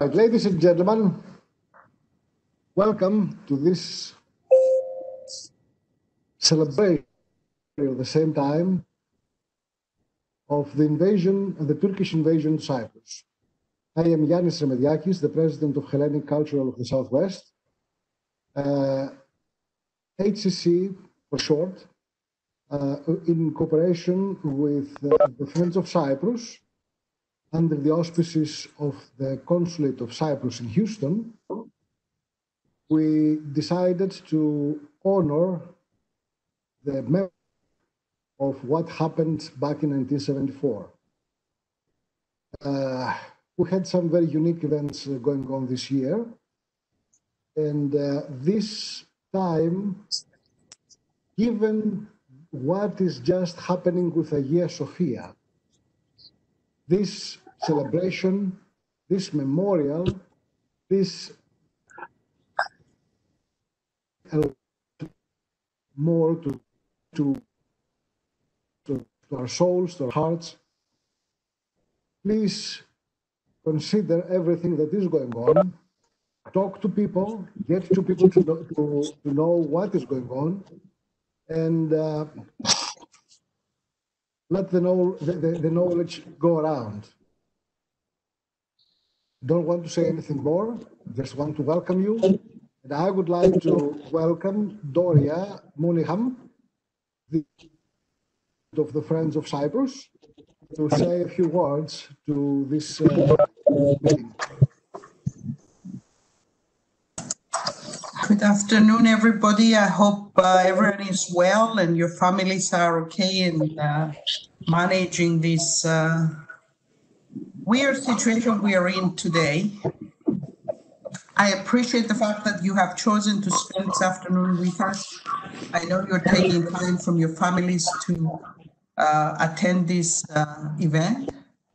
Ladies and gentlemen, welcome to this celebration at the same time of the invasion, the Turkish invasion of Cyprus. I am Manos Papadakis, the president of Hellenic Cultural of the Southwest, HCC for short, in cooperation with the Friends of Cyprus, under the auspices of the Consulate of Cyprus in Houston. We decided to honor the memory of what happened back in 1974. We had some very unique events going on this year, and this time, given what is just happening with Hagia Sophia, this celebration, this memorial, this more to our souls, to our hearts. Please consider everything that is going on. Talk to people, get to people to know what is going on, and let the knowledge go around. Don't want to say anything more, just want to welcome you. And I would like to welcome Doria Mooneyham, of the Friends of Cyprus, to say a few words to this meeting. Good afternoon, everybody. I hope everyone is well and your families are okay in managing this weird situation we are in today. I appreciate the fact that you have chosen to spend this afternoon with us. I know you're taking time from your families to attend this event.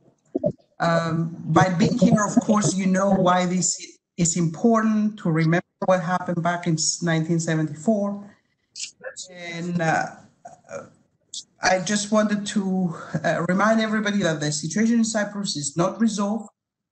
By being here, of course, you know why this is important, to remember what happened back in 1974. And I just wanted to remind everybody that the situation in Cyprus is not resolved.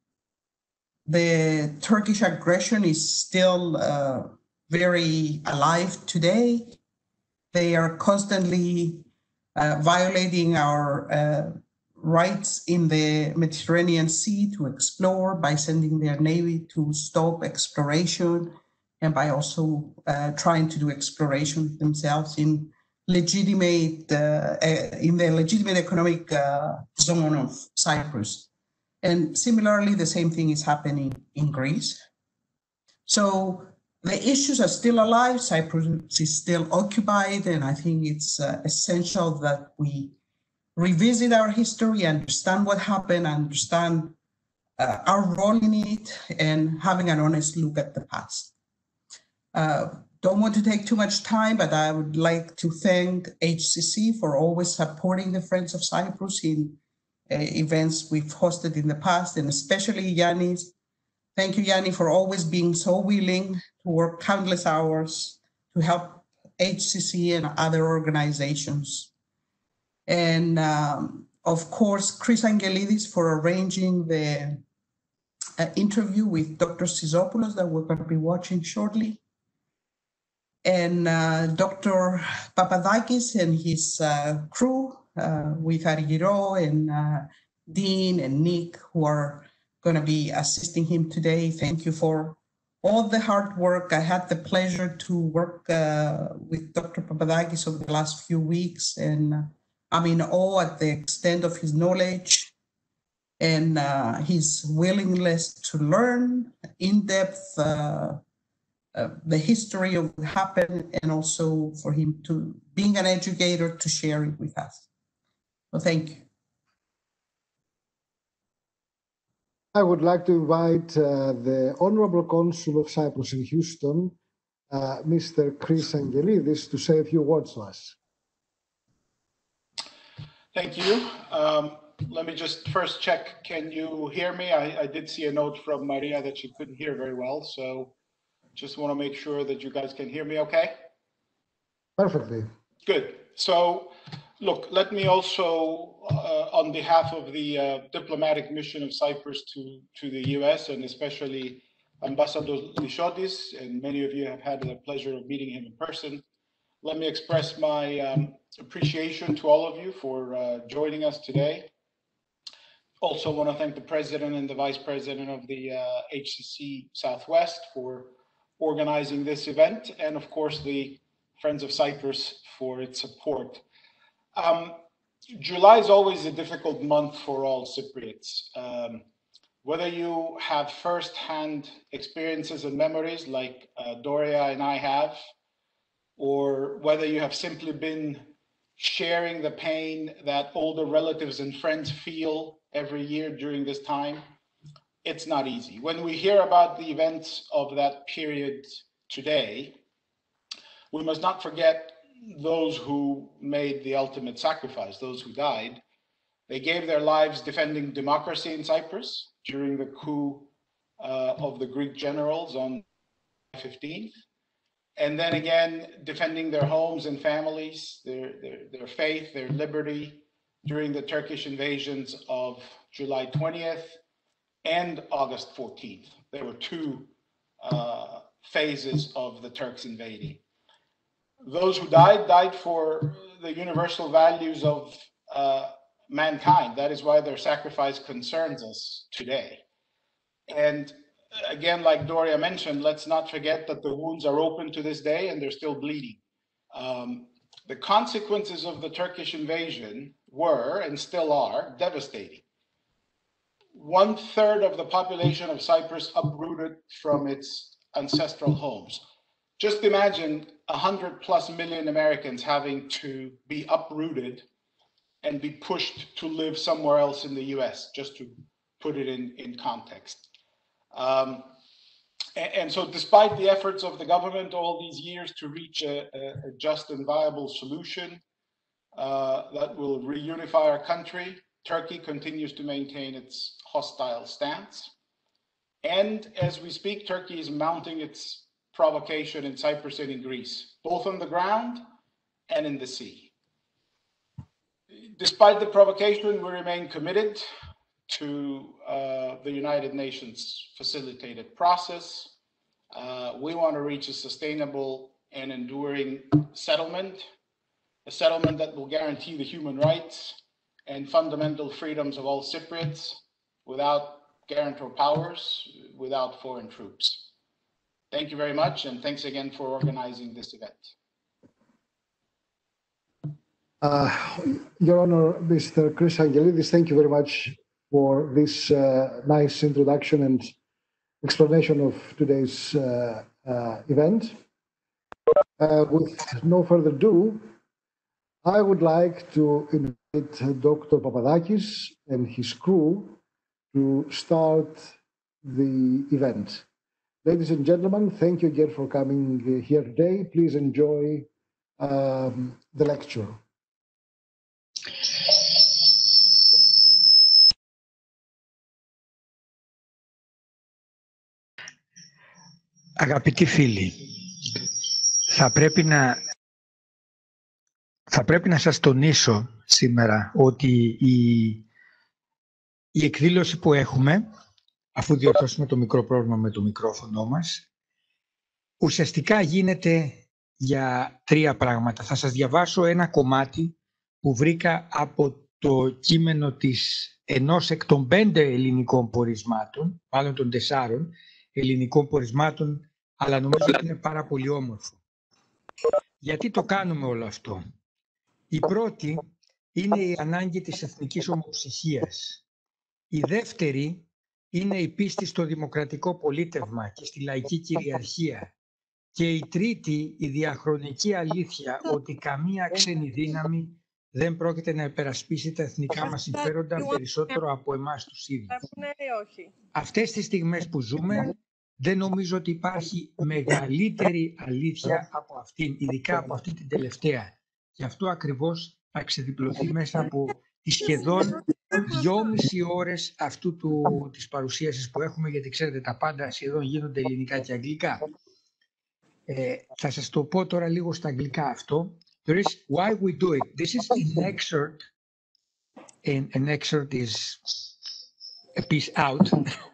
The Turkish aggression is still very alive today. They are constantly violating our rights in the Mediterranean Sea to explore by sending their navy to stop exploration, and by also trying to do exploration themselves in legitimate in the legitimate economic zone of Cyprus. And similarly, the same thing is happening in Greece. So the issues are still alive. Cyprus is still occupied, and I think it's essential that we revisit our history, understand what happened, understand our role in it, and having an honest look at the past. Don't want to take too much time, but I would like to thank HCC for always supporting the Friends of Cyprus in events we've hosted in the past, and especially Yannis. Thank you, Yanni, for always being so willing to work countless hours to help HCC and other organizations. And of course, Chris Angelidis for arranging the interview with Dr. Sizopoulos that we're going to be watching shortly. And Dr. Papadakis and his crew, with Argyro and Dean and Nick, who are going to be assisting him today. Thank you for all the hard work. I had the pleasure to work with Dr. Papadakis over the last few weeks, and I'm in awe at the extent of his knowledge and his willingness to learn in depth the history of what happened, and also for him to being an educator to share it with us. So thank you. I would like to invite the Honorable Consul of Cyprus in Houston, Mr. Chris Angelidis, to say a few words to us. Thank you. Let me just first check, can you hear me? I did see a note from Maria that she couldn't hear very well, so just want to make sure that you guys can hear me okay? Perfectly. Good. So, look, let me also on behalf of the diplomatic mission of Cyprus to the US, and especially Ambassador Lishotis, and many of you have had the pleasure of meeting him in person. Let me express my appreciation to all of you for joining us today. Also want to thank the President and the Vice President of the HCC Southwest for organizing this event, and of course the Friends of Cyprus for its support. July is always a difficult month for all Cypriots. Whether you have first-hand experiences and memories like Doria and I have, or whether you have simply been sharing the pain that older relatives and friends feel every year during this time, it's not easy. When we hear about the events of that period today, we must not forget those who made the ultimate sacrifice, those who died. They gave their lives defending democracy in Cyprus during the coup of the Greek generals on 15th. And then again, defending their homes and families, their faith, their liberty during the Turkish invasions of July 20th and August 14th. There were two phases of the Turks invading. Those who died for the universal values of mankind. That is why their sacrifice concerns us today. And again, like Doria mentioned, let's not forget that the wounds are open to this day and they're still bleeding. The consequences of the Turkish invasion were, and still are, devastating. 1/3 of the population of Cyprus uprooted from its ancestral homes. Just imagine 100+ million Americans having to be uprooted and be pushed to live somewhere else in the US, just to put it in context. And so despite the efforts of the government all these years to reach a just and viable solution that will reunify our country, Turkey continues to maintain its hostile stance. And as we speak, Turkey is mounting its provocation in Cyprus and in Greece, both on the ground and in the sea. Despite the provocation, we remain committed to the United Nations facilitated process. We want to reach a sustainable and enduring settlement, a settlement that will guarantee the human rights and fundamental freedoms of all Cypriots without guarantor powers, without foreign troops. Thank you very much, and thanks again for organizing this event. Your Honor, Mr. Chris Angelidis, thank you very much for this nice introduction and explanation of today's event. With no further ado, I would like to invite Dr. Papadakis and his crew to start the event. Ladies and gentlemen, thank you again for coming here today. Please enjoy the lecture. Αγαπητοί φίλοι, θα πρέπει να σας τονίσω σήμερα ότι η εκδήλωση που έχουμε, αφού διορθώσουμε το μικρό πρόβλημα με το μικρόφωνο μας, ουσιαστικά γίνεται για τρία πράγματα. Θα σας διαβάσω ένα κομμάτι που βρήκα από το κείμενο ενός εκ των 5 ελληνικών πορισμάτων, μάλλον των 4 ελληνικών πορισμάτων, αλλά νομίζω ότι είναι πάρα πολύ όμορφο. Γιατί το κάνουμε όλο αυτό? Η πρώτη είναι η ανάγκη της εθνικής ομοψυχίας. Η δεύτερη είναι η πίστη στο δημοκρατικό πολίτευμα και στη λαϊκή κυριαρχία. Και η τρίτη, η διαχρονική αλήθεια ότι καμία ξένη δύναμη δεν πρόκειται να υπερασπίσει τα εθνικά μας συμφέροντα περισσότερο από εμάς τους ίδιους. Αυτές τις στιγμές που ζούμε, δεν νομίζω ότι υπάρχει μεγαλύτερη αλήθεια από αυτήν, ειδικά από αυτή την τελευταία. Γι' αυτό ακριβώς θα ξεδιπλωθεί μέσα από τις σχεδόν 2,5 ώρες της παρουσίασης που έχουμε, γιατί ξέρετε τα πάντα σχεδόν γίνονται ελληνικά και αγγλικά. Θα σας το πω τώρα λίγο στα αγγλικά αυτό. There is why we do it. This is an excerpt an excerpt is a piece out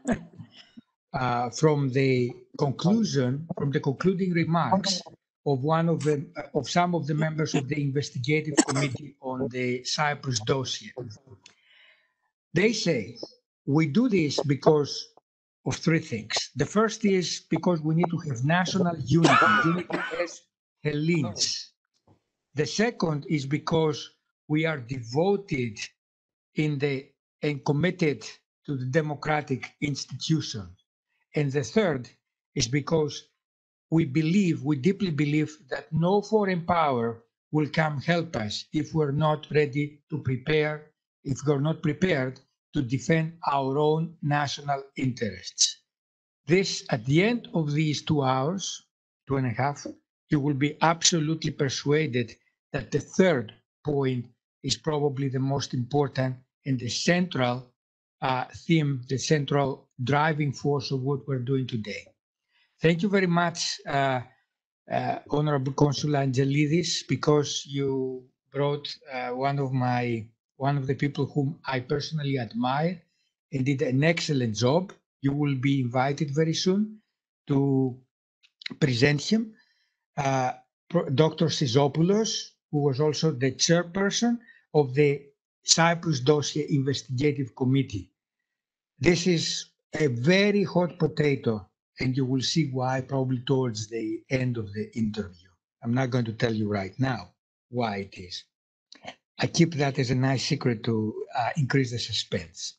from the concluding remarks of some of the members of the investigative committee on the Cyprus Dossier. They say, we do this because of three things. The first is because we need to have national unity as Hellenes. The second is because we are devoted and committed to the democratic institution. And the third is because we deeply believe that no foreign power will come help us if we're not ready to prepare, if we're not prepared to defend our own national interests. This, at the end of these 2 hours, 2.5, you will be absolutely persuaded that the third point is probably the most important and the central theme, the central driving force of what we're doing today. Thank you very much, Honorable Consul Angelidis, because you brought one of the people whom I personally admire and did an excellent job. You will be invited very soon to present him. Dr. Sizopoulos, who was also the chairperson of the Cyprus Dossier Investigative Committee. This is a very hot potato, and you will see why probably towards the end of the interview. I'm not going to tell you right now why it is. I keep that as a nice secret to increase the suspense.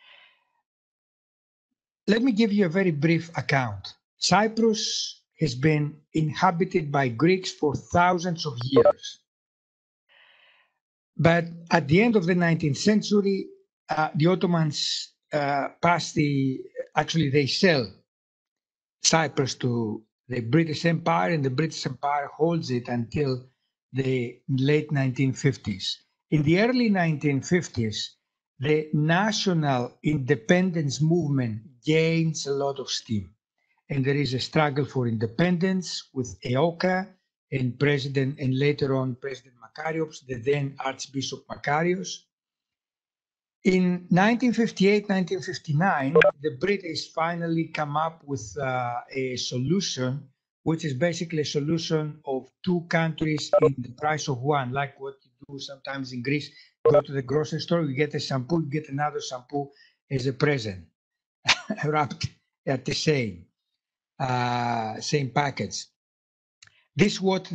Let me give you a very brief account. Cyprus has been inhabited by Greeks for thousands of years. But at the end of the 19th century, the Ottomans they sell Cyprus to the British Empire, and the British Empire holds it until the late 1950s. In the early 1950s, the national independence movement gains a lot of steam. And there is a struggle for independence with EOKA and later on President Makarios, the then Archbishop Makarios. In 1958, 1959, the British finally come up with a solution, which is basically a solution of two countries in the price of one, like what you do sometimes in Greece. Go to the grocery store, you get a shampoo, you get another shampoo as a present, wrapped at the same package. This is what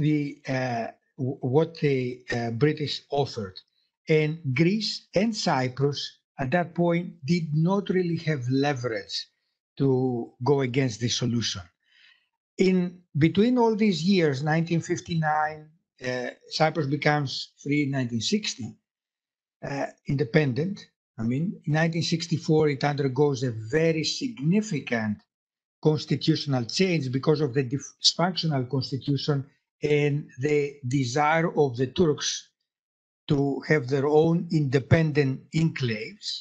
the British offered. And Greece and Cyprus at that point did not really have leverage to go against this solution. In between all these years, 1959, Cyprus becomes free in 1960, independent. In 1964, it undergoes a very significant constitutional change because of the dysfunctional constitution and the desire of the Turks to have their own independent enclaves.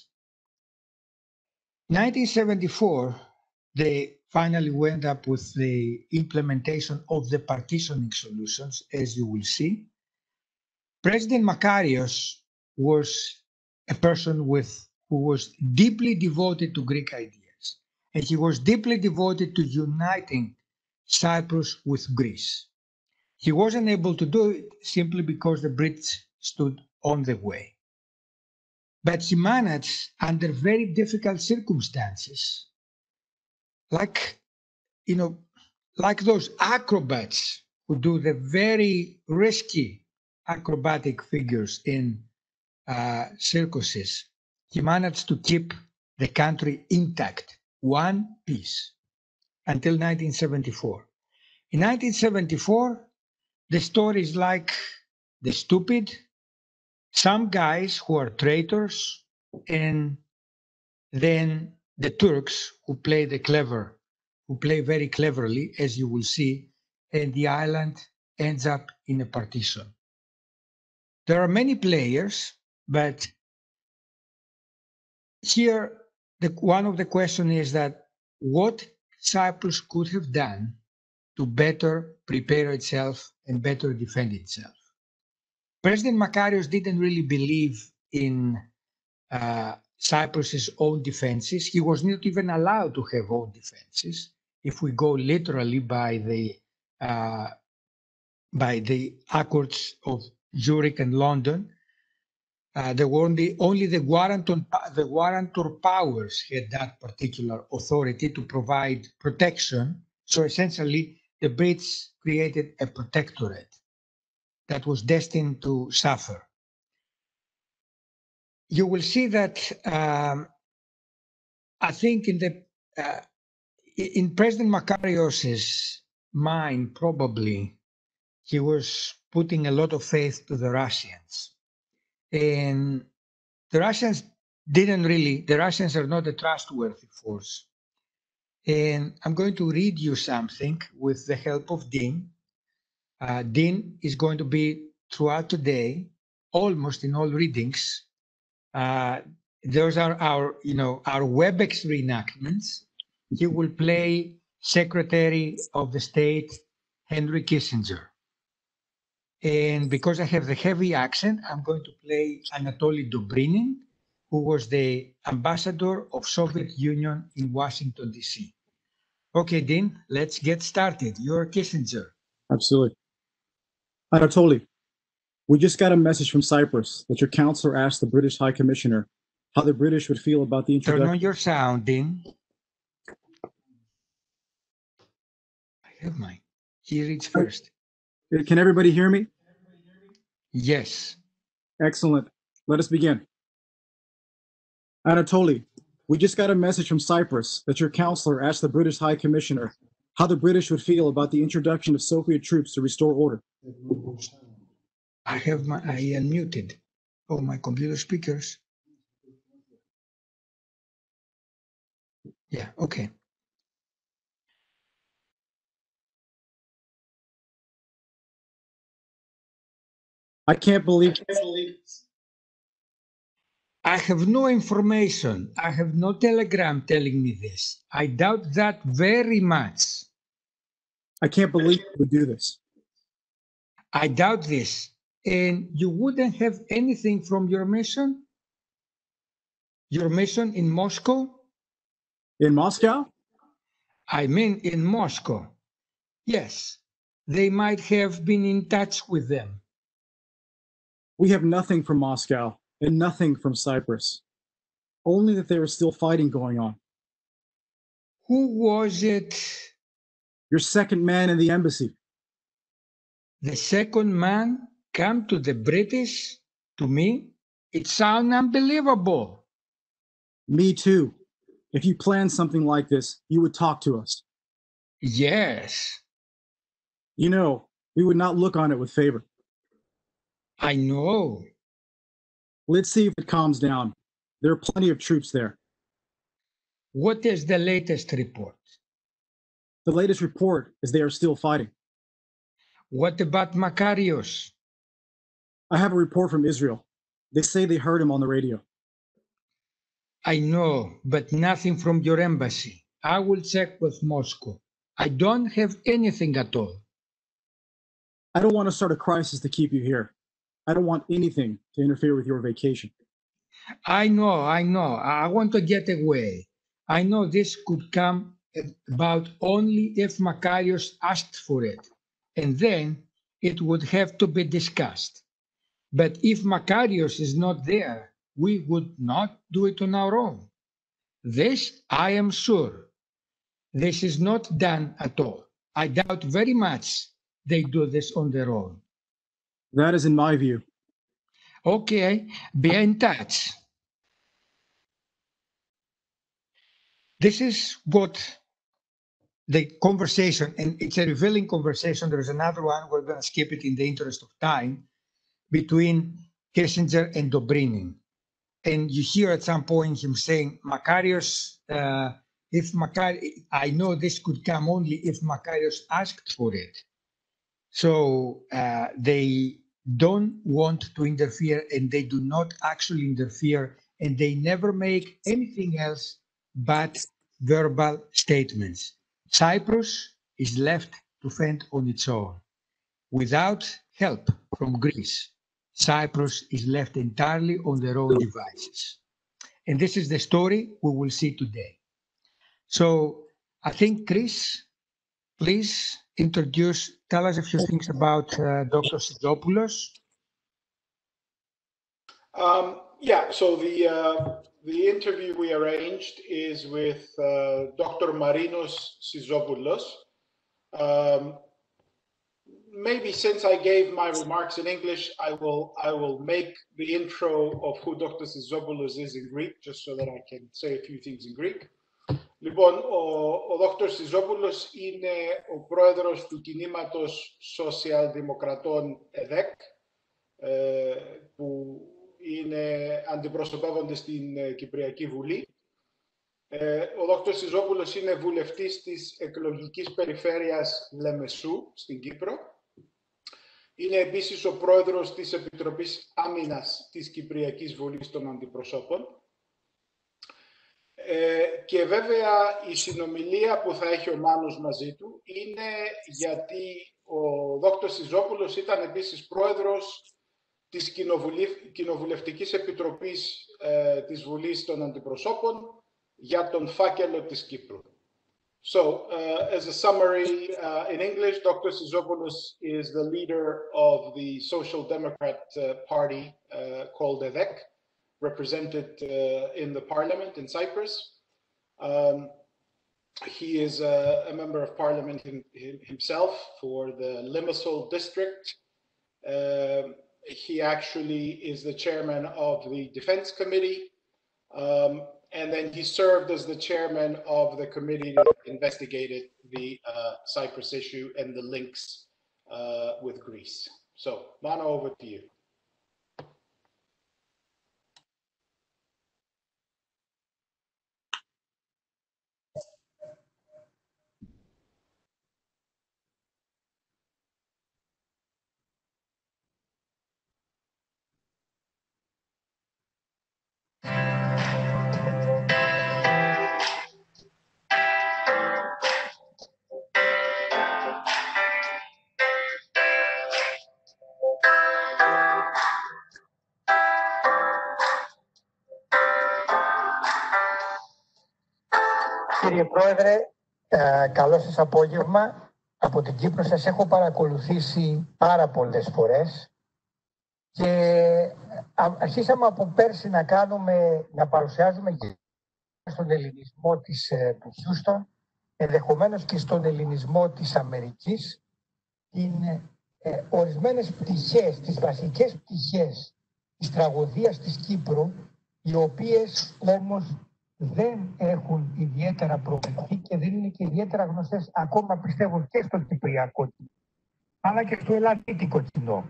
1974, they finally went up with the implementation of the partitioning solutions, as you will see. President Makarios was a person who was deeply devoted to Greek ideas, and he was deeply devoted to uniting Cyprus with Greece. He wasn't able to do it simply because the Brits stood on the way. But he managed, under very difficult circumstances, like those acrobats who do the very risky acrobatic figures in circuses, he managed to keep the country intact, one piece, until 1974. In 1974, the story is like the stupid, some guys who are traitors, and then the Turks who play very cleverly, as you will see, and the island ends up in a partition. There are many players, but here one of the questions is that what Cyprus could have done to better prepare itself and better defend itself. President Makarios didn't really believe in Cyprus's own defenses. He was not even allowed to have own defenses. If we go literally by the Accords of Zurich and London, there were only the guarantor powers had that particular authority to provide protection. So essentially, the Brits created a protectorate that was destined to suffer. You will see that I think in President Makarios' mind, probably, he was putting a lot of faith to the Russians. And the Russians the Russians are not a trustworthy force. And I'm going to read you something with the help of Dean. Dean is going to be throughout today, almost in all readings. Those are our WebEx reenactments. He will play Secretary of the State Henry Kissinger. And because I have the heavy accent, I'm going to play Anatoly Dobrinin, who was the ambassador of Soviet Union in Washington, D.C. Okay, Dean, let's get started. You're Kissinger. Absolutely. Anatoly, we just got a message from Cyprus that your counselor asked the British High Commissioner how the British would feel about the introduction. Turn on your sound, Dean. I have mine. He reads first. Can everybody hear me? Yes. Excellent. Let us begin. Anatoly, we just got a message from Cyprus that your counselor asked the British High Commissioner how the British would feel about the introduction of Soviet troops to restore order. I unmuted. Oh, my computer speakers. Yeah, okay. I can't believe I have no information. I have no telegram telling me this. I doubt that very much. I can't believe you would do this. I doubt this. And you wouldn't have anything from your mission? Your mission in Moscow? In Moscow? I mean in Moscow. Yes, they might have been in touch with them. We have nothing from Moscow and nothing from Cyprus. Only that there is still fighting going on. Who was it? Your second man in the embassy. The second man come to the British? To me? It sounds unbelievable. Me too. If you planned something like this, you would talk to us. Yes. You know, we would not look on it with favor. I know. Let's see if it calms down. There are plenty of troops there. What is the latest report? The latest report is they are still fighting. What about Makarios? I have a report from Israel. They say they heard him on the radio. I know, but nothing from your embassy. I will check with Moscow. I don't have anything at all. I don't want to start a crisis to keep you here. I don't want anything to interfere with your vacation. I know. I want to get away. I know this could come about only if Makarios asked for it, and then it would have to be discussed. But if Makarios is not there, we would not do it on our own. This I am sure. This is not done at all. I doubt very much they do this on their own. That is in my view. Okay, be in touch. This is what the conversation, and it's a revealing conversation. There's another one, we're going to skip it in the interest of time, between Kissinger and Dobrinin. And you hear at some point him saying, Makarios, I know this could come only if Makarios asked for it. So they don't want to interfere, and they do not actually interfere, and they never make anything else but verbal statements. Cyprus is left to fend on its own. Without help from Greece, Cyprus is left entirely on their own devices. And this is the story we will see today. So I think, Chris, please tell us a few things about Dr. Sizopoulos. So the interview we arranged is with Dr. Marinos Sizopoulos. Maybe since I gave my remarks in English, I will make the intro of who Dr. Sizopoulos is in Greek, just so that I can say a few things in Greek. Λοιπόν, ο Dr. Sizopoulos είναι ο πρόεδρος του κινήματος Σοσιαλδημοκρατών ΕΔΕΚ, που αντιπροσωπεύονται στην Κυπριακή Βουλή. Ο Dr. Sizopoulos είναι βουλευτής της εκλογικής περιφέρειας Λεμεσού στην Κύπρο. Είναι επίσης ο πρόεδρος της Επιτροπής Άμυνας της Κυπριακής Βουλής των Αντιπροσώπων. Και βέβαια η συνομιλία που θα έχει ο Μάνος μαζί του είναι γιατί ο Dr. Sizopoulos ήταν επίσης πρόεδρος της Κοινοβουλευτικής Επιτροπής της Βουλής των Αντιπροσώπων για τον φάκελο της Κύπρου. So, as a summary, in English, Dr. Sizopoulos is the leader of the Social Democrat Party called EDEK, represented in the parliament in Cyprus. He is a member of parliament himself for the Limassol district. He actually is the chairman of the Defense Committee. And then he served as the chairman of the committee that investigated the Cyprus issue and the links with Greece. So, Mano, over to you. Κύριε Πρόεδρε, καλό σας απόγευμα. Από την Κύπρο σας έχω παρακολουθήσει πάρα πολλές φορές και αρχίσαμε από πέρσι να παρουσιάζουμε στον ελληνισμό του Houston, ενδεχομένως και στον ελληνισμό της Αμερικής, ορισμένες πτυχές, τις βασικές πτυχές της τραγωδίας της Κύπρου, οι οποίες όμως δεν έχουν ιδιαίτερα προβληθεί και δεν είναι και ιδιαίτερα γνωστές ακόμα, πιστεύω, και στο κυπριακό κοινό, αλλά και στο ελλαδίτικο κοινό.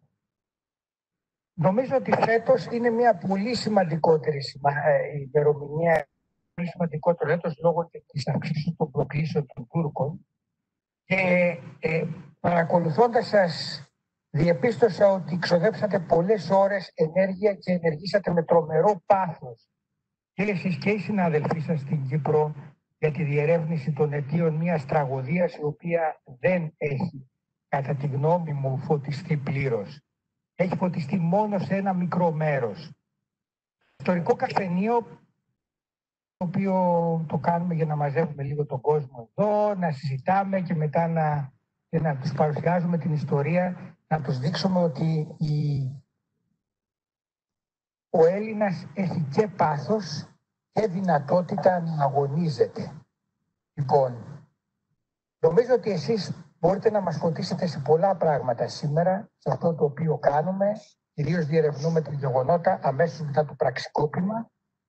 Νομίζω ότι φέτος είναι μια πολύ σημαντικότερη ημερομηνία, πολύ σημαντικότερο έτος λόγω της αυξήσεως των προκλήσεων των Τούρκων και παρακολουθώντας σας διεπίστωσα ότι ξοδέψατε πολλές ώρες ενέργεια και ενεργήσατε με τρομερό πάθος και εσείς και οι συναδελφοί σας στην Κύπρο για τη διερεύνηση των αιτίων μιας τραγωδίας η οποία δεν έχει, κατά τη γνώμη μου, φωτιστεί πλήρως. Έχει φωτιστεί μόνο σε ένα μικρό μέρος. Ιστορικό καφενείο, το οποίο το κάνουμε για να μαζεύουμε λίγο τον κόσμο εδώ, να συζητάμε και μετά να τους παρουσιάζουμε την ιστορία, να τους δείξουμε ότι ο Έλληνας έχει και πάθος και δυνατότητα να αγωνίζεται. Λοιπόν, νομίζω ότι εσείς μπορείτε να μας φωτίσετε σε πολλά πράγματα σήμερα, σε αυτό το οποίο κάνουμε, κυρίως διερευνούμε τα γεγονότα αμέσως μετά το πραξικόπημα,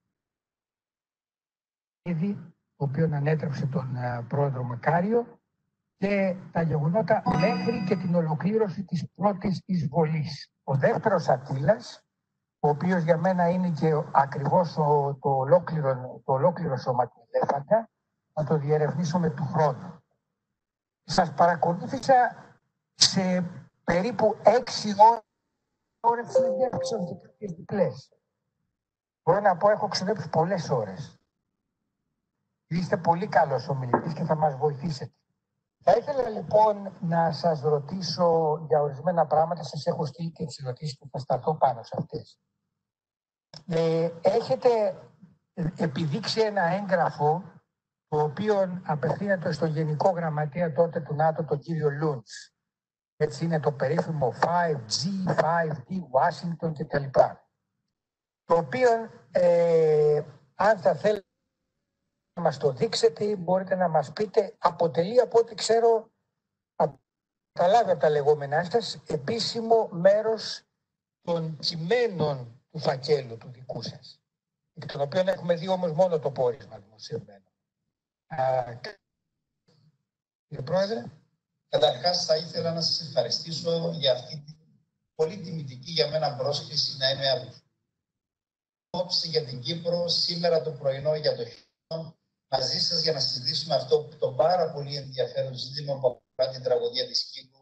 το οποίο ανέτρεψε τον πρόεδρο Μακάριο, και τα γεγονότα μέχρι και την ολοκλήρωση της πρώτης εισβολής. Ο δεύτερος Αττήλας, ο οποίος για μένα είναι και ακριβώς το ολόκληρο σώμα του ελέφαντα, θα το διερευνήσουμε του χρόνου. Σας παρακολούθησα σε περίπου 6 ώρες συνέντευξης και κάποιες διπλές. Μπορώ να πω, έχω ξοδέψει πολλές ώρες. Είστε πολύ καλός ομιλητής και θα μας βοηθήσετε. Θα ήθελα λοιπόν να σας ρωτήσω για ορισμένα πράγματα. Σας έχω στείλει και τις ερωτήσεις που θα σταθώ πάνω σε αυτές. Έχετε επιδείξει ένα έγγραφο το οποίο απευθύνεται στο Γενικό Γραμματέα τότε του ΝΑΤΟ, τον κύριο Λούντς. Έτσι είναι το περίφημο 5G, 5D, Washington κτλ. Το οποίο, αν θα θέλετε να μας το δείξετε, μπορείτε να μας πείτε, αποτελεί από ό,τι ξέρω, καταλάβει από τα λεγόμενά σας, επίσημο μέρος των κειμένων του φακέλου του δικού σας. Εκ των οποίων έχουμε δει όμως μόνο το πόρισμα δημοσιευμένο. Κύριε Πρόεδρε. Καταρχάς θα ήθελα να σας ευχαριστήσω για αυτή την πολύ τιμητική για μένα πρόσκληση να είμαι απόψε για την Κύπρο, σήμερα το πρωινό για το Houston, μαζί σας για να συζητήσουμε αυτό το πάρα πολύ ενδιαφέρον ζήτημα που αφορά την τραγωδία της Κύπρου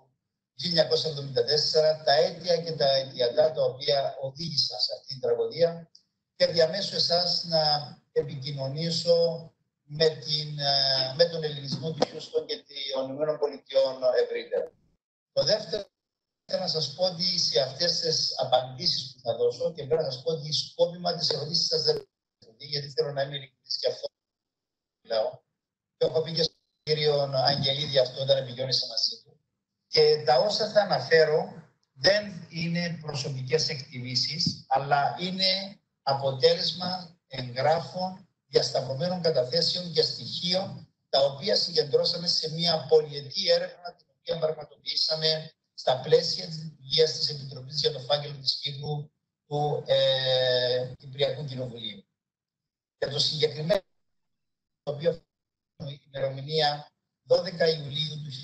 1974, τα αίτια και τα αιτιατά τα οποία οδήγησαν σε αυτή την τραγωδία και διαμέσου εσάς να επικοινωνήσω με τον ελληνισμό του Houston και των ΗΠΑ ευρύτερα. Το δεύτερο, θέλω να σας πω ότι σε αυτές τις απαντήσεις που θα δώσω και πρέπει να σας πω ότι η σκόπιμα της ερωτήσης σας δεν είναι, γιατί θέλω να είμαι ειλικρινής και αυτό μιλάω. Το έχω πει και στον κύριο Αγγελίδη αυτό όταν επικοινωνήσα μαζί του. Και τα όσα θα αναφέρω δεν είναι προσωπικές εκτιμήσεις, αλλά είναι αποτέλεσμα εγγράφων διασταυρωμένων καταθέσεων και στοιχείων, τα οποία συγκεντρώσαμε σε μια πολυετή έρευνα, την οποία πραγματοποιήσαμε στα πλαίσια της λειτουργίας της Επιτροπής για το Φάκελο της Κύπρου του Κυπριακού Κοινοβουλίου. Για το συγκεκριμένο, το οποίο η ημερομηνία 12 Ιουλίου του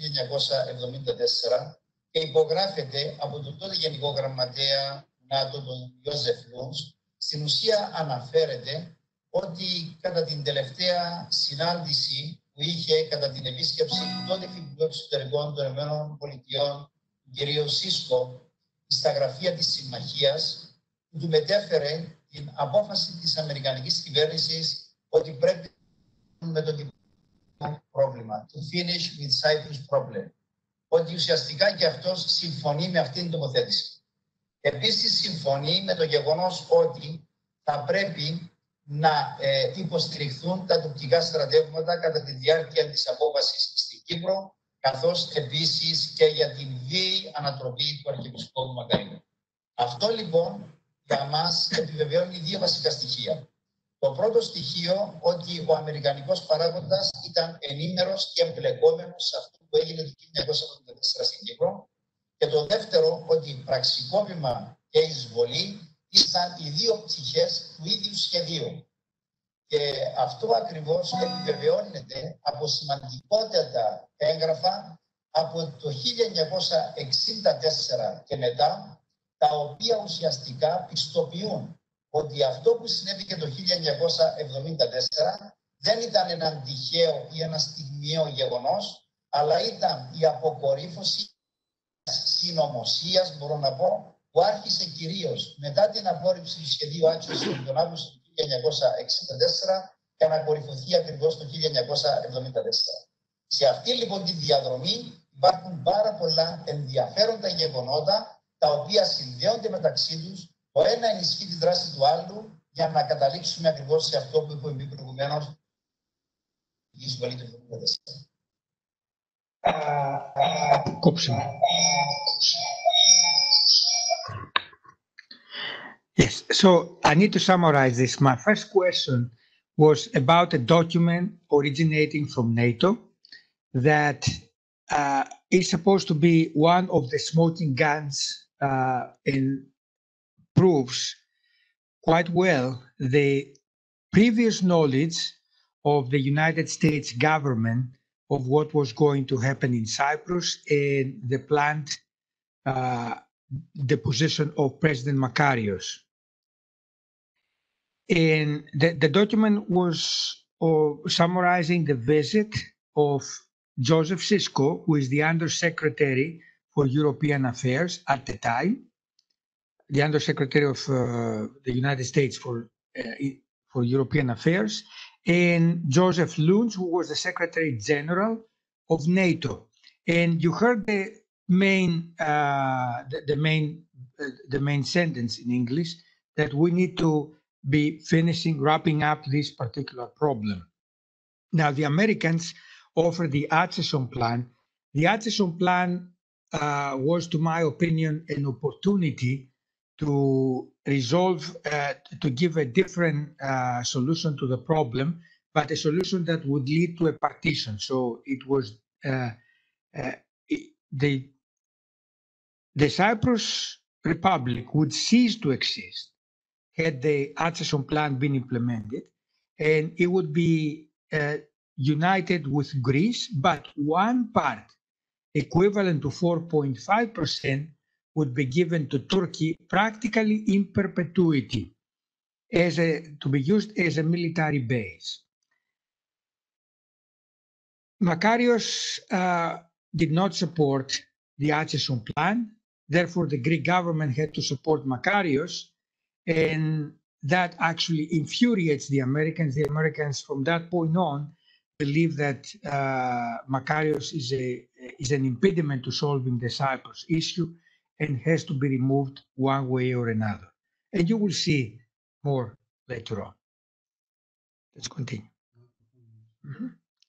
1974 και υπογράφεται από τον τότε Γενικό Γραμματέα ΝΑΤΟ, τον Ιώζεφ Λούντς, στην ουσία αναφέρεται ότι κατά την τελευταία συνάντηση που είχε κατά την επίσκεψη του τότε Υφυπουργού Εξωτερικών των ΗΠΑ, του κ. Σίσκο, στα γραφεία της Συμμαχίας, που του μετέφερε την απόφαση της Αμερικανικής κυβέρνησης ότι πρέπει με το κυπριακό πρόβλημα, to finish with Cyprus problem. Ότι ουσιαστικά και αυτός συμφωνεί με αυτήν την τοποθέτηση. Επίσης συμφωνεί με το γεγονός ότι θα πρέπει να υποστηριχθούν τα τουρκικά στρατεύματα κατά τη διάρκεια της απόβασης στην Κύπρο, καθώς επίσης και για την βίαιη ανατροπή του Αρχιεπισκόπου Μακαρίου. Αυτό λοιπόν για μας επιβεβαιώνει δύο βασικά στοιχεία. Το πρώτο στοιχείο, ότι ο αμερικανικός παράγοντας ήταν ενήμερος και εμπλεκόμενος σε αυτό που έγινε το 1984 στην Κύπρο. Και το δεύτερο, ότι πραξικόπημα και εισβολή ήσαν οι δύο πτυχές του ίδιου σχεδίου. Και αυτό ακριβώς επιβεβαιώνεται από σημαντικότατα έγγραφα από το 1964 και μετά, τα οποία ουσιαστικά πιστοποιούν ότι αυτό που συνέβη και το 1974 δεν ήταν ένα τυχαίο ή ένα στιγμιαίο γεγονός, αλλά ήταν η αποκορύφωση συνωμοσίας, μπορώ να πω, που άρχισε κυρίως μετά την απόρριψη του σχεδίου Άξιος τον Αύγουστο του 1964 και ανακορυφωθεί ακριβώς το 1974. Σε αυτή λοιπόν τη διαδρομή υπάρχουν πάρα πολλά ενδιαφέροντα γεγονότα, τα οποία συνδέονται μεταξύ τους, το ένα ενισχύει τη δράση του άλλου, για να καταλήξουμε ακριβώς σε αυτό που έχουμε πει προηγουμένως, η εισβολή του 1974. Yes, so I need to summarize this. My first question was about a document originating from NATO that is supposed to be one of the smoking guns and proves quite well the previous knowledge of the United States government of what was going to happen in Cyprus and the planned deposition of President Makarios. And the document was summarizing the visit of Joseph Sisko, who is the Undersecretary for European Affairs at the time, the Undersecretary of the United States for European Affairs, and Joseph Lundz, who was the Secretary General of NATO. And you heard the main sentence in English, that we need to be wrapping up this particular problem. Now, the Americans offered the Atchison Plan. The Atchison Plan was, to my opinion, an opportunity to resolve, to give a different solution to the problem, but a solution that would lead to a partition. So it was the Cyprus Republic would cease to exist had the Atchison Plan been implemented, and it would be united with Greece, but one part, equivalent to 4.5%, would be given to Turkey practically in perpetuity to be used as a military base. Makarios did not support the Atchison Plan. Therefore, the Greek government had to support Makarios, and that actually infuriates the Americans. The Americans, from that point on, believe that Makarios is an impediment to solving the Cyprus issue and has to be removed one way or another. And you will see more later on. Let's continue. Mm-hmm.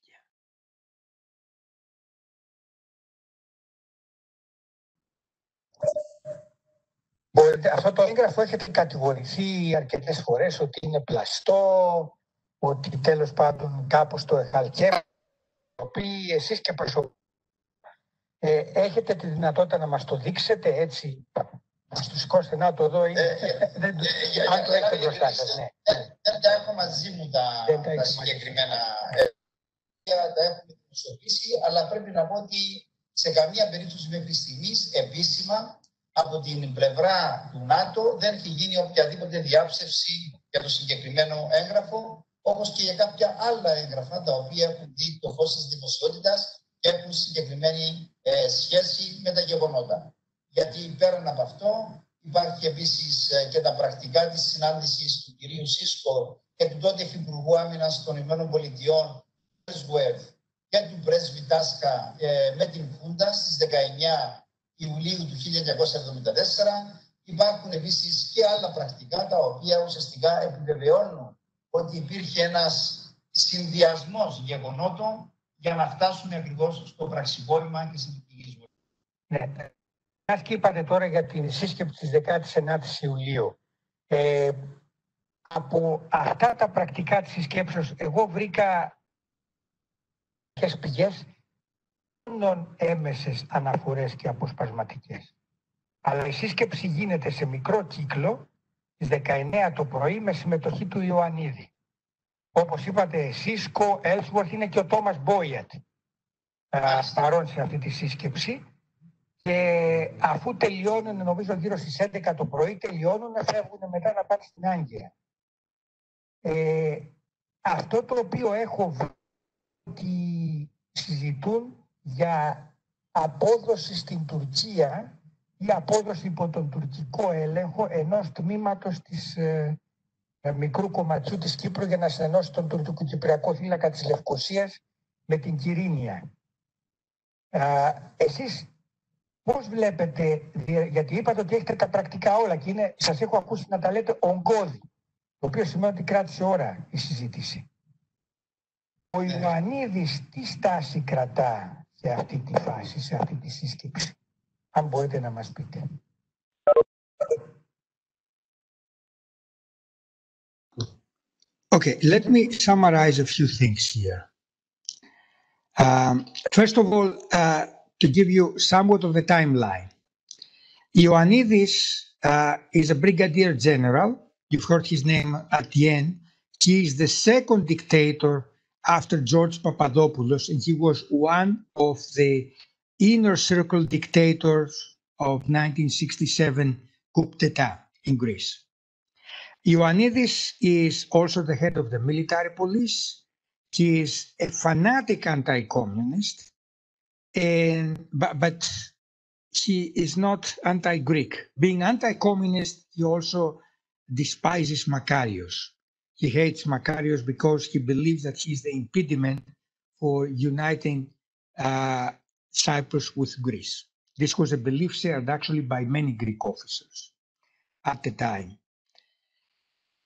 Αυτό το έγγραφο έχετε κατηγορηθεί αρκετές φορές ότι είναι πλαστό, ότι τέλος πάντων κάπως το εχαλκεύει. Εσείς και προσωπικά έχετε τη δυνατότητα να μας το δείξετε έτσι, να το σηκώσετε, να το δω, αν το έχετε μπροστά σας. Δεν τα έχω μαζί μου τα συγκεκριμένα, τα έχουμε δημοσιοποιήσει, αλλά πρέπει να πω ότι σε καμία περίπτωση μέχρι στιγμής επίσημα από την πλευρά του ΝΑΤΟ δεν έχει γίνει οποιαδήποτε διάψευση για το συγκεκριμένο έγγραφο, όπως και για κάποια άλλα έγγραφα τα οποία έχουν δει το φως της δημοσιότητας και έχουν συγκεκριμένη σχέση με τα γεγονότα. Γιατί πέραν από αυτό υπάρχει επίσης και τα πρακτικά της συνάντησης του κυρίου Σίσκο και του τότε Υφυπουργού Άμυνας των ΗΠΑ και του πρέσβη Τάσκα με την Χούντα στις 19 Ιουλίου του 1974. Υπάρχουν επίσης και άλλα πρακτικά τα οποία ουσιαστικά επιβεβαιώνουν ότι υπήρχε ένας συνδυασμός γεγονότων για να φτάσουν ακριβώς στο πραξικόπημα και στην πηγή. Ναι. Ας και είπατε τώρα για την σύσκεψη της 19ης Ιουλίου. Από αυτά τα πρακτικά της συσκέψεως, εγώ βρήκα και πηγές μόνο έμεσες αναφορές και αποσπασματικές. Αλλά η σύσκεψη γίνεται σε μικρό κύκλο στις 19 το πρωί με συμμετοχή του Ιωαννίδη. Όπως είπατε, Σίσκο, Έλσουορθ, είναι και ο Τόμας Μπόιετ παρόν σε αυτή τη σύσκεψη. Και αφού τελειώνουν, νομίζω γύρω στις 11 το πρωί, τελειώνουν να φεύγουν μετά να πάνε στην Άγκυρα. Αυτό το οποίο έχω βρει ότι συζητούν για απόδοση στην Τουρκία ή απόδοση υπό τον τουρκικό έλεγχο ενός τμήματος της μικρού κομματιού της Κύπρου για να συνενώσει τον τουρκοκυπριακό θύλακα της Λευκωσίας με την Κυρίνια. Εσείς πώς βλέπετε, γιατί είπατε ότι έχετε τα πρακτικά όλα και σας έχω ακούσει να τα λέτε ογκώδη, το οποίο σημαίνει ότι κράτησε ώρα η συζήτηση. Ο Ιωαννίδης τι στάση κρατά σε αυτή τη φάση, σε αυτή τη σύσκεψη, αν μπορείτε να μας πείτε. Okay, let me summarize a few things here. First of all, to give you somewhat of the timeline. Ioannidis is a brigadier general. You've heard his name at the end. He is the second dictator after George Papadopoulos, and he was one of the inner circle dictators of 1967 coup d'etat in Greece. Ioannidis is also the head of the military police. He is a fanatic anti-communist, but he is not anti-Greek. Being anti-communist, he also despises Makarios. He hates Makarios because he believes that he is the impediment for uniting Cyprus with Greece. This was a belief shared actually by many Greek officers at the time.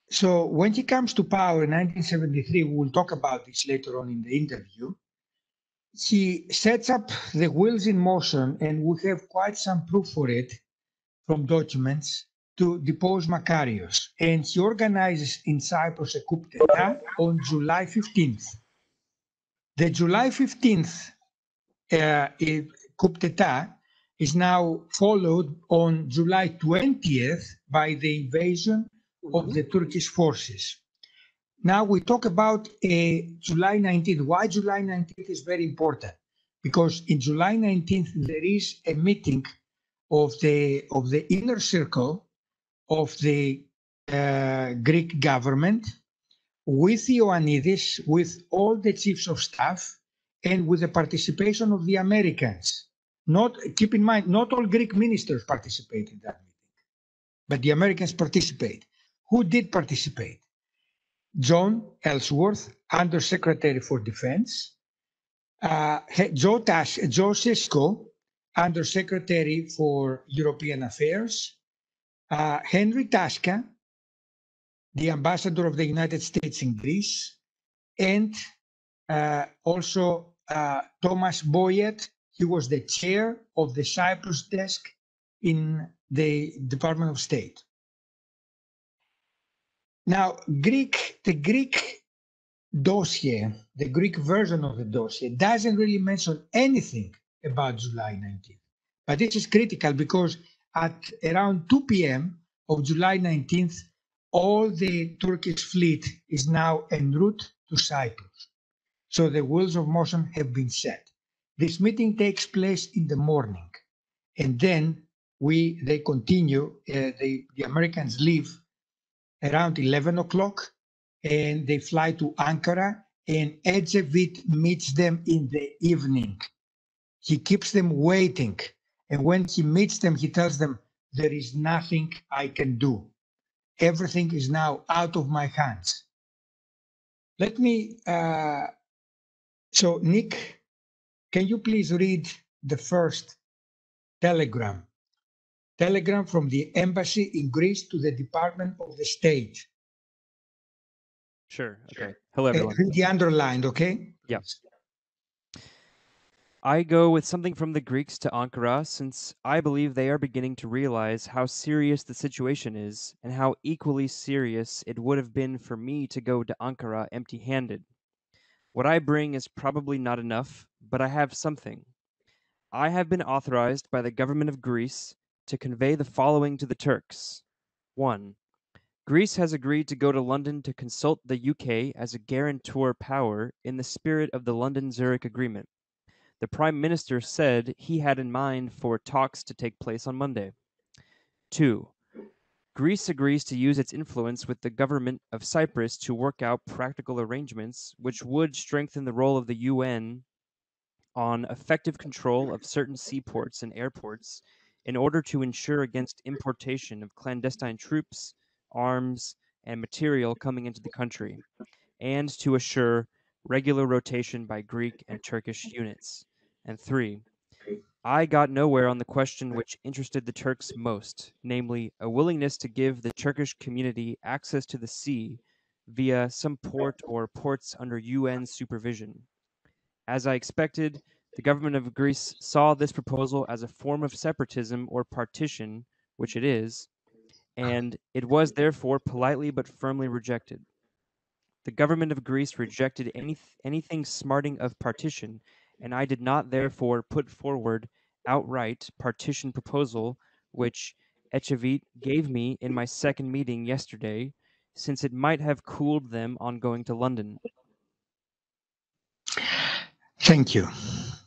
So when he comes to power in 1973, we will talk about this later on in the interview, he sets up the wheels in motion, and we have quite some proof for it from documents, to depose Makarios. And he organizes in Cyprus a coup d'etat on July 15th. The July 15th coup d'etat is now followed on July 20th by the invasion of the Turkish forces. Now we talk about July 19th. Why July 19th is very important? Because in July 19th, there is a meeting of the inner circle of the Greek government with Ioannidis, with all the chiefs of staff, and with the participation of the Americans. Keep in mind, not all Greek ministers participate in that meeting, but the Americans participate. Who did participate? John Ellsworth, Undersecretary for Defense, Joe Sisko, Undersecretary for European Affairs, Henry Tasca, the Ambassador of the United States in Greece, and also Thomas Boyett. He was the chair of the Cyprus desk in the Department of State. Now, the Greek dossier, the Greek version of the dossier, doesn't really mention anything about July 19th. But this is critical because at around 2 p.m. of July 19th, all the Turkish fleet is now en route to Cyprus. So the wheels of motion have been set. This meeting takes place in the morning, and then they continue. The Americans leave around 11 o'clock, and they fly to Ankara, and Ecevit meets them in the evening. He keeps them waiting, and when he meets them, he tells them, there is nothing I can do. Everything is now out of my hands. Let me, so Nick, can you please read the first telegram from the embassy in Greece to the Department of the State? Sure. Okay. Hello, everyone. Read the underlined, okay? Yeah. I go with something from the Greeks to Ankara, since I believe they are beginning to realize how serious the situation is and how equally serious it would have been for me to go to Ankara empty-handed. What I bring is probably not enough, but I have something. I have been authorized by the government of Greece to convey the following to the Turks. 1. Greece has agreed to go to London to consult the UK as a guarantor power in the spirit of the London-Zurich Agreement. The Prime Minister said he had in mind for talks to take place on Monday. 2. Greece agrees to use its influence with the government of Cyprus to work out practical arrangements which would strengthen the role of the UN on effective control of certain seaports and airports in order to ensure against importation of clandestine troops, arms, and material coming into the country, and to assure regular rotation by Greek and Turkish units. And 3. I got nowhere on the question which interested the Turks most, namely a willingness to give the Turkish community access to the sea via some port or ports under UN supervision. As I expected, the government of Greece saw this proposal as a form of separatism or partition, which it is, and it was therefore politely but firmly rejected. The government of Greece rejected anything smarting of partition, and I did not therefore put forward outright partition proposal, which Ecevit gave me in my second meeting yesterday, since it might have cooled them on going to London. Thank you.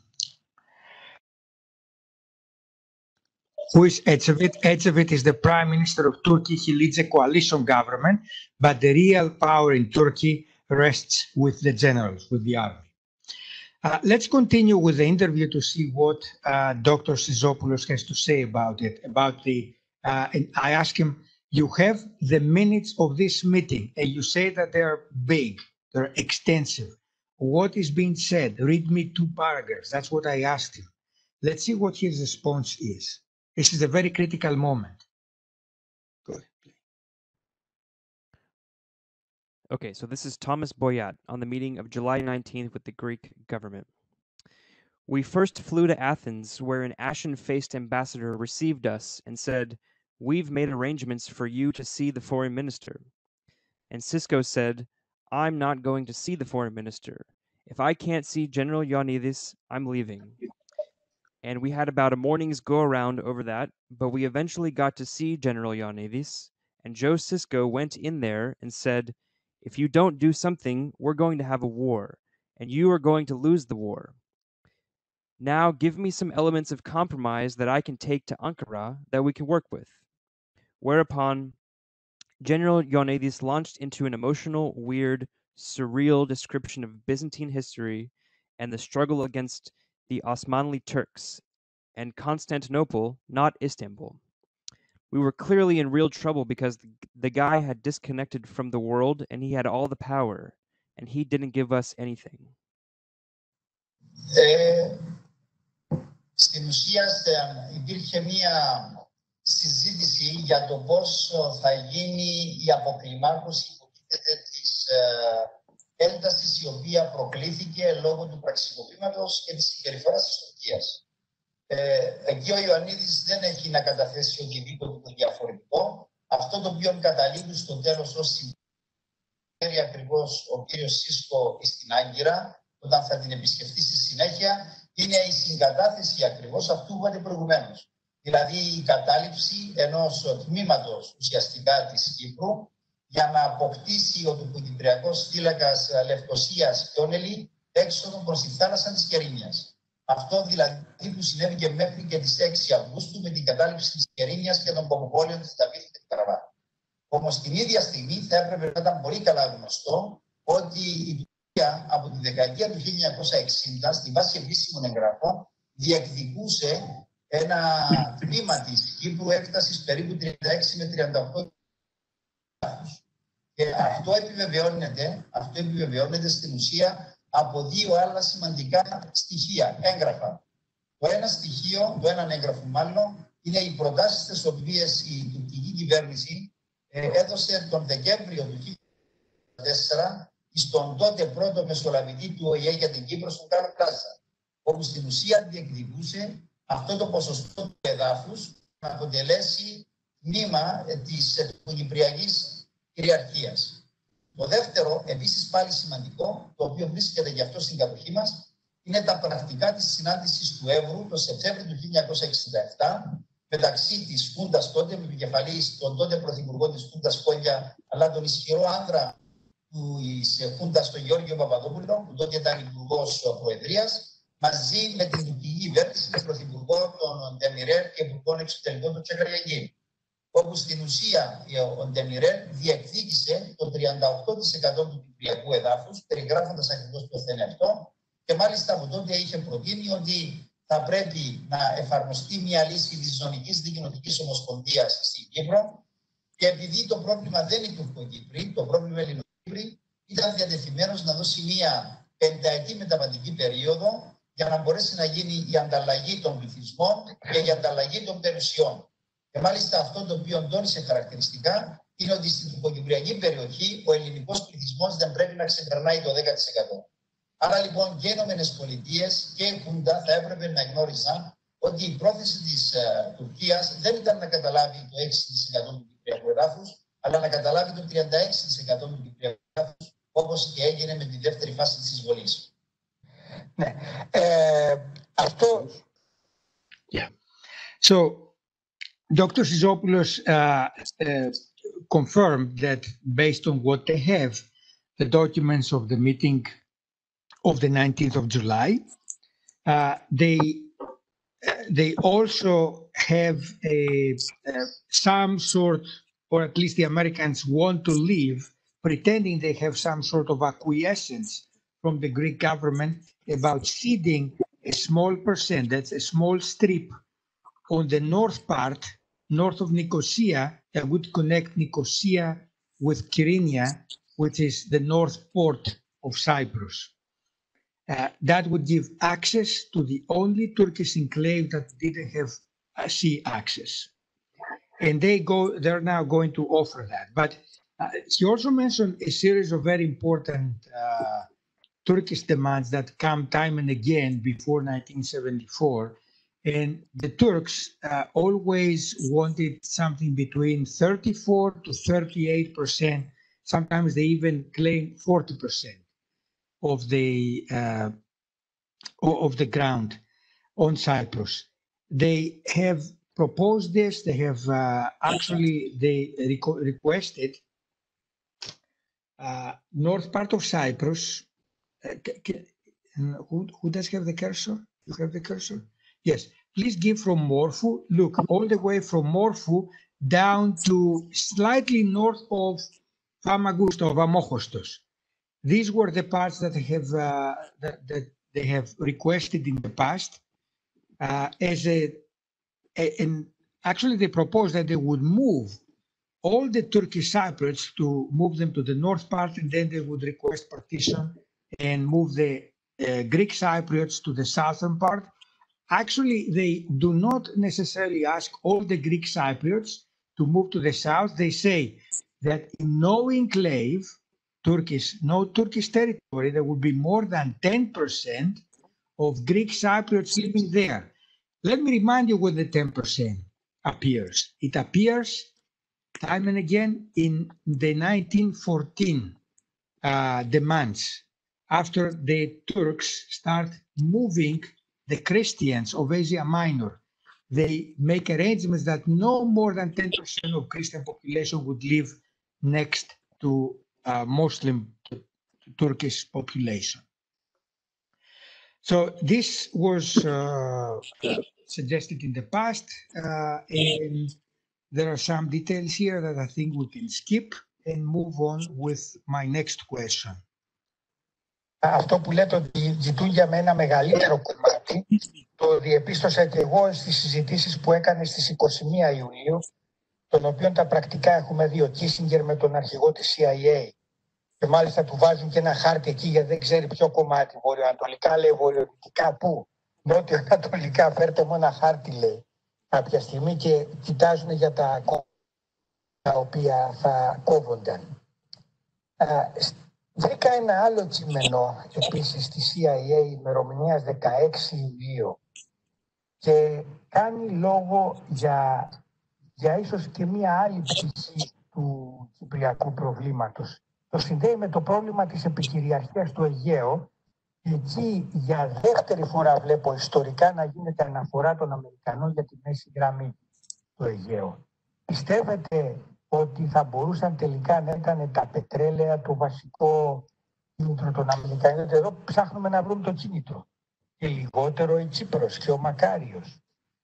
Who is Ecevit? Ecevit is the Prime Minister of Turkey. He leads a coalition government, but the real power in Turkey rests with the generals, with the army. Let's continue with the interview to see what Dr. Sizopoulos has to say about it. And I asked him, you have the minutes of this meeting, and you say that they're big, they're extensive. What is being said? Read me 2 paragraphs. That's what I asked him. Let's see what his response is. This is a very critical moment. Go ahead, please. Okay, so this is Thomas Boyat on the meeting of July 19th with the Greek government. We first flew to Athens, where an ashen-faced ambassador received us and said, "We've made arrangements for you to see the foreign minister." And Cisco said, "I'm not going to see the foreign minister. If I can't see General Ioannidis, I'm leaving." And we had about a morning's go-around over that, but we eventually got to see General Ioannidis, and Joe Cisco went in there and said, "If you don't do something, we're going to have a war, and you are going to lose the war. Now give me some elements of compromise that I can take to Ankara that we can work with." Whereupon General Ioannidis launched into an emotional, weird, surreal description of Byzantine history and the struggle against the Osmanli Turks and Constantinople, not Istanbul. We were clearly in real trouble because the guy had disconnected from the world and he had all the power, and he didn't give us anything. Στην ουσία υπήρχε μία συζήτηση για το πώς θα γίνει η αποκλιμάκωση της έντασης η οποία προκλήθηκε λόγω του πραξικοπήματος και της συμπεριφοράς της Τουρκίας. Εκεί ο Ιωαννίδης δεν έχει να καταθέσει οτιδήποτε διαφορετικό. Αυτό το οποίο καταλήγει στο τέλος ως συμπέρι ακριβώς ο κύριος Σίσκο στην Άγκυρα, όταν θα την επισκεφτεί στη συνέχεια, είναι η συγκατάθεση ακριβώς αυτού που είπατε προηγουμένως. Δηλαδή η κατάληψη ενός τμήματος ουσιαστικά της Κύπρου για να αποκτήσει ο τουρκοκυπριακός θύλακας Λευκοσίας και Όνελη έξοδο προς τη θάλασσα της Κερίνιας. Αυτό δηλαδή που συνέβη και μέχρι και τις 6 Αυγούστου με την κατάληψη της Κερίνιας και των κομοπόλεων της Δαβίδ και του Καραβά. Όμως την ίδια στιγμή θα έπρεπε να ήταν πολύ καλά γνωστό ότι η Τουρκία από τη δεκαετία του 1960 στη βάση επίσημων εγγραφών διεκδικούσε ένα τμήμα της Κύπρου έκτασης περίπου 36 με 38. Και αυτό επιβεβαιώνεται στην ουσία από δύο άλλα σημαντικά στοιχεία, έγγραφα. Το ένα στοιχείο, το έναν έγγραφο μάλλον, είναι οι προτάσεις τις οποίες η τουρκική κυβέρνηση έδωσε τον Δεκέμβριο του 2004 στον τότε πρώτο μεσολαβητή του ΟΗΕ για την Κύπρο, στον Κάρλο Πλάζα, όπου στην ουσία διεκδικούσε αυτό το ποσοστό του εδάφους να αποτελέσει τμήμα της κυπριακής κυριαρχίας. Το δεύτερο, επίσης πάλι σημαντικό, το οποίο βρίσκεται γι' αυτό στην κατοχή μας, είναι τα πρακτικά της συνάντησης του Εύρου το Σεπτέμβριο του 1967 μεταξύ της Χούντας τότε, με επικεφαλής τον τότε πρωθυπουργό της Χούντας Κόλια, αλλά τον ισχυρό άνδρα της Χούντας, τον Γεώργιο Παπαδόπουλο, που τότε ήταν υπουργός Προεδρίας, μαζί με την τουρκική κυβέρνηση, τον πρωθυπουργό των Ντεμιρέρ και υπουργών εξωτερικών των Τσεκαριαγγί, όπου στην ουσία ο Ντεμιρέρ διεκδίκησε το 38% του κυπριακού εδάφους, περιγράφοντας ακριβώς το θέμα αυτό, και μάλιστα από τότε είχε προτείνει ότι θα πρέπει να εφαρμοστεί μια λύση της ζωνικής δικοινοτικής ομοσπονδίας στην Κύπρο, και επειδή το πρόβλημα δεν είναι τουρκοκύπρι, το πρόβλημα είναι ελληνοκύπρι, ήταν διατεθειμένος να δώσει μια πενταετή μεταβατική περίοδο για να μπορέσει να γίνει η ανταλλαγή των πληθυσμών και η ανταλλαγή των περιουσιών. Και μάλιστα αυτό το οποίο τόνισε χαρακτηριστικά είναι ότι στην τουρκοκυπριακή περιοχή ο ελληνικός πληθυσμός δεν πρέπει να ξεπερνάει το 10%. Άρα λοιπόν και οι ΗΠΑ και η Χούντα θα έπρεπε να γνώριζαν ότι η πρόθεση της Τουρκίας δεν ήταν να καταλάβει το 6% του κυπριακού εδάφους, αλλά να καταλάβει το 36% του κυπριακού εδάφους, όπως και έγινε με τη δεύτερη φάση της εισβολής. Ναι. Αυτό... Yeah. So, Dr. Sizopoulos confirmed that based on what they have, the documents of the meeting of the 19th of July, they also have some sort, or at least the Americans want to leave, pretending they have some sort of acquiescence from the Greek government about ceding a small percentage, a small strip on the north part, north of Nicosia, that would connect Nicosia with Kyrenia, which is the north port of Cyprus. That would give access to the only Turkish enclave that didn't have sea access. And they're now going to offer that. But He also mentioned a series of very important Turkish demands that come time and again before 1974. And the Turks always wanted something between 34 to 38%. Sometimes they even claim 40% of the ground on Cyprus. They have proposed this. They have requested north part of Cyprus. Who does have the cursor? You have the cursor? Yes. Please give from Morphou. Look, all the way from Morphou down to slightly north of Famagousta, of Amochostos. These were the parts that they have requested in the past. And actually, they proposed that they would move all the Turkish Cypriots to move them to the north part, and then they would request partition and move the Greek Cypriots to the southern part. Actually, they do not necessarily ask all the Greek Cypriots to move to the south. They say that in no enclave, no Turkish territory, there would be more than 10% of Greek Cypriots living there. Let me remind you when the 10% appears. It appears time and again in the 1914 demands, after the Turks start moving the Christians of Asia Minor. They make arrangements that no more than 10% of Christian population would live next to Muslim Turkish population. So this was suggested in the past, and there are some details here that I think we can skip and move on with my next question. Αυτό που λέτε ότι ζητούν για μένα μεγαλύτερο κομμάτι, το διεπίστωσα και εγώ στις συζητήσεις που έκανε στις 21 Ιουλίου, των οποίων τα πρακτικά έχουμε δει ο Κίσινγκερ με τον αρχηγό της CIA. Και μάλιστα του βάζουν και ένα χάρτη εκεί, γιατί δεν ξέρει ποιο κομμάτι. Βορειοανατολικά λέει, βορειοδυτικά πού. Νότιο-ανατολικά, φέρτε μου ένα χάρτη, λέει. Κάποια στιγμή και κοιτάζουν για τα οποία θα κόβονταν. Βρήκα ένα άλλο κείμενο επίσης στη CIA ημερομηνίας 16 Ιουλίου και κάνει λόγο για ίσως και μία άλλη πτυχή του κυπριακού προβλήματος. Το συνδέει με το πρόβλημα της επικυριαρχίας του Αιγαίου. Εκεί για δεύτερη φορά βλέπω ιστορικά να γίνεται αναφορά των Αμερικανών για τη μέση γραμμή του Αιγαίου. Πιστεύετε ότι θα μπορούσαν τελικά να ήταν τα πετρέλαια το βασικό κίνητρο των Αμερικανών? Εδώ ψάχνουμε να βρούμε το κίνητρο. Και λιγότερο η Κύπρος και ο Μακάριος.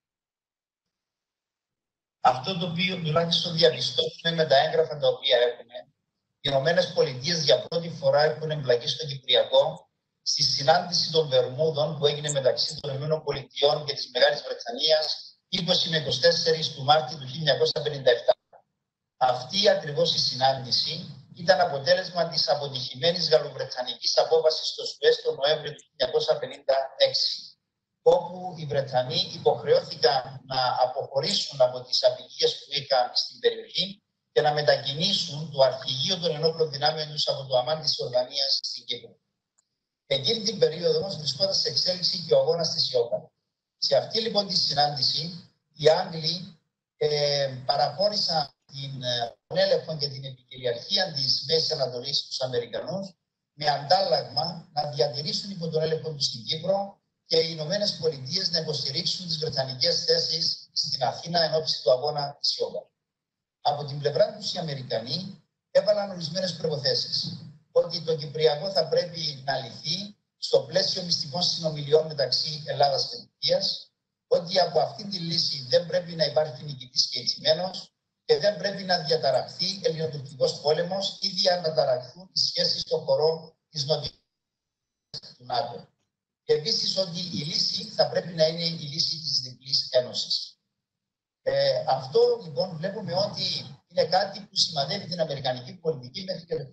Αυτό το οποίο τουλάχιστον διαπιστώσουμε με τα έγγραφα τα οποία έχουμε, οι ΗΠΑ για πρώτη φορά έχουν εμπλακεί στο Κυπριακό στη συνάντηση των Βερμούδων που έγινε μεταξύ των ΗΠΑ και της Μεγάλης Βρετανίας 20 με 24 του Μάρτη του 1957. Αυτή ακριβώς η συνάντηση ήταν αποτέλεσμα της αποτυχημένης γαλλοβρετανικής απόβασης στο Σουέζ τον Νοέμβριο του 1956, όπου οι Βρετανοί υποχρεώθηκαν να αποχωρήσουν από τις απειλίες που είχαν στην περιοχή και να μετακινήσουν το αρχηγείο των ενόπλων δυνάμεων τους από το αμάν της Ορδανίας στην Κύπρο. Εκείνη την περίοδο όμως βρισκόταν σε εξέλιξη και ο αγώνας της Ιώκα. Σε αυτή λοιπόν τη συνάντηση οι Άγγλοι παραχώρησαν τον έλεγχο και την επικυριαρχία της Μέσης Ανατολής στους Αμερικανούς με αντάλλαγμα να διατηρήσουν υπό τον έλεγχο τους στην Κύπρο και οι Ηνωμένες Πολιτείες να υποστηρίξουν τις βρετανικές θέσεις στην Αθήνα εν ώψη του αγώνα της Ιώκα. Από την πλευρά τους οι Αμερικανοί έβαλαν ορισμένες προϋποθέσεις. Ότι το Κυπριακό θα πρέπει να λυθεί στο πλαίσιο μυστικών συνομιλιών μεταξύ Ελλάδας και Τουρκίας, ότι από αυτή τη λύση δεν πρέπει να υπάρχει νικητής και ηττημένος και δεν πρέπει να διαταραχθεί ελληνοτουρκικός πόλεμος ή να διαταραχθούν οι σχέσεις των χωρών της Νοτιοανατολικής του ΝΑΤΟ. Και επίσης ότι η λύση θα πρέπει να είναι η λύση της διπλής ένωσης. Αυτό λοιπόν βλέπουμε ότι είναι κάτι που σημαδεύει την αμερικανική πολιτική μέχρι και το 1974.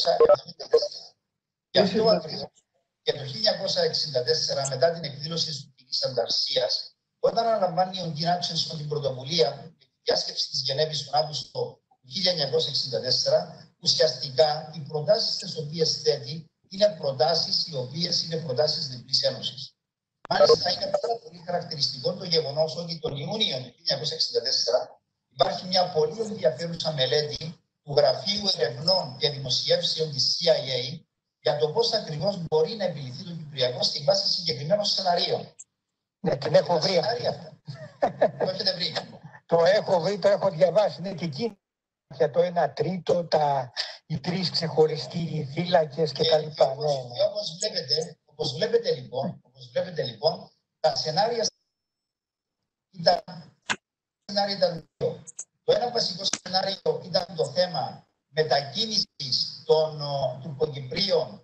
Γι' αυτό ακριβώς και το 1964, μετά την εκδήλωση της Τουρκικής Ανταρσίας, όταν αναλαμβάνει ο Γκίν Άτσενσον την πρωτοβουλία για τη διάσκεψη της Γενέβης τον Αύγουστο του 1964, ουσιαστικά οι προτάσεις τις οποίες θέτει είναι προτάσεις οι οποίες είναι προτάσεις διπλής ένωσης. Μάλιστα, είναι πάρα πολύ χαρακτηριστικό το γεγονός ότι τον Ιούνιο του 1964 υπάρχει μια πολύ ενδιαφέρουσα μελέτη του Γραφείου Ερευνών και Δημοσιεύσεων της CIA για το πώς ακριβώς μπορεί να επιληθεί το Κυπριακό στη βάση συγκεκριμένων σεναρίων. Ναι, την έχω βρει. Το έχετε βρει. Το έχω βρει, το έχω διαβάσει. Είναι και εκεί για το 1 τρίτο, οι 3 ξεχωριστοί θύλακες κτλ. Όπως βλέπετε λοιπόν, τα σενάρια ήταν δύο. Το ένα βασικό σενάριο ήταν το θέμα μετακίνησης των Τουρκοκυπρίων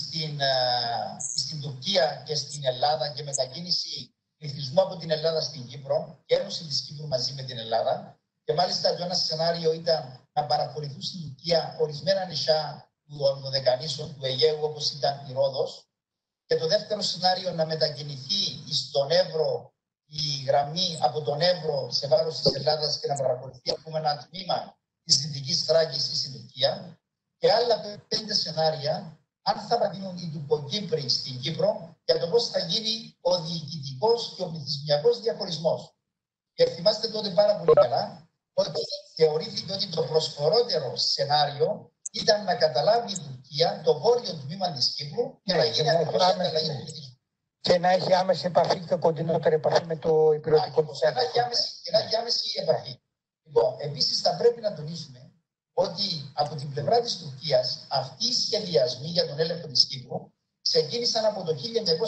στην Τουρκία και στην Ελλάδα και μετακίνηση πληθυσμού από την Ελλάδα στην Κύπρο και ένωση της Κύπρου μαζί με την Ελλάδα. Και μάλιστα το ένα σενάριο ήταν να παραχωρηθούν στην Τουρκία ορισμένα νησιά του Δωδεκανήσου, του Αιγαίου, όπως ήταν η Ρόδος. Και το δεύτερο σενάριο να μετακινηθεί στον Εύρο η γραμμή από τον Εύρο σε βάρος της Ελλάδας και να παρακολουθεί ένα τμήμα της Δυτικής Θράκης στην Τουρκία. Και άλλα 5 σενάρια, αν θα παραμείνουν οι Τουρκοκύπροι στην Κύπρο, για το πώς θα γίνει ο διοικητικός και ο πληθυσμιακός διαχωρισμός. Και θυμάστε τότε πάρα πολύ καλά ότι θεωρήθηκε ότι το προσφορότερο σενάριο ήταν να καταλάβει η Τουρκία το βόρειο τμήμα της Κύπρου και να γίνει ακριβώς ανταλλαγή του πληθυσμού. Και να έχει άμεση επαφή και κοντινότερη επαφή με το υπηρετικό του θέμα. Και να έχει άμεση επαφή. Λοιπόν, επίσης θα πρέπει να τονίσουμε ότι από την πλευρά της Τουρκίας αυτοί οι σχεδιασμοί για τον έλεγχο της Κύπρου ξεκίνησαν από το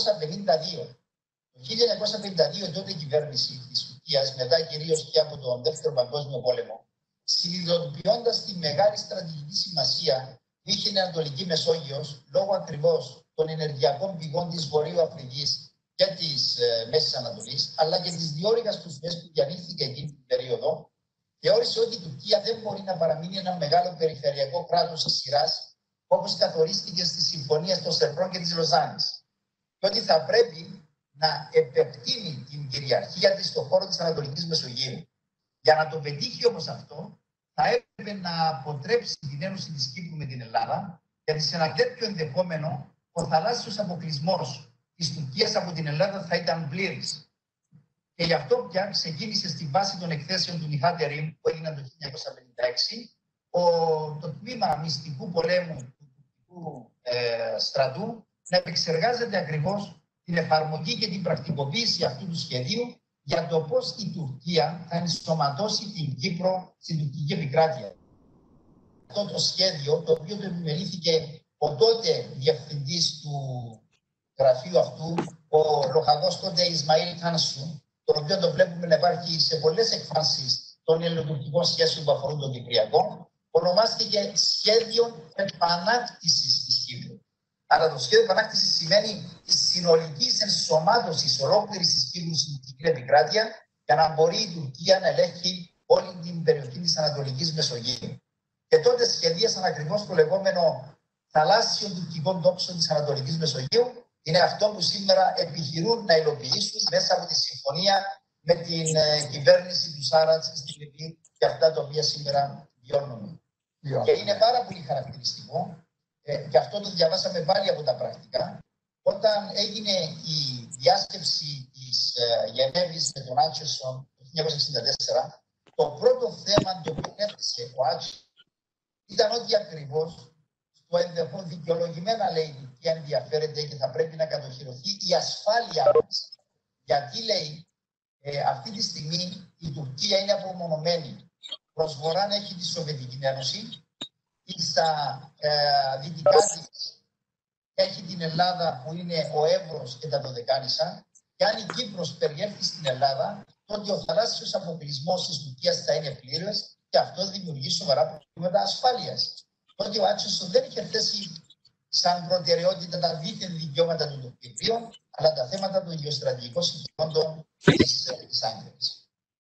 1952. Το 1952 τότε η κυβέρνηση της Τουρκίας, μετά κυρίως και από τον Δεύτερο Παγκόσμιο Πόλεμο, συνειδητοποιώντας τη μεγάλη στρατηγική σημασία που είχε η Ανατολική Μεσόγειος λόγω ακριβώς των ενεργειακών πηγών της Βορείου Αφρικής και της Μέσης Ανατολής, αλλά και της διόρυγας του Σουέζ που διανύχθηκε εκείνη την περίοδο, θεώρησε ότι η Τουρκία δεν μπορεί να παραμείνει ένα μεγάλο περιφερειακό κράτος της σειράς, όπως καθορίστηκε στη Συμφωνία των Σερβρών και της Λοζάνης. Και ότι θα πρέπει να επεκτείνει την κυριαρχία της στον χώρο της Ανατολικής Μεσογείου. Για να το πετύχει όμως αυτό, θα έπρεπε να αποτρέψει την ένωση της Κύπρου με την Ελλάδα, γιατί σε ένα τέτοιο ενδεχόμενο ο θαλάσσιος αποκλεισμός της Τουρκίας από την Ελλάδα θα ήταν πλήρης. Και γι' αυτό πια ξεκίνησε στη βάση των εκθέσεων του Νιχάτεριμ που έγιναν το 1956 το τμήμα μυστικού πολέμου του τουρκικού στρατού να επεξεργάζεται ακριβώς την εφαρμογή και την πρακτικοποίηση αυτού του σχεδίου για το πώς η Τουρκία θα ενσωματώσει την Κύπρο στην τουρκική επικράτεια. Αυτό το σχέδιο, το οποίο το επιμελήθηκε ο τότε διευθυντής του γραφείου αυτού, ο λοχαγός τότε Ισμαήλ Τάνσου, το οποίο το βλέπουμε να υπάρχει σε πολλές εκφάνσεις των ελληνοτουρκικών σχέσεων που αφορούν τον Κυπριακό, ονομάστηκε Σχέδιο Επανάκτησης της Κύπρου. Άρα το σχέδιο επανάκτησης σημαίνει τη συνολική ενσωμάτωση ολόκληρη της Κύπρου στην τουρκική επικράτεια για να μπορεί η Τουρκία να ελέγχει όλη την περιοχή της Ανατολικής Μεσογείου. Και τότε σχεδίασαν ακριβώς το λεγόμενο θαλάσσιο τουρκικό τόξο της Ανατολικής Μεσογείου. Είναι αυτό που σήμερα επιχειρούν να υλοποιήσουν μέσα από τη συμφωνία με την κυβέρνηση του Σάρατς στην Λιβύη και αυτά τα οποία σήμερα βιώνουμε. Και είναι πάρα πολύ χαρακτηριστικό, και αυτό το διαβάσαμε πάλι από τα πρακτικά, όταν έγινε η διάσκεψη της Γενέβης με τον Άτσεσον το 1964, το πρώτο θέμα το οποίο έθεσε ο Άτσεσον ήταν ότι ακριβώς το ενδεχόμενο δικαιολογημένα λέει και ενδιαφέρεται και θα πρέπει να κατοχυρωθεί η ασφάλεια μας. Γιατί λέει αυτή τη στιγμή η Τουρκία είναι απομονωμένη. Προς βορράν έχει τη Σοβιετική Ένωση, στα δυτικά της έχει την Ελλάδα που είναι ο Εύρος και τα Δωδεκάνησα, και αν η Κύπρος περιέλθει στην Ελλάδα, τότε ο θαλάσσιος αποκλεισμός της Τουρκίας θα είναι πλήρες και αυτό δημιουργεί σοβαρά προβλήματα ασφάλειας. Τότε ο Άτσεσον δεν είχε θέσει σαν προτεραιότητα τα δίθεν δικαιώματα των Τουρκοκυπρίων, αλλά τα θέματα των γεωστρατηγικών συμφωνών της Άγγλας.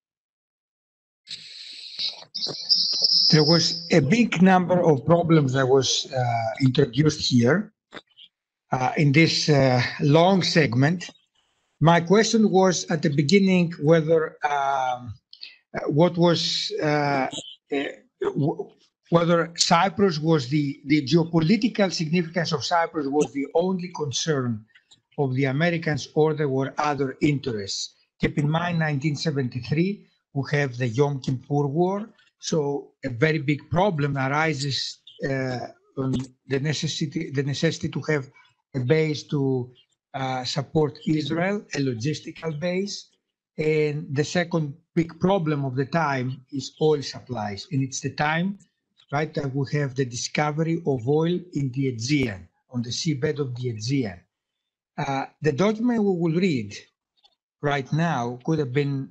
There was a big number of problems that was introduced here in this long segment. My question was at the beginning whether what was whether Cyprus was the geopolitical significance of Cyprus was the only concern of the Americans, or there were other interests. Keep in mind, 1973, we have the Yom Kippur War, so a very big problem arises on the necessity to have a base to support Israel, a logistical base. And the second big problem of the time is oil supplies. And it's the time, right, that we have the discovery of oil in the Aegean, on the seabed of the Aegean. The document we will read right now could have been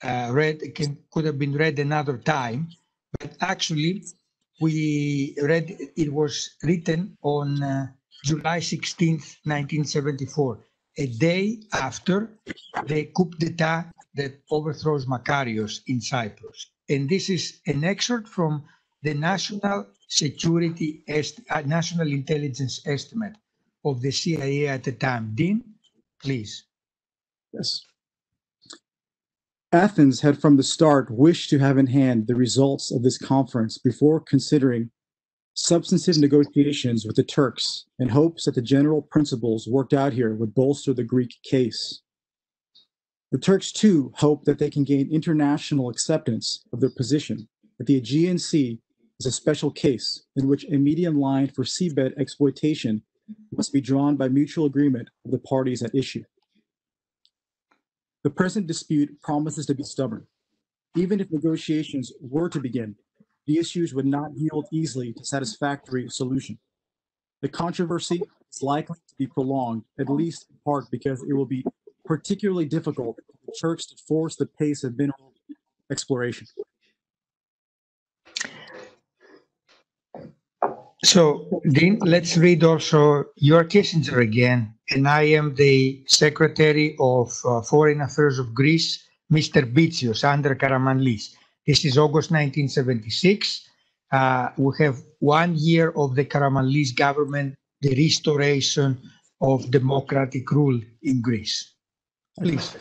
read another time, but actually we read it was written on July 16th, 1974, a day after the coup d'etat that overthrows Makarios in Cyprus. And this is an excerpt from the National Intelligence Estimate of the CIA at the time. Dean, please. Yes. Athens had from the start wished to have in hand the results of this conference before considering substantive negotiations with the Turks in hopes that the general principles worked out here would bolster the Greek case. The Turks, too, hope that they can gain international acceptance of their position that the Aegean Sea is a special case in which a median line for seabed exploitation must be drawn by mutual agreement of the parties at issue. The present dispute promises to be stubborn. Even if negotiations were to begin, the issues would not yield easily to satisfactory solution. The controversy is likely to be prolonged, at least in part because it will be particularly difficult for the Turks to force the pace of mineral exploration. So, Dean, let's read also your Kissinger again. And I am the Secretary of Foreign Affairs of Greece, Mr. Bitsios, under Karamanlis. This is August 1976. We have 1 year of the Karamanlis government, the restoration of democratic rule in Greece. Please.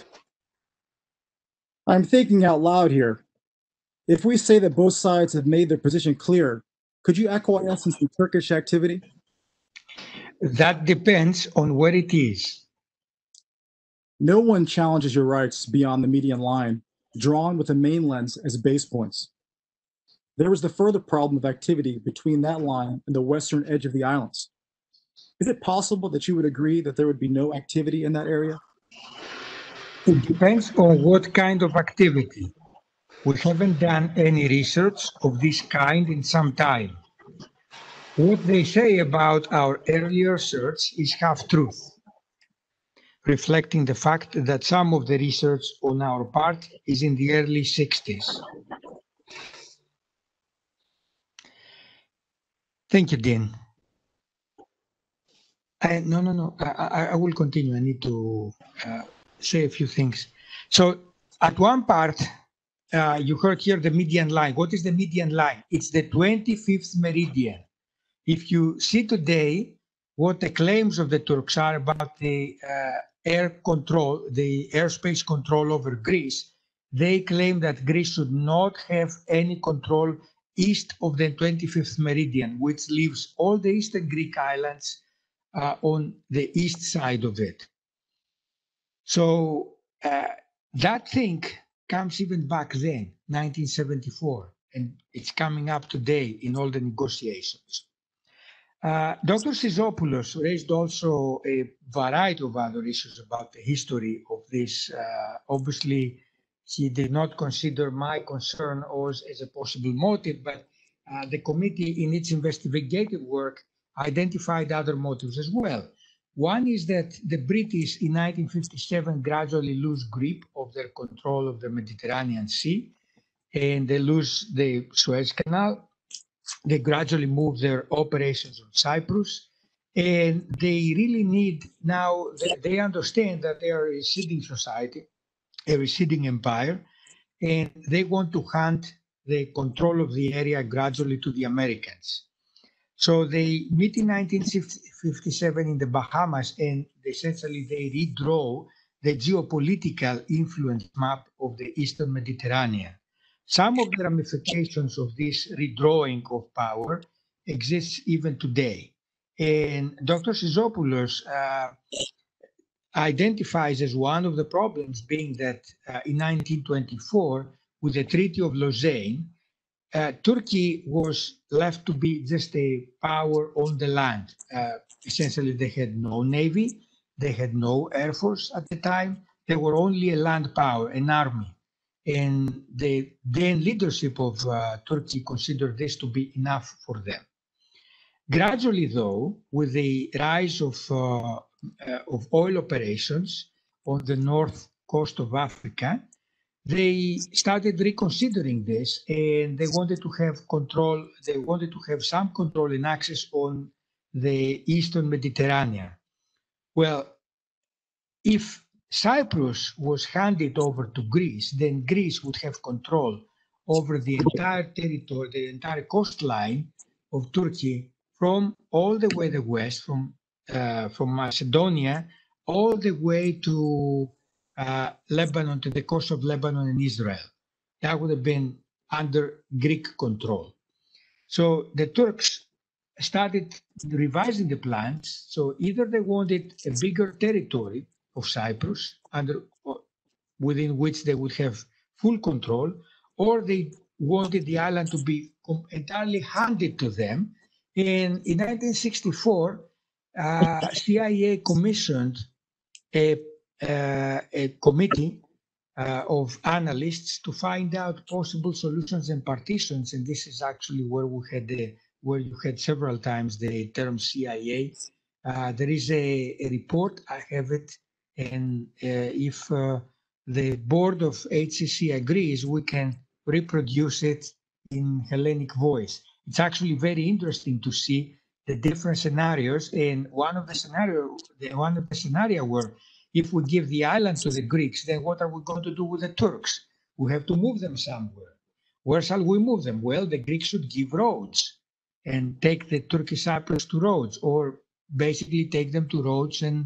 I'm thinking out loud here. If we say that both sides have made their position clear, could you acquiesce in some Turkish activity? That depends on where it is. No one challenges your rights beyond the median line, drawn with the mainlands as base points. There is the further problem of activity between that line and the western edge of the islands. Is it possible that you would agree that there would be no activity in that area? It depends on what kind of activity. We haven't done any research of this kind in some time. What they say about our earlier research is half-truth, reflecting the fact that some of the research on our part is in the early 60s. Thank you, Dean. No. I will continue. I need to say a few things. So at one part, you heard here the median line. What is the median line? It's the 25th meridian. If you see today what the claims of the Turks are about the air control, the airspace control over Greece, they claim that Greece should not have any control east of the 25th meridian, which leaves all the eastern Greek islands on the east side of it. So that thing comes even back then, 1974, and it's coming up today in all the negotiations. Dr. Sizopoulos raised also a variety of other issues about the history of this. Obviously, he did not consider my concern as a possible motive, but the committee in its investigative work identified other motives as well. One is that the British in 1957 gradually lose grip of their control of the Mediterranean Sea, and they lose the Suez Canal. They gradually move their operations on Cyprus, and they really need now, they understand that they are a receding society, a receding empire, and they want to hand the control of the area gradually to the Americans. So they meet in 1957 in the Bahamas, and essentially they redraw the geopolitical influence map of the Eastern Mediterranean. some of the ramifications of this redrawing of power exists even today. And Dr. Sizopoulos identifies as one of the problems being that in 1924, with the Treaty of Lausanne, Turkey was left to be just a power on the land. Essentially, they had no navy, they had no air force at the time. They were only a land power, an army. And the then leadership of Turkey considered this to be enough for them. Gradually, though, with the rise of oil operations on the north coast of Africa, they started reconsidering this, and they wanted to have control. They wanted to have some control and access on the Eastern Mediterranean. Well, if Cyprus was handed over to Greece, then Greece would have control over the entire territory, the entire coastline of Turkey, from all the way the west, from Macedonia, all the way to Lebanon, to the coast of Lebanon and Israel. That would have been under Greek control. So the Turks started revising the plans. So either they wanted a bigger territory of Cyprus, within which they would have full control, or they wanted the island to be entirely handed to them. And in 1964, CIA commissioned a committee of analysts to find out possible solutions and partitions. And this is actually where where you had several times the term CIA. There is a report, I have it, and if the board of HCC agrees, we can reproduce it in Hellenic voice. It's actually very interesting to see the different scenarios. And one of the scenario where if we give the island to the Greeks, then what are we going to do with the Turks? We have to move them somewhere. Where shall we move them? Well, the Greeks should give Rhodes and take the Turkish Cyprus to Rhodes, or basically take them to Rhodes and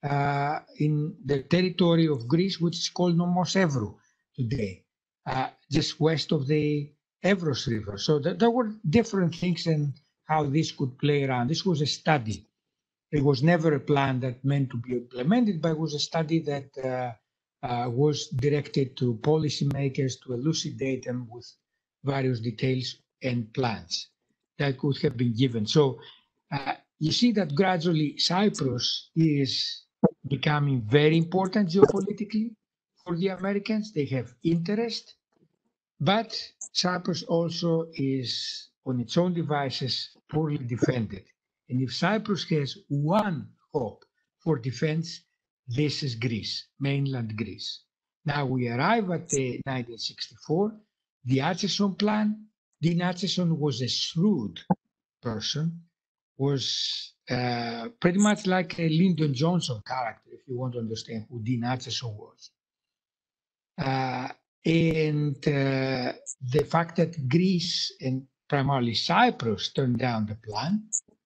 in the territory of Greece, which is called Nomos Evrou today, just west of the Evros River. So there were different things and how this could play around. This was a study. It was never a plan that meant to be implemented, but it was a study that was directed to policymakers to elucidate them with various details and plans that could have been given. So you see that gradually Cyprus is becoming very important geopolitically for the Americans. They have interest, but Cyprus also is on its own devices poorly defended. And if Cyprus has one hope for defense, this is Greece, mainland Greece. Now we arrive at 1964, the Acheson plan. Dean Acheson was a shrewd person, was pretty much like a Lyndon Johnson character, if you want to understand who Dean Acheson was. And the fact that Greece and primarily Cyprus turned down the plan,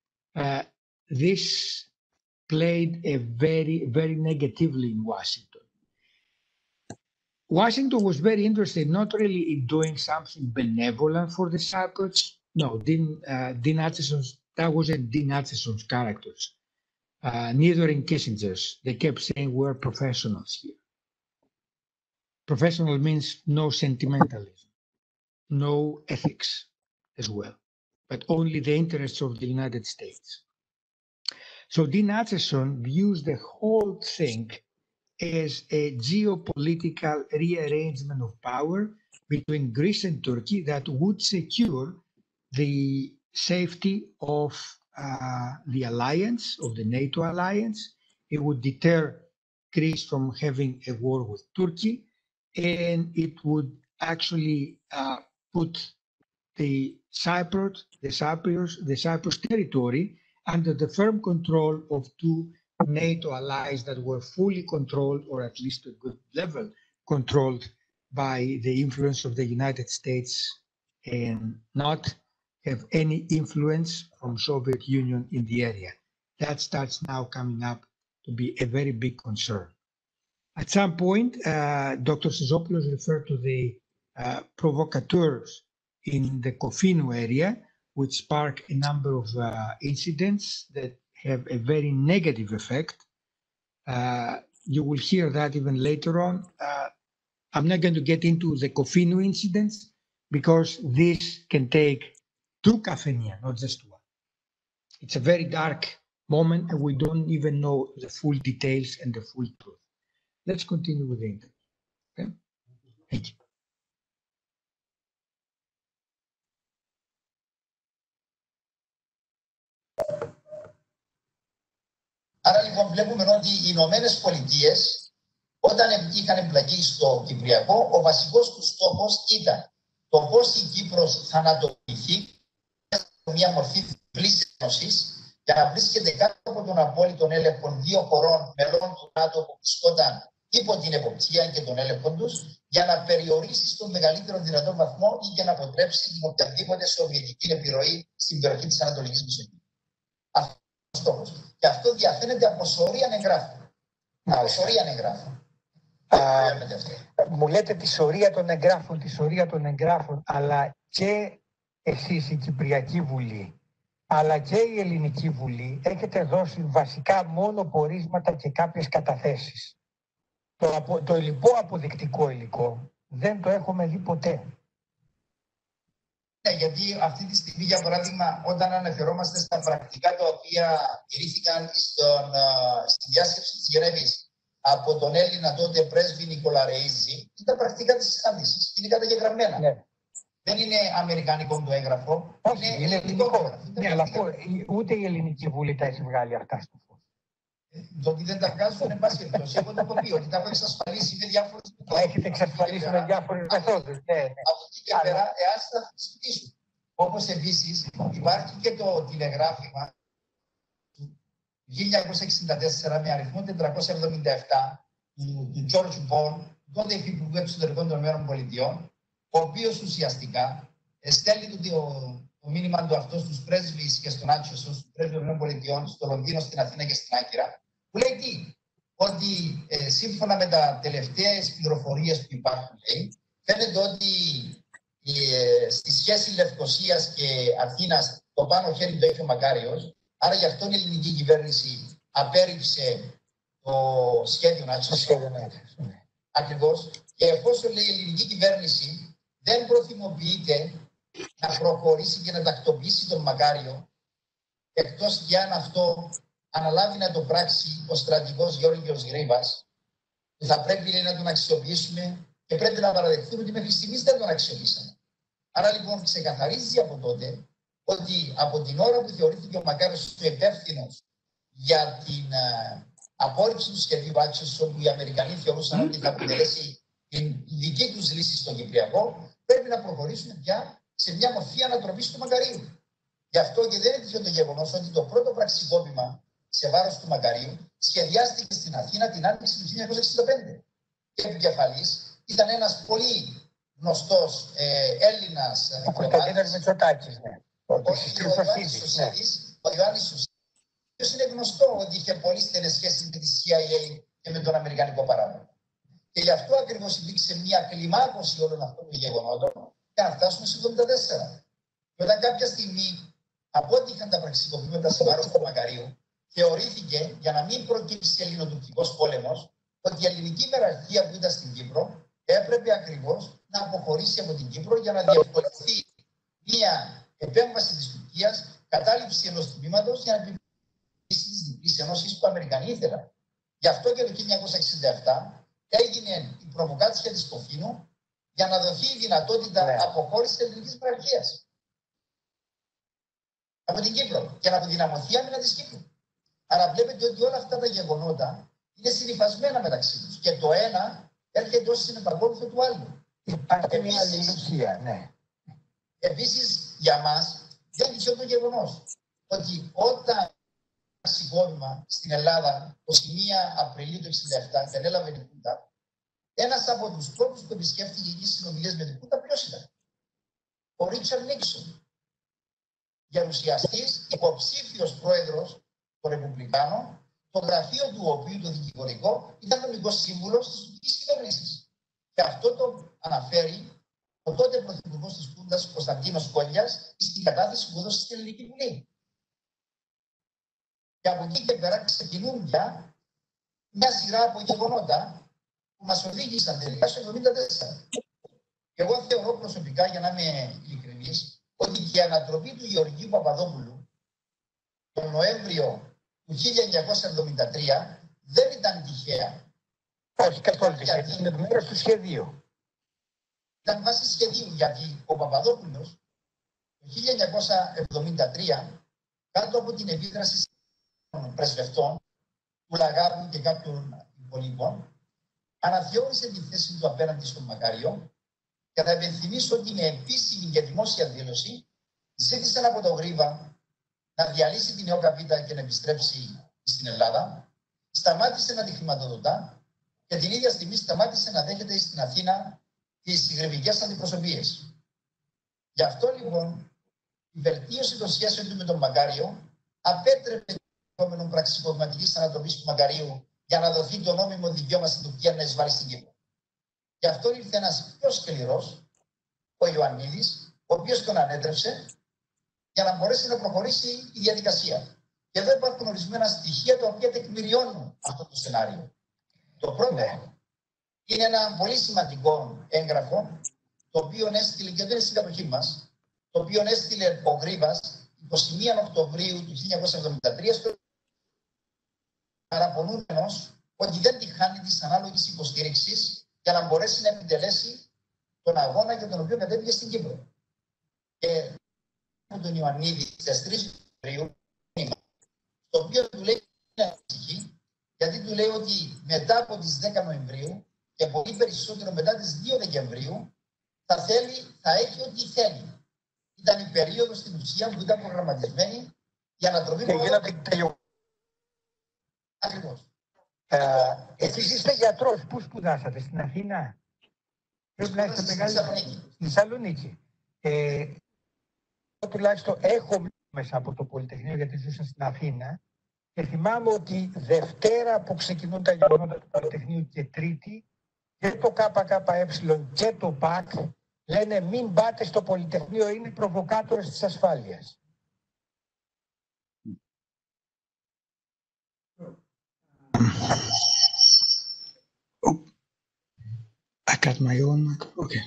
this played a very, very negatively in Washington. Washington was very interested not really in doing something benevolent for the Cypriots. No, Dean Acheson's, that wasn't Dean Acheson's characters. Neither in Kissinger's. They kept saying we're professionals here. Professional means no sentimentalism, no ethics as well, but only the interests of the United States. So Dean Acheson views the whole thing as a geopolitical rearrangement of power between Greece and Turkey that would secure the safety of the alliance, of the NATO alliance. It would deter Greece from having a war with Turkey, and it would actually put the Cyprus territory under the firm control of two NATO allies that were fully controlled, or at least to a good level, controlled by the influence of the United States, and not have any influence from Soviet Union in the area. That starts now coming up to be a very big concern. At some point, Dr. Sizopoulos referred to the provocateurs in the Kofinu area, which spark a number of incidents that have a very negative effect. You will hear that even later on. I'm not going to get into the Kofinu incidents because this can take 2 cafeteria, not just 1. It's a very dark moment and we don't even know the full details and the full truth. Let's continue with the interview. Okay? Thank you. Άρα λοιπόν βλέπουμε ότι οι Ηνωμένες Πολιτείες όταν είχαν εμπλακεί στο Κυπριακό, ο βασικός του στόχος ήταν το πώς η Κύπρος θα ανατολιθεί μια μορφή διπλής ένωσης για να βρίσκεται κάτω από τον απόλυτο έλεγχο 2 χωρών μελών του ΝΑΤΟ που βρισκόταν υπό την εποπτεία και τον έλεγχο τους, για να περιορίσει στον μεγαλύτερο δυνατό βαθμό ή για να αποτρέψει την οποιαδήποτε σοβιετική επιρροή στην περιοχή της Ανατολικής Μεσογείου. Αυτό είναι ο στόχος. Και αυτό διαφαίνεται από σωρία εγγράφων. Από σωρία εγγράφων. Μου λέτε τη σωρία των εγγράφων, αλλά και εσείς η Κυπριακή Βουλή, αλλά και η Ελληνική Βουλή έχετε δώσει βασικά μόνο πορίσματα και κάποιες καταθέσεις. Το υλικό αποδεικτικό υλικό δεν το έχουμε δει ποτέ. Ναι, γιατί αυτή τη στιγμή, για παράδειγμα, όταν αναφερόμαστε στα πρακτικά τα οποία κηρύχθηκαν στη διάσκεψη της Γενέβης από τον Έλληνα τότε πρέσβη Νικολαρεΐζη, είναι τα πρακτικά της συνάντησης. Είναι καταγεγραμμένα. Ναι. Δεν είναι αμερικανικό το έγγραφο. Όχι, είναι ελληνικό. Ναι, αλλά ούτε η Ελληνική Βουλή τα έχει βγάλει αυτά στο φως. Το ότι δεν τα βγάζουν, εν πάση περιπτώσει, εγώ το έχω πει ότι τα έχω εξασφαλίσει με διάφορες μεθόδους. Τα έχετε εξασφαλίσει με διάφορες μεθόδους. Ναι. Από εκεί και πέρα, ας τα χρησιμοποιήσουν. Όπως επίσης υπάρχει και το τηλεγράφημα του 1964 με αριθμό 477 του George Bond, τότε Υφυπουργού Εξωτερικών των ΗΠΑ, ο οποίος ουσιαστικά στέλνει το μήνυμα του αυτό στους πρέσβεις και στον Άτσιο, στους πρέσβους των ΗΠΑ, στο Λονδίνο, στην Αθήνα και στην Άγκυρα, που λέει τι, ότι σύμφωνα με τα τελευταίες πληροφορίες που υπάρχουν, λέει, φαίνεται ότι στη σχέση Λευκωσίας και Αθήνας το πάνω χέρι το έχει ο Μακάριος, άρα γι' αυτό η ελληνική κυβέρνηση απέρριψε το σχέδιο Άτσιο. Ακριβώς. Και εφόσον λέει η ελληνική κυβέρνηση δεν προθυμοποιείται να προχωρήσει και να τακτοποιήσει τον Μακάριο, εκτός κι αν αυτό αναλάβει να το πράξει ο στρατηγός Γιώργος Γρήβας, που θα πρέπει, λέει, να τον αξιοποιήσουμε και πρέπει να παραδεχθούμε ότι μέχρι στιγμής δεν τον αξιοποιήσαμε. Άρα λοιπόν ξεκαθαρίζει από τότε ότι από την ώρα που θεωρήθηκε ο Μακάριος ο υπεύθυνος για την απόρριψη του σχεδίου Άτσιο, όπου οι Αμερικανοί θεωρούσαν ότι θα αποτελέσει την δική τους λύση στο Κυπριακό, πρέπει να προχωρήσουμε πια σε μια μορφή ανατροπής του Μακαρίου. Γι' αυτό και δεν είναι τυχαίο το γεγονός ότι το πρώτο πραξικόπημα σε βάρος του Μακαρίου σχεδιάστηκε στην Αθήνα την άνοιξη του 1965. Και επικεφαλής ήταν ένας πολύ γνωστός Έλληνας διπλωμάτης, ο Ιωάννης Σωσίδης, ο οποίος είναι γνωστό ότι είχε πολύ στενές σχέσεις με τη CIA και με τον Αμερικανικό παράγοντα. Και γι' αυτό ακριβώς υπήρξε μια κλιμάκωση όλων αυτών των γεγονότων για να φτάσουμε στο 1974. Και όταν κάποια στιγμή, από ό,τι είχαν τα πραξικοπήματα σε βάρος του Μακαρίου, θεωρήθηκε, για να μην προκύψει ελληνοτουρκικός πόλεμος, ότι η ελληνική υπεραρχία που ήταν στην Κύπρο έπρεπε ακριβώς να αποχωρήσει από την Κύπρο για να διευκολυνθεί μια επέμβαση της Τουρκίας, κατάληψη ενός τμήματος για να επιβεβαιώσει της διπλής ενώσης που οι Αμερικανοί ήθελαν. Γι' αυτό και το 1967 έγινε η προβοκάτσια της Κοφίνου για να δοθεί η δυνατότητα αποχώρησης της ελληνικής υπεραρχίας από την Κύπρο και να αποδυναμωθεί η άμυνα της Κύπρου. Άρα βλέπετε ότι όλα αυτά τα γεγονότα είναι συνυφασμένα μεταξύ τους και το ένα έρχεται ως συνεπακόλουθο του άλλου. Υπάρχει μια αλληλουχία, ναι. Επίσης, για μας, δεν είναι τυχαίο το γεγονός ότι όταν πραξικόπημα στην Ελλάδα, 21 Απριλίου του 1967, και ανέλαβε την Χούντα, ένας από τους πρώτους που επισκέφθηκε εκεί συνομιλίες με την Χούντα, ποιος ήταν? Ο Ρίτσαρντ Νίξον. Γερουσιαστής, υποψήφιος πρόεδρος των Ρεπουμπλικάνων, το γραφείο του οποίου, το δικηγορικό, ήταν νομικός σύμβουλος της τουρκικής κυβέρνησης. Και αυτό το αναφέρει ο τότε πρωθυπουργός της Χούντας, Κωνσταντίνος Κόλλιας, στην κατάθεση που έδωσε στην Ελληνική Βουλή. Και από εκεί και πέρα ξεκινούν πια μια σειρά από γεγονότα που μας οδήγησαν τελικά στο 1974. Και εγώ θεωρώ προσωπικά, για να είμαι ειλικρινής, ότι και η ανατροπή του Γεωργίου Παπαδόπουλου τον Νοέμβριο του 1973 δεν ήταν τυχαία. Όχι καθόλου τυχαία, είναι μέρος του σχεδίου. Ήταν βάση σχεδίου, γιατί ο Παπαδόπουλος το 1973, κάτω από την επίδραση των πρεσβευτών, του Λαγάρου και κάποιων υπολείπων, αναθεώρησε τη θέση του απέναντι στον Μακάριο και θα επενθυμίσω ότι με επίσημη και δημόσια δήλωση ζήτησε από τον Γρίβα να διαλύσει την ΕΟΚΑΒΙΤΑ και να επιστρέψει στην Ελλάδα, σταμάτησε να τη χρηματοδοτά και την ίδια στιγμή σταμάτησε να δέχεται στην Αθήνα τις συγγραφικές αντιπροσωπείες. Γι' αυτό λοιπόν η βελτίωση των σχέσεων του με τον Μακάριο απέτρεπε τον πραξικοπηματικής ανατροπής του Μακαρίου για να δοθεί το νόμιμο δικαίωμα στην Τουρκία να εισβάλλει στην Κύπρο. Γι' αυτό ήρθε ένας πιο σκληρός, ο Ιωαννίδης, ο οποίος τον ανέτρεψε για να μπορέσει να προχωρήσει η διαδικασία. Και εδώ υπάρχουν ορισμένα στοιχεία τα οποία τεκμηριώνουν αυτό το σενάριο. Το πρώτο είναι ένα πολύ σημαντικό έγγραφο, το οποίο έστειλε, και δεν είναι στην κατοχή μας, το οποίο έστειλε ο Γρίβας 21 Οκτωβρίου του 1973 στο παραπονούμενος ότι δεν τη χάνει της ανάλογης υποστήριξης για να μπορέσει να επιτελέσει τον αγώνα για τον οποίο κατέβηκε στην Κύπρο. Και τον Ιωαννίδη στις 3 Οκτωβρίου, το οποίο του λέει είναι ανησυχή, γιατί του λέει ότι μετά από τις 10 Νοεμβρίου και πολύ περισσότερο μετά τις 2 Δεκεμβρίου θα έχει ό,τι θέλει. Ήταν η περίοδος στην ουσία που ήταν προγραμματισμένη για να τροβεί το Ακριβώς. Εσείς είστε γιατρός. Πού σπουδάσατε, στην Αθήνα? Πρέπει να είστε μεγάλη. Στη Θεσσαλονίκη. Εγώ τουλάχιστον έχω μέσα από το Πολυτεχνείο, γιατί ζούσα στην Αθήνα, και θυμάμαι ότι Δευτέρα που ξεκινούν τα γεγονότα του Πολυτεχνείου και Τρίτη, και το ΚΚΕ και το ΠΑΚ λένε μην πάτε στο Πολυτεχνείο, είναι προβοκάτορες της ασφάλειας. I got my own. Okay.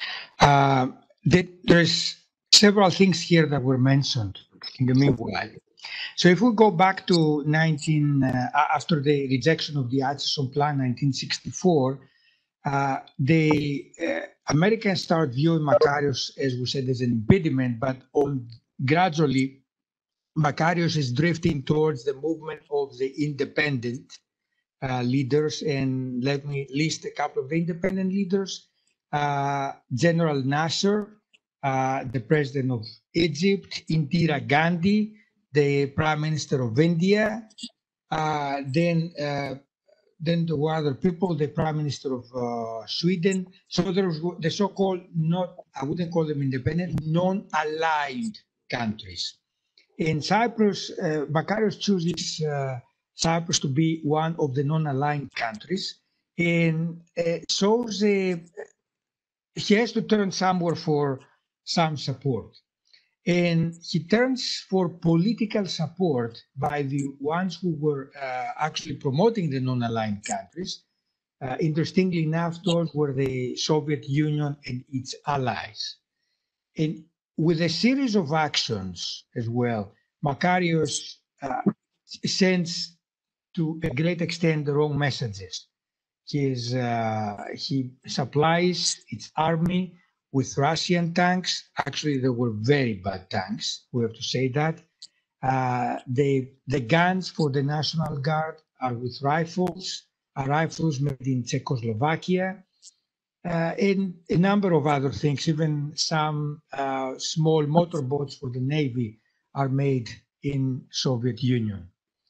There's several things here that were mentioned in the meanwhile. So if we go back to after the rejection of the Atchison Plan, 1964, the Americans start viewing Makarios, as we said, as an impediment, but gradually Makarios is drifting towards the movement of the independent leaders, and let me list a couple of the independent leaders. General Nasser, the president of Egypt, Indira Gandhi, the Prime Minister of India, then there were other people, the Prime Minister of Sweden. So there was the so-called, I wouldn't call them independent, non-aligned countries. In Cyprus, Makarios chooses Cyprus to be one of the non-aligned countries, and shows he has to turn somewhere for some support. And he turns for political support by the ones who were actually promoting the non-aligned countries. Interestingly enough, those were the Soviet Union and its allies. And with a series of actions as well, Makarios sends to a great extent the wrong messages. He supplies its army with Russian tanks. Actually, they were very bad tanks. We have to say that. The guns for the National Guard are with rifles made in Czechoslovakia, and a number of other things. Even some small motorboats for the Navy are made in Soviet Union.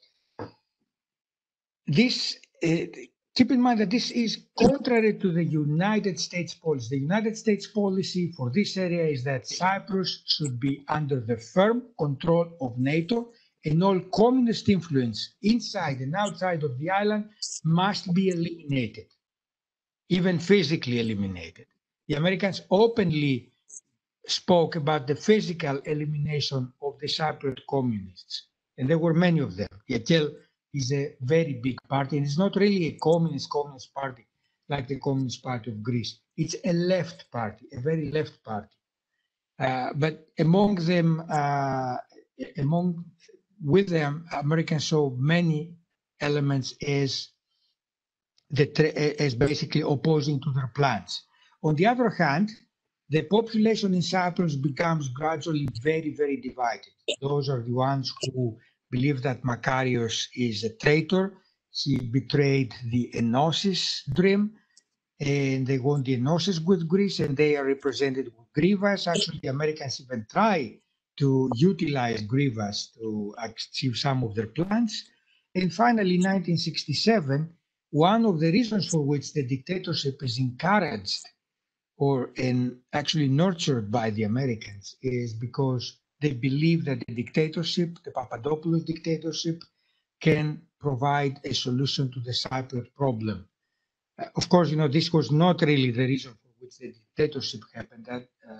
Keep in mind that this is contrary to the United States policy. The United States policy for this area is that Cyprus should be under the firm control of NATO, and all communist influence inside and outside of the island must be eliminated, even physically eliminated. The Americans openly spoke about the physical elimination of the Cypriot communists, and there were many of them. Yakel is a very big party, and it's not really a communist party like the Communist Party of Greece. It's a left party, a very left party. But among them, with them, Americans saw many elements as basically opposing to their plans. On the other hand, the population in Cyprus becomes gradually very, very divided. Those are the ones who believe that Makarios is a traitor. He betrayed the Enosis dream, and they want the Enosis with Greece, and they are represented with Grivas. Actually, the Americans even try to utilize Grivas to achieve some of their plans. And finally, in 1967, one of the reasons for which the dictatorship is encouraged and actually nurtured by the Americans is because they believe that the dictatorship, the Papadopoulos dictatorship, can provide a solution to the Cypriot problem. Of course, this was not really the reason for which the dictatorship happened.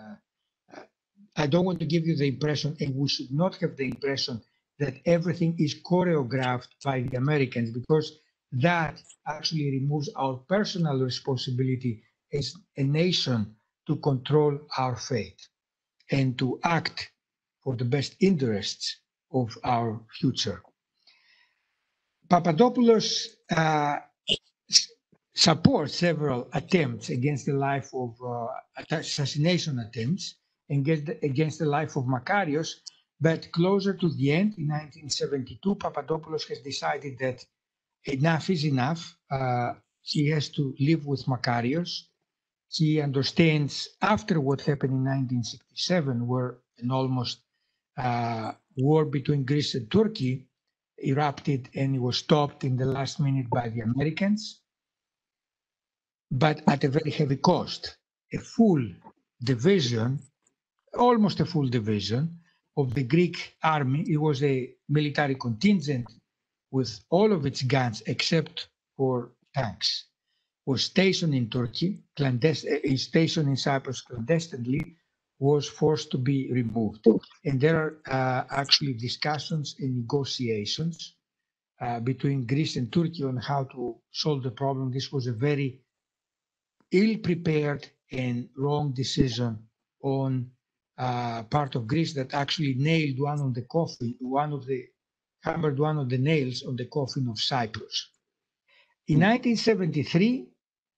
I don't want to give you the impression, and we should not have the impression, that everything is choreographed by the Americans, because that actually removes our personal responsibility as a nation to control our fate and to act for the best interests of our future. Papadopoulos supports several attempts against the life of assassination attempts against the life of Makarios, but closer to the end, in 1972, Papadopoulos has decided that enough is enough. He has to live with Makarios. He understands, after what happened in 1967, where an almost war between Greece and Turkey erupted and it was stopped in the last minute by the Americans, but at a very heavy cost. A full division, almost a full division of the Greek army, it was a military contingent with all of its guns except for tanks, was stationed in Turkey, stationed in Cyprus clandestinely, was forced to be removed. And there are actually discussions and negotiations between Greece and Turkey on how to solve the problem. This was a very ill-prepared and wrong decision on part of Greece that actually nailed hammered one of the nails on the coffin of Cyprus. In 1973,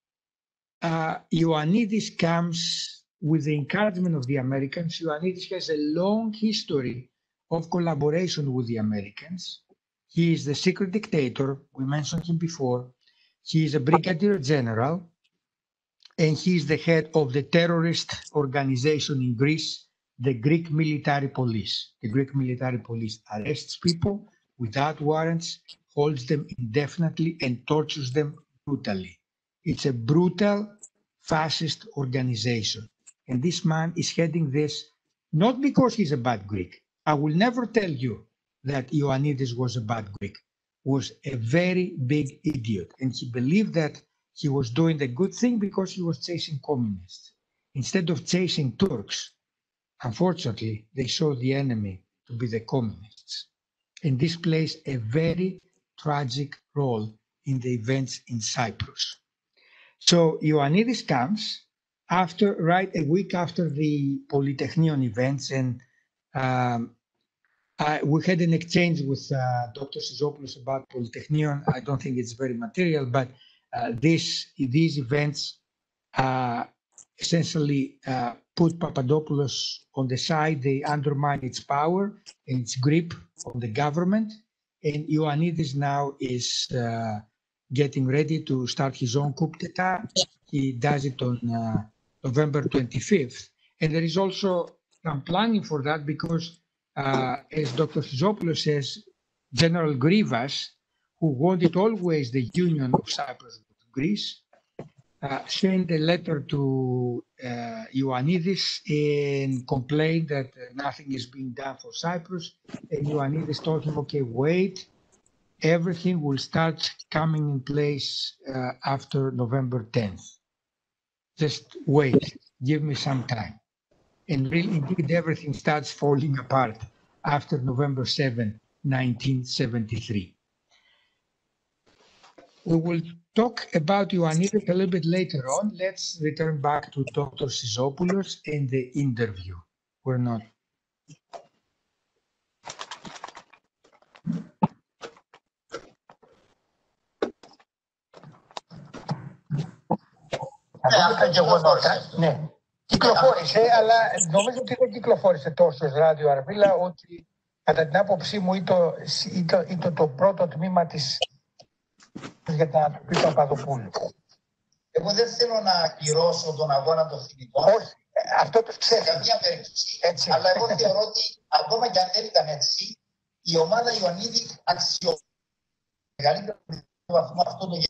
Ioannidis comes with the encouragement of the Americans. Ioannidis has a long history of collaboration with the Americans. He is the secret dictator. We mentioned him before. He is a brigadier general, and he is the head of the terrorist organization in Greece, the Greek military police. The Greek military police arrests people without warrants, holds them indefinitely, and tortures them brutally. It's a brutal fascist organization. And this man is heading this not because he's a bad Greek. I will never tell you that Ioannidis was a bad Greek. He was a very big idiot. And he believed that he was doing the good thing because he was chasing communists. Instead of chasing Turks, unfortunately, they saw the enemy to be the communists. And this plays a very tragic role in the events in Cyprus. So Ioannidis comes right a week after the Polytechnion events, and we had an exchange with Dr. Sizopoulos about Polytechnion. I don't think it's very material, but these events essentially put Papadopoulos on the side. They undermine its power and its grip on the government. And Ioannidis now is getting ready to start his own coup d'etat. He does it on November 25th. And there is also some planning for that because, as Dr. Sizopoulos says, General Grivas, who wanted always the union of Cyprus with Greece, sent a letter to Ioannidis and complained that nothing is being done for Cyprus. And Ioannidis told him, okay, wait, everything will start coming in place after November 10th. Just wait, give me some time. And really, indeed, everything starts falling apart after November 7, 1973. We will talk about Ioannidis a little bit later on. Let's return back to Dr. Sizopoulos and the interview. We're not. Από τα γεγονότα, ναι. Κυκλοφόρησε, αλλά νομίζω ότι δεν κυκλοφόρησε τόσο ράδιο Αρβίλα, ότι κατά την άποψή μου ήταν το πρώτο τμήμα της για την ανατροπή Παπαδοπούλου. Εγώ δεν θέλω να ακυρώσω τον αγώνα των θνητών. Όχι, αυτό το ξέρω. Σε καμία περίπτωση. Έτσι. Αλλά εγώ θεωρώ ότι ακόμα και αν δεν ήταν έτσι, η ομάδα Ιωαννίδη αξιοποιεί μεγαλύτερο βαθμό αυτό το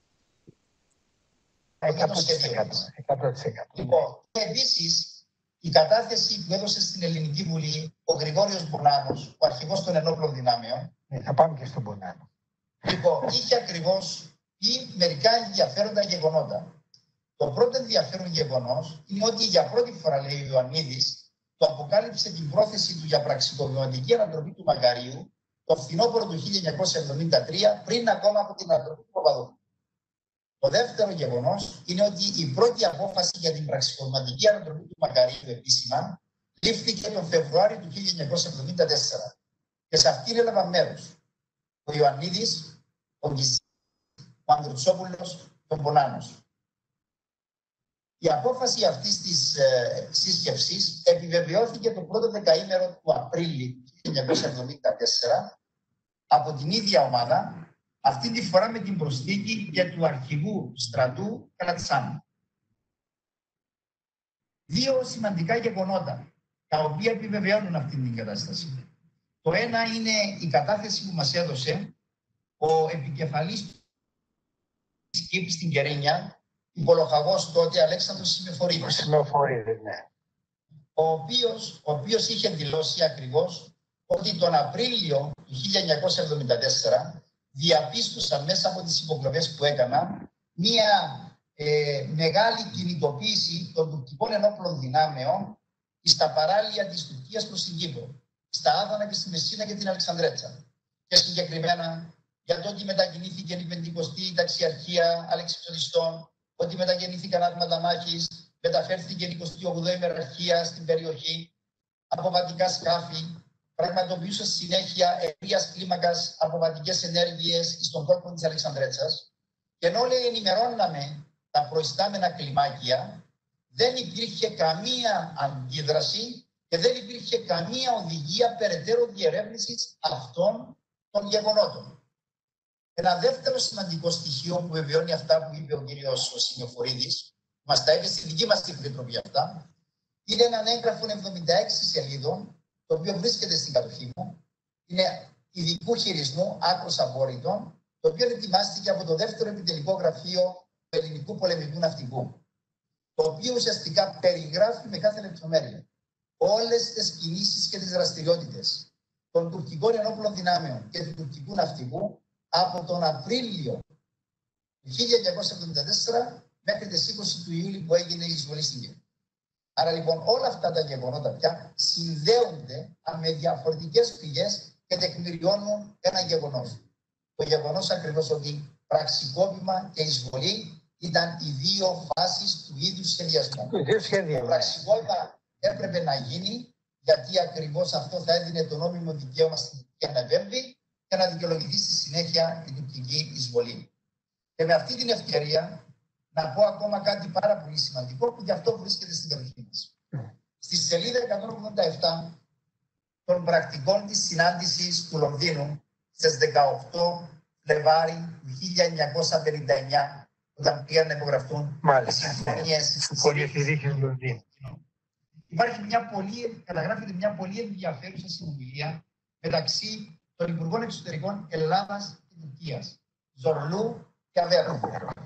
100%. Λοιπόν, επίσης, η κατάθεση που έδωσε στην Ελληνική Βουλή ο Γρηγόριος Μπονάνος, ο αρχηγός των ενόπλων δυνάμεων. Θα πάμε και στον Μπονάνο. Λοιπόν, είχε ακριβώς μερικά ενδιαφέροντα γεγονότα. Το πρώτο ενδιαφέρον γεγονός είναι ότι για πρώτη φορά, λέει ο Ιωαννίδης, το αποκάλυψε την πρόθεση του για πραξικοπηματική ανατροπή του Μακαρίου το φθινόπωρο του 1973, πριν ακόμα από την ανατροπή του Παπαδοπούλου. Το δεύτερο γεγονός είναι ότι η πρώτη απόφαση για την πραξικοπηματική ανατροπή του Μακαρίου επίσημα λήφθηκε τον Φεβρουάριο του 1974 και σε αυτήν έλαβαν μέρος ο Ιωαννίδης, ο Γκυζής, ο Ανδρουτσόπουλος και ο Μπονάνος. Η απόφαση αυτής της σύσκεψης επιβεβαιώθηκε το πρώτο δεκαήμερο του Απρίλη του 1974 από την ίδια ομάδα, αυτή τη φορά με την προσθήκη και του αρχηγού στρατού Καλατσάνη. Δύο σημαντικά γεγονότα, τα οποία επιβεβαιώνουν αυτή την κατάσταση. Το ένα είναι η κατάθεση που μας έδωσε ο επικεφαλής της ΚΥΠ στην Κερίνια, υπολογαγός τότε Αλέξανδρος Σημεφορίδης. Ναι. Ο οποίος είχε δηλώσει ακριβώς ότι τον Απρίλιο του 1974 διαπίστωσαν μέσα από τις υποκλοπές που έκαναν μία μεγάλη κινητοποίηση των τουρκικών ενόπλων δυνάμεων στα παράλια της Τουρκίας προς την Κύπρο, στα Άδωνα και στη Μεσίνα και την Αλεξανδρέτσα. Και συγκεκριμένα για το ότι μετακινήθηκε η 50η Ταξιαρχία Αλεξιπτοδιστών, ότι μετακινήθηκαν άρματα μάχης, μεταφέρθηκε η 28η Ημεραρχία στην περιοχή, αποβατικά σκάφη, πραγματοποιούσε συνέχεια ευρείας κλίμακας αποβατικές ενέργειες στον κόλπο της Αλεξανδρέτσας. Και ενώ όλοι ενημερώναμε τα προϊστάμενα κλιμάκια, δεν υπήρχε καμία αντίδραση και δεν υπήρχε καμία οδηγία περαιτέρω διερεύνησης αυτών των γεγονότων. Ένα δεύτερο σημαντικό στοιχείο που βεβαιώνει αυτά που είπε ο κύριος Σημεφορίδης, μας τα είπε στη δική μας την επιτροπή αυτά, είναι έναν έγγραφο 76 σελίδων, το οποίο βρίσκεται στην κατοχή μου, είναι ειδικού χειρισμού άκρως απόρριτων, το οποίο ετοιμάστηκε από το δεύτερο επιτελικό γραφείο του Ελληνικού Πολεμικού Ναυτικού, το οποίο ουσιαστικά περιγράφει με κάθε λεπτομέρεια όλες τις κινήσεις και τις δραστηριότητες των τουρκικών ενόπλων δυνάμεων και του τουρκικού ναυτικού από τον Απρίλιο του 1974 μέχρι τις 20 του Ιούλη που έγινε η εισβολή στην Κύπρο. Άρα λοιπόν όλα αυτά τα γεγονότα πια συνδέονται με διαφορετικές πηγές και τεκμηριώνουν ένα γεγονός. Το γεγονός ακριβώς ότι πραξικόπημα και εισβολή ήταν οι δύο φάσεις του ίδιου σχεδιασμού. Το πραξικόπημα έπρεπε να γίνει γιατί ακριβώς αυτό θα έδινε το νόμιμο δικαίωμα στην Τουρκία να επέμβει και να δικαιολογηθεί στη συνέχεια η τουρκική εισβολή. Και με αυτή την ευκαιρία να πω ακόμα κάτι πάρα πολύ σημαντικό που γι' αυτό βρίσκεται στην κατοχή μας. Στη σελίδα 187 των πρακτικών της συνάντησης του Λονδίνου στις 18 Φλεβάρι του 1959, όταν πήγαν να υπογραφούν οι συμφωνίες της Λονδίνου. Υπάρχει καταγράφεται μια πολύ ενδιαφέρουσα συνομιλία μεταξύ των Υπουργών Εξωτερικών Ελλάδας και Τουρκίας, Ζορλού και Αβέροφ.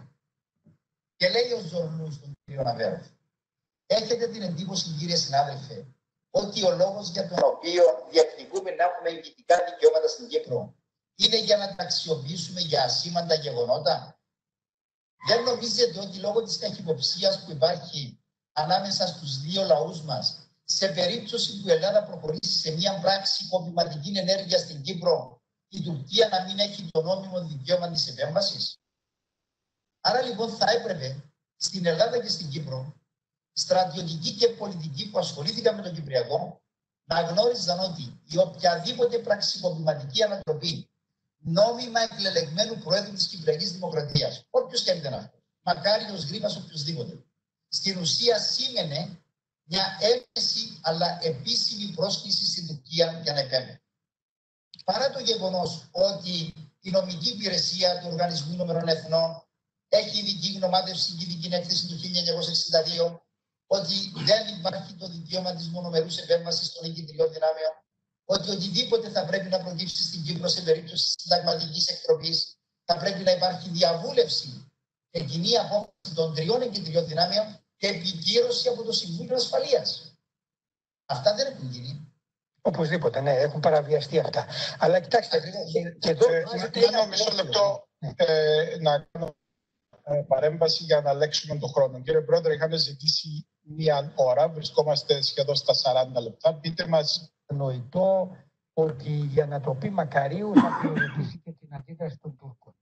Και λέει ο Ζορλού στον κύριο Αβέροφ, έχετε την εντύπωση, κύριε συνάδελφε, ότι ο λόγος για τον οποίο διεκδικούμε να έχουμε ηγετικά δικαιώματα στην Κύπρο είναι για να τα αξιοποιήσουμε για ασήμαντα γεγονότα? Δεν νομίζετε ότι λόγω της καχυποψίας που υπάρχει ανάμεσα στους δύο λαούς μας, σε περίπτωση που η Ελλάδα προχωρήσει σε μια πράξη κοπηματική ενέργεια στην Κύπρο, η Τουρκία να μην έχει το νόμιμο δικαίωμα της επέμβασης? Άρα λοιπόν θα έπρεπε στην Ελλάδα και στην Κύπρο, στρατιωτικοί και πολιτικοί που ασχολήθηκαν με τον Κυπριακό, να γνώριζαν ότι η οποιαδήποτε πραξικοπηματική ανατροπή νόμιμα εκλελεγμένου Προέδρου της Κυπριακής Δημοκρατίας, όποιος και αν ήταν αυτό, Μακάριος, Γρήπας, οποιοσδήποτε, στην ουσία σήμαινε μια έμεση αλλά επίσημη πρόσκληση στην Τουρκία για να επέμβει. Παρά το γεγονός ότι η νομική υπηρεσία του Οργανισμού Ηνωμένων Εθνών έχει ειδική γνωμάτευση και ειδική έκθεση του 1962, ότι δεν υπάρχει το δικαίωμα της μονομερούς επέμβασης των εγκυτριών δυνάμεων, ότι οτιδήποτε θα πρέπει να προκύψει στην Κύπρο σε περίπτωση συνταγματικής εκτροπής θα πρέπει να υπάρχει διαβούλευση και κοινή απόφαση των τριών εγκυτριών δυνάμεων και επικύρωση από το Συμβούλιο Ασφαλείας. Αυτά δεν έχουν γίνει. Οπωσδήποτε, ναι, έχουν παραβιαστεί αυτά. Αλλά κοιτάξτε, και εδώ... Μισό λεπτό να κάνω παρέμβαση για να αλλάξουμε τον χρόνο. Κύριε Πρόεδρε, είχαμε ζητήσει μία ώρα, βρισκόμαστε σχεδόν στα 40 λεπτά. Πείτε μας. Νοητό ότι η ανατροπή Μακαρίου θα περιορίσει και την αντίδραση των Τούρκων.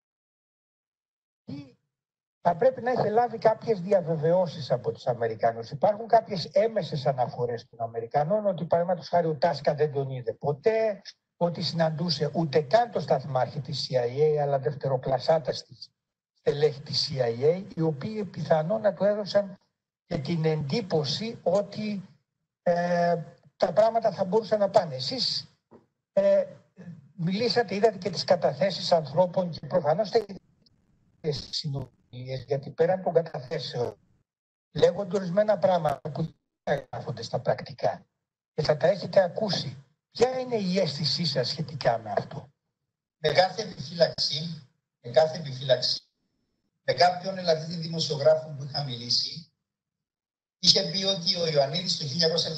Θα πρέπει να έχει λάβει κάποιες διαβεβαιώσεις από τους Αμερικανούς. Υπάρχουν κάποιες έμεσες αναφορές των Αμερικανών ότι παραδείγματος χάρη ο Τάσκα δεν τον είδε ποτέ, ότι συναντούσε ούτε καν το σταθμάρχη της CIA, αλλά δευτεροκλασσάτας της στελέχη της CIA, οι οποίοι πιθανόν να του έδωσαν και την εντύπωση ότι τα πράγματα θα μπορούσαν να πάνε. Εσείς μιλήσατε, είδατε και τις καταθέσεις ανθρώπων και προφανώς τις συνομιλίες, γιατί πέραν των καταθέσεων λέγονται ορισμένα πράγματα που δεν γράφονται στα πρακτικά και θα τα έχετε ακούσει. Ποια είναι η αίσθησή σας σχετικά με αυτό? Με κάθε επιφύλαξη, με κάποιον ελαφρύ δημοσιογράφο που είχα μιλήσει, είχε πει ότι ο Ιωαννίδης το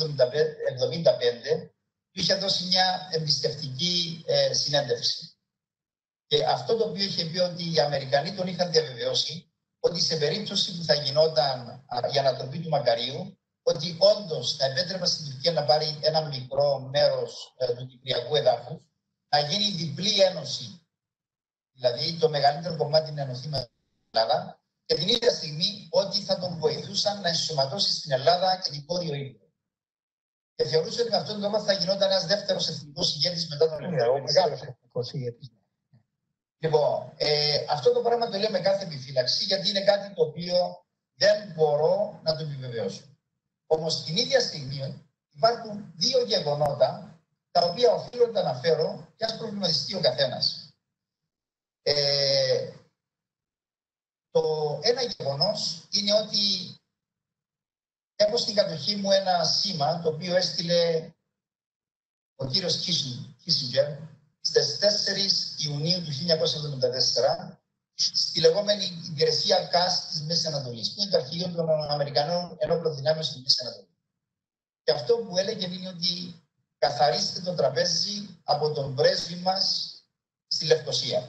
1975 του είχε δώσει μια εμπιστευτική συνέντευξη. Και αυτό το οποίο είχε πει ότι οι Αμερικανοί τον είχαν διαβεβαιώσει ότι σε περίπτωση που θα γινόταν η ανατροπή του Μακαρίου, ότι όντως θα επέτρεπε στην Τουρκία να πάρει ένα μικρό μέρος του κυπριακού εδάφους, να γίνει διπλή ένωση. Δηλαδή το μεγαλύτερο κομμάτι να ενωθεί με την Ελλάδα, και την ίδια στιγμή ότι θα τον βοηθούσαν να ενσωματώσει στην Ελλάδα και την Βόρειο Ήγυπτο. Και θεωρούσε ότι με αυτόν τον τρόπο θα γινόταν ένας δεύτερος εθνικός ηγέτης μετά τον Λευτερό. Ο μεγάλος εθνικός ηγέτης. Λοιπόν, αυτό το πράγμα το λέω με κάθε επιφύλαξη, γιατί είναι κάτι το οποίο δεν μπορώ να το επιβεβαιώσω. Όμως την ίδια στιγμή υπάρχουν δύο γεγονότα τα οποία οφείλω να αναφέρω και ας προβληματιστεί ο καθένας. Το ένα γεγονός είναι ότι έχω στην κατοχή μου ένα σήμα το οποίο έστειλε ο κύριος Κίσινγκερ στις 4 Ιουνίου του 1974 στη λεγόμενη υπηρεσία ΚΑΣ της Μέσης Ανατολής, που είναι το αρχηγείο των Αμερικανών Ενόπλων Δυνάμεων στη Μέση Ανατολή. Και αυτό που έλεγε είναι ότι καθαρίστε το τραπέζι από τον πρέσβη μας στη Λευκοσία.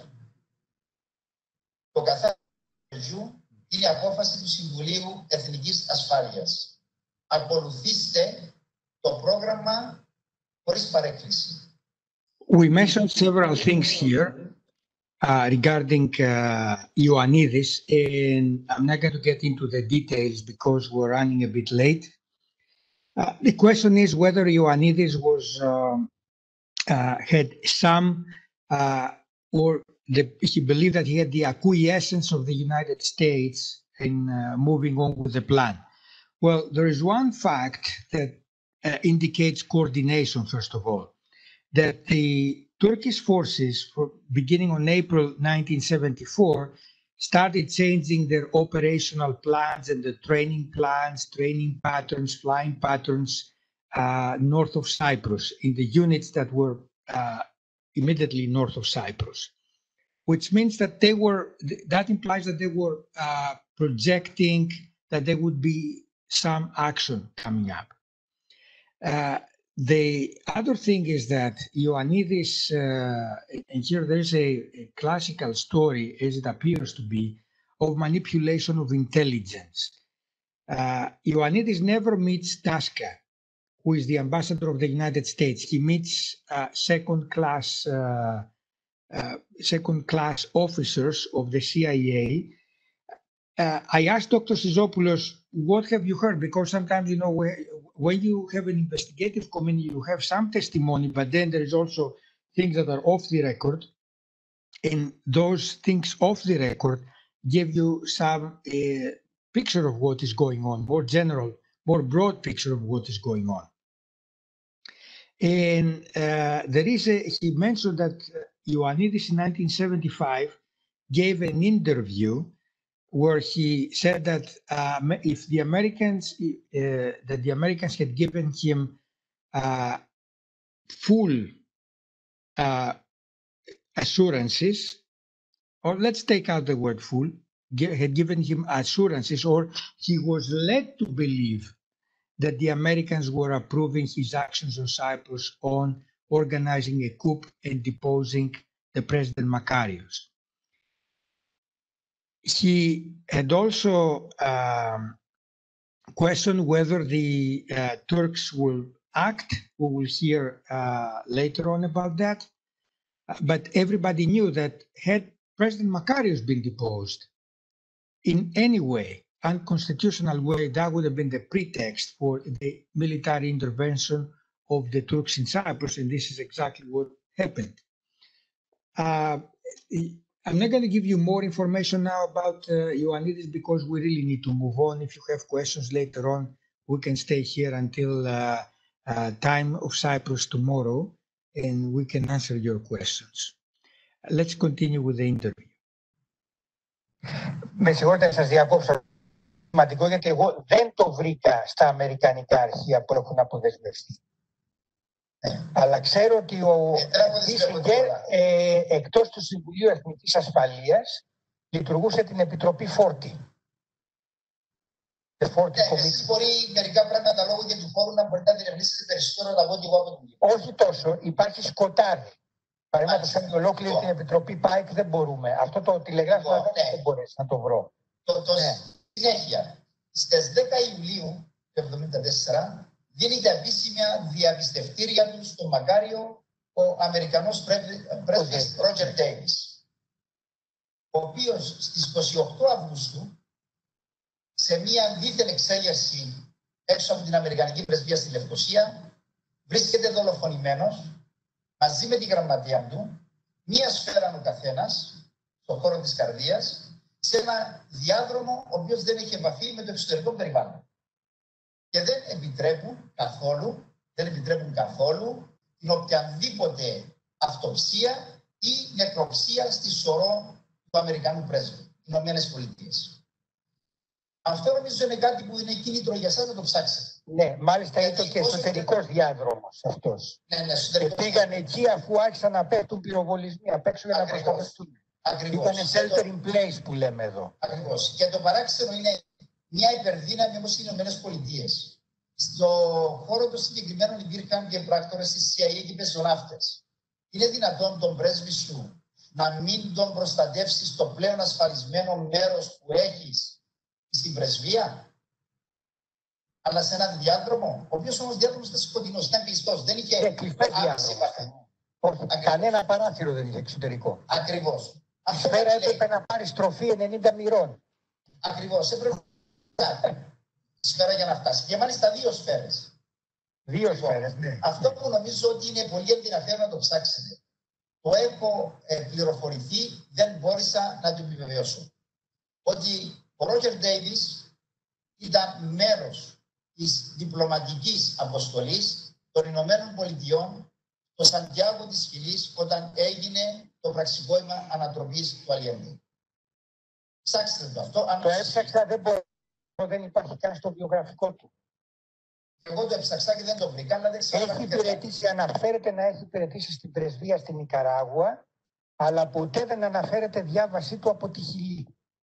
Το καθάρισμα είναι απόφαση του Συμβουλίου Εθνικής Ασφάλειας. Ακολουθήστε το πρόγραμμα χωρίς παρέκκληση. We mentioned several things here regarding Ioannidis, and I'm not going to get into the details because we're running a bit late. The question is whether Ioannidis had some, or he believed that he had the acquiescence of the United States in moving on with the plan. Well, there is one fact that indicates coordination, first of all, that the Turkish forces, beginning on April 1974, started changing their operational plans and the training plans, training patterns, flying patterns north of Cyprus, in the units that were immediately north of Cyprus, which means that that implies that they were projecting that there would be some action coming up. The other thing is that Ioannidis, and here there's a classical story, as it appears to be, of manipulation of intelligence. Ioannidis never meets Tasca, who is the ambassador of the United States. He meets second-class officers of the CIA. I asked Dr. Sizopoulos, what have you heard? Because sometimes, you know, when you have an investigative committee, you have some testimony, but then there is also things that are off the record. And those things off the record give you some picture of what is going on, more general, more broad picture of what is going on. And there is he mentioned that Ioannidis in 1975 gave an interview where he said that if the Americans, had given him full assurances, or let's take out the word full, had given him assurances, or he was led to believe that the Americans were approving his actions on Cyprus on organizing a coup and deposing the President Makarios. He had also questioned whether the Turks will act. We will hear later on about that. But everybody knew that had President Makarios been deposed in any way, unconstitutional way, that would have been the pretext for the military intervention of the Turks in Cyprus, and this is exactly what happened. I'm not going to give you more information now about Ioannidis because we really need to move on. If you have questions later on, we can stay here until time of Cyprus tomorrow, and we can answer your questions. Let's continue with the interview. Με συγχωρείτε να σας διακόψω. Σημαντικό γιατί εγώ δεν το βρήκα στα αμερικανικά αρχεία που έχουν αποδεσμευτεί. Αλλά ξέρω ότι ο Κίσιγκερ, εκτός του Συμβουλίου Εθνικής Ασφαλείας, λειτουργούσε την Επιτροπή Φόρτη. Εσείς μπορεί μερικά πράγματα λόγω και του χώρου να μπορείτε να διερευνήσετε περισσότερο να βγω και εγώ από την Κύπρο. Όχι τόσο, υπάρχει σκοτάδι. Παραδείγματος χάρη ολόκληρη την Επιτροπή ΠΑΕΚ δεν μπορούμε. Αυτό το τηλεγράφημα δεν μπορέσει να το βρω. Συνέχεια, στις 10 Ιουλίου του 1974 δίνει τα επίσημα διαπιστευτήρια του στον Μακάριο ο Αμερικανός πρέσβης Ρότζερ Ντέιβις, ο οποίος στις 28 Αυγούστου σε μια δίθεν εξέγερση έξω από την Αμερικανική πρεσβεία στη Λευκοσία βρίσκεται δολοφονημένος μαζί με τη γραμματεία του, μία σφαίρα ο καθένας στον χώρο της καρδίας, σε ένα διάδρομο ο οποίος δεν έχει επαφή με το εξωτερικό περιβάλλον. Και δεν επιτρέπουν καθόλου την οποιαδήποτε αυτοψία ή νεκροψία στη σωρό του Αμερικανού πρέσβη, Ηνωμένες Πολιτείες. Αυτό νομίζω είναι κάτι που είναι κίνητρο για εσάς να το ψάξετε. Ναι, μάλιστα ήταν και εσωτερικός διάδρομος αυτός. Ναι, εσωτερικός. Και πήγαν εκεί αφού άρχισαν να πέφτουν πυροβολισμοί απ' έξω για να προστατευτούν. Ήταν shelter in place που λέμε εδώ. Ακριβώς. Και το παράξενο είναι μια υπερδύναμη όπως οι Ηνωμένες Πολιτείες. Στο χώρο των συγκεκριμένων υπήρχαν και πράκτορες της CIA και πεζοναύτες. Είναι δυνατόν τον πρέσβη σου να μην τον προστατεύσεις στο πλέον ασφαλισμένο μέρος που έχεις στην πρεσβεία, αλλά σε έναν διάδρομο, ο οποίος όμως διάδρομος ήταν σκοτεινός, ήταν κλειστός, δεν είχε άμεση επαφή. Κανένα παράθυρο δεν είχε εξωτερικό. Ακριβώς. Η σφαίρα έπρεπε να πάρει στροφή 90 μοιρών. Ακριβώς. Έπρεπε η σφαίρα για να φτάσει. Και μάλιστα δύο σφαίρες. Δύο σφαίρες, ναι. Αυτό που νομίζω ότι είναι πολύ ενδιαφέρον να το ψάξετε. Το έχω πληροφορηθεί, δεν μπόρεσα να το επιβεβαιώσω. Ότι ο Ρότζερ Ντέιβις ήταν μέρος της διπλωματικής αποστολής των Ηνωμένων Πολιτειών στο Σαντιάγο της Χιλής όταν έγινε το πραξικόπημα ανατροπής του Αλιέντη. Ψάξτε το αυτό. Το έψαξα, δεν υπάρχει καν στο βιογραφικό του. Εγώ το έψαξα και δεν το βρήκα, αλλά δεν ξέρω. Έχει υπηρετήσει, αναφέρεται να έχει υπηρετήσει στην πρεσβεία στην Νικαράγουα, αλλά ποτέ δεν αναφέρεται διάβασή του από τη Χιλή.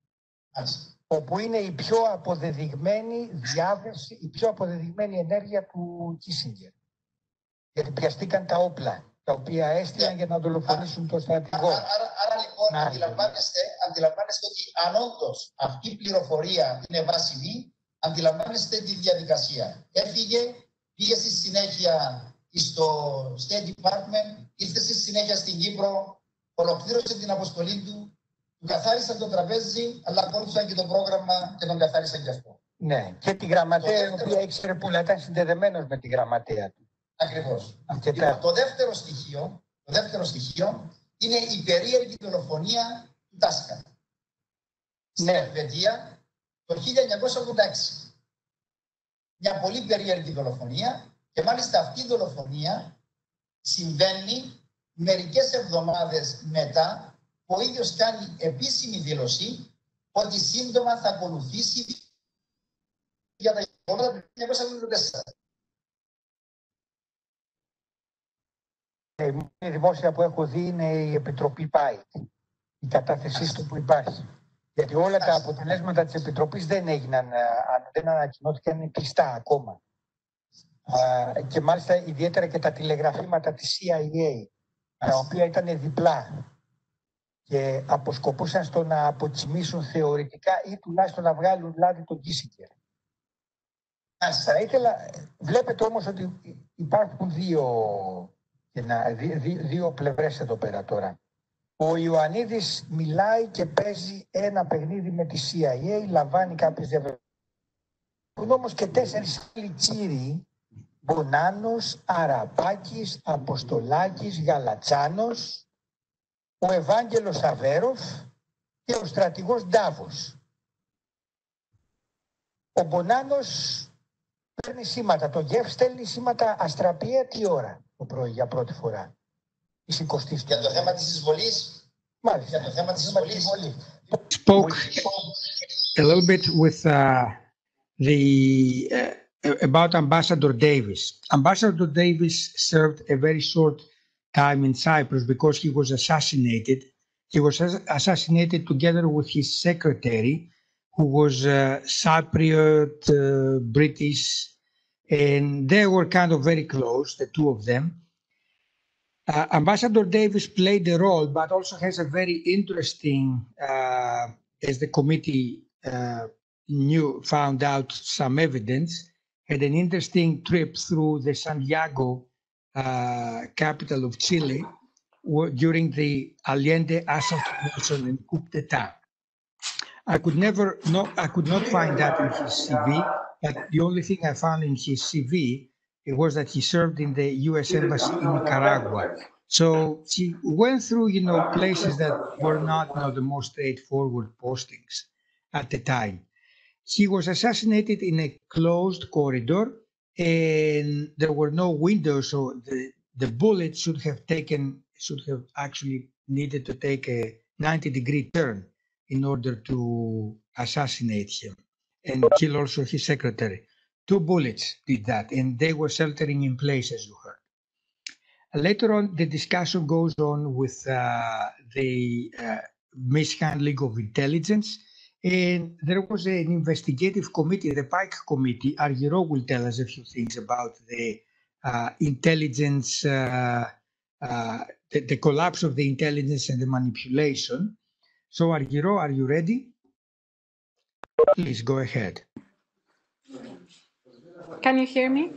Όπου είναι η πιο αποδεδειγμένη διάβαση, η πιο αποδεδειγμένη ενέργεια του Κίσιγκερ. Γιατί πιαστήκαν τα όπλα τα οποία έστειλαν για να δολοφονήσουν τον στρατηγό. Άρα λοιπόν αντιλαμβάνεστε ότι αν όντως αυτή η πληροφορία είναι βάσιμη, αντιλαμβάνεστε τη διαδικασία. Έφυγε, πήγε στη συνέχεια στο State Department, ήρθε στη συνέχεια στην Κύπρο, ολοκλήρωσε την αποστολή του, του καθάρισαν το τραπέζι, αλλά ακολούθησαν και το πρόγραμμα και τον καθάρισαν και αυτό. Ναι, και τη γραμματέα, η οποία ήξερε που ήταν συνδεδεμένος με τη γραμματέα του. Ακριβώς. Το δεύτερο στοιχείο είναι η περίεργη δολοφονία του Τάσκα. Στην Ελβετία το 1986. Μια πολύ περίεργη δολοφονία και μάλιστα αυτή η δολοφονία συμβαίνει μερικές εβδομάδες μετά που ο ίδιος κάνει επίσημη δήλωση ότι σύντομα θα ακολουθήσει για τα γεγονότα του 1974. Η μόνη δημόσια που έχω δει είναι η Επιτροπή ΠΑΙ, η κατάθεσή του που υπάρχει. Γιατί όλα τα αποτελέσματα της Επιτροπής δεν έγιναν, δεν ανακοινώθηκαν, είναι κλειστά ακόμα. Και μάλιστα ιδιαίτερα και τα τηλεγραφήματα της CIA, τα οποία ήταν διπλά και αποσκοπούσαν στο να αποτσιμήσουν θεωρητικά ή τουλάχιστον να βγάλουν λάδι τον Κίσικερ. Θα ήθελα, βλέπετε όμως ότι υπάρχουν δύο πλευρές εδώ πέρα τώρα. Ο Ιωαννίδης μιλάει και παίζει ένα παιχνίδι με τη CIA, λαμβάνει κάποιες διαβεβαιώσεις. Υπάρχουν όμως και 4 άλλοι τσίροι, Μπονάνος, Αραπάκης, Αποστολάκης, Γαλατσάνος, ο Ευάγγελος Αβέροφ και ο στρατηγός Ντάβος. Ο Μπονάνος παίρνει σήματα, το Γεφ στέλνει σήματα αστραπία τι ώρα το πρωί για πρώτη φορά. Για το θέμα της εισβολής. Μάλιστα. Για το θέμα της εισβολής. Spoke a little bit with about Ambassador Davis. Ambassador Davis served a very short time in Cyprus because he was assassinated. He was assassinated together with his secretary, who was Cypriot, British, and they were kind of very close, the two of them. Ambassador Davis played a role, but also has a very interesting, as the committee found out some evidence, had an interesting trip through the Santiago capital of Chile during the Allende assassination and coup d'etat. I could not find that in his CV, but the only thing I found in his CV was that he served in the U.S. Embassy in Nicaragua. So he went through, places that were not the most straightforward postings at the time. He was assassinated in a closed corridor, and there were no windows, so the bullet should have actually needed to take a 90-degree turn in order to assassinate him and kill also his secretary. 2 bullets did that, and they were sheltering in place, as you heard. Later on, the discussion goes on with the mishandling of intelligence, and there was an investigative committee, the Pike Committee. Argyro will tell us a few things about the intelligence, the collapse of the intelligence and the manipulation. So, Argyro, are you ready? Please go ahead. Can you hear me?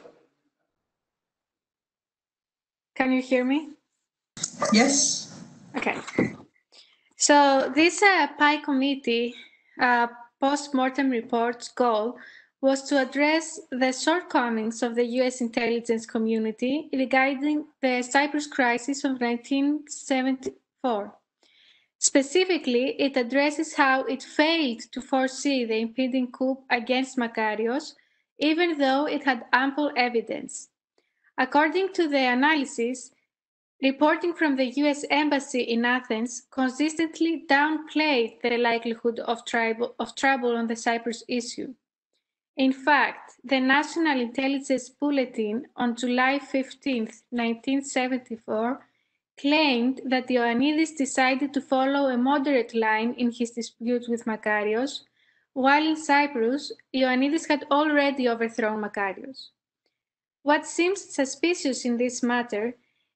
Can you hear me? Yes. Okay. So this PI committee post-mortem report's goal was to address the shortcomings of the U.S. intelligence community regarding the Cyprus crisis of 1974. Specifically, it addresses how it failed to foresee the impending coup against Makarios, even though it had ample evidence. According to the analysis, reporting from the U.S. Embassy in Athens consistently downplayed the likelihood of trouble on the Cyprus issue. In fact, the National Intelligence Bulletin on July 15, 1974, claimed that Ioannidis decided to follow a moderate line in his dispute with Makarios, while in Cyprus, Ioannidis had already overthrown Makarios. What seems suspicious in this matter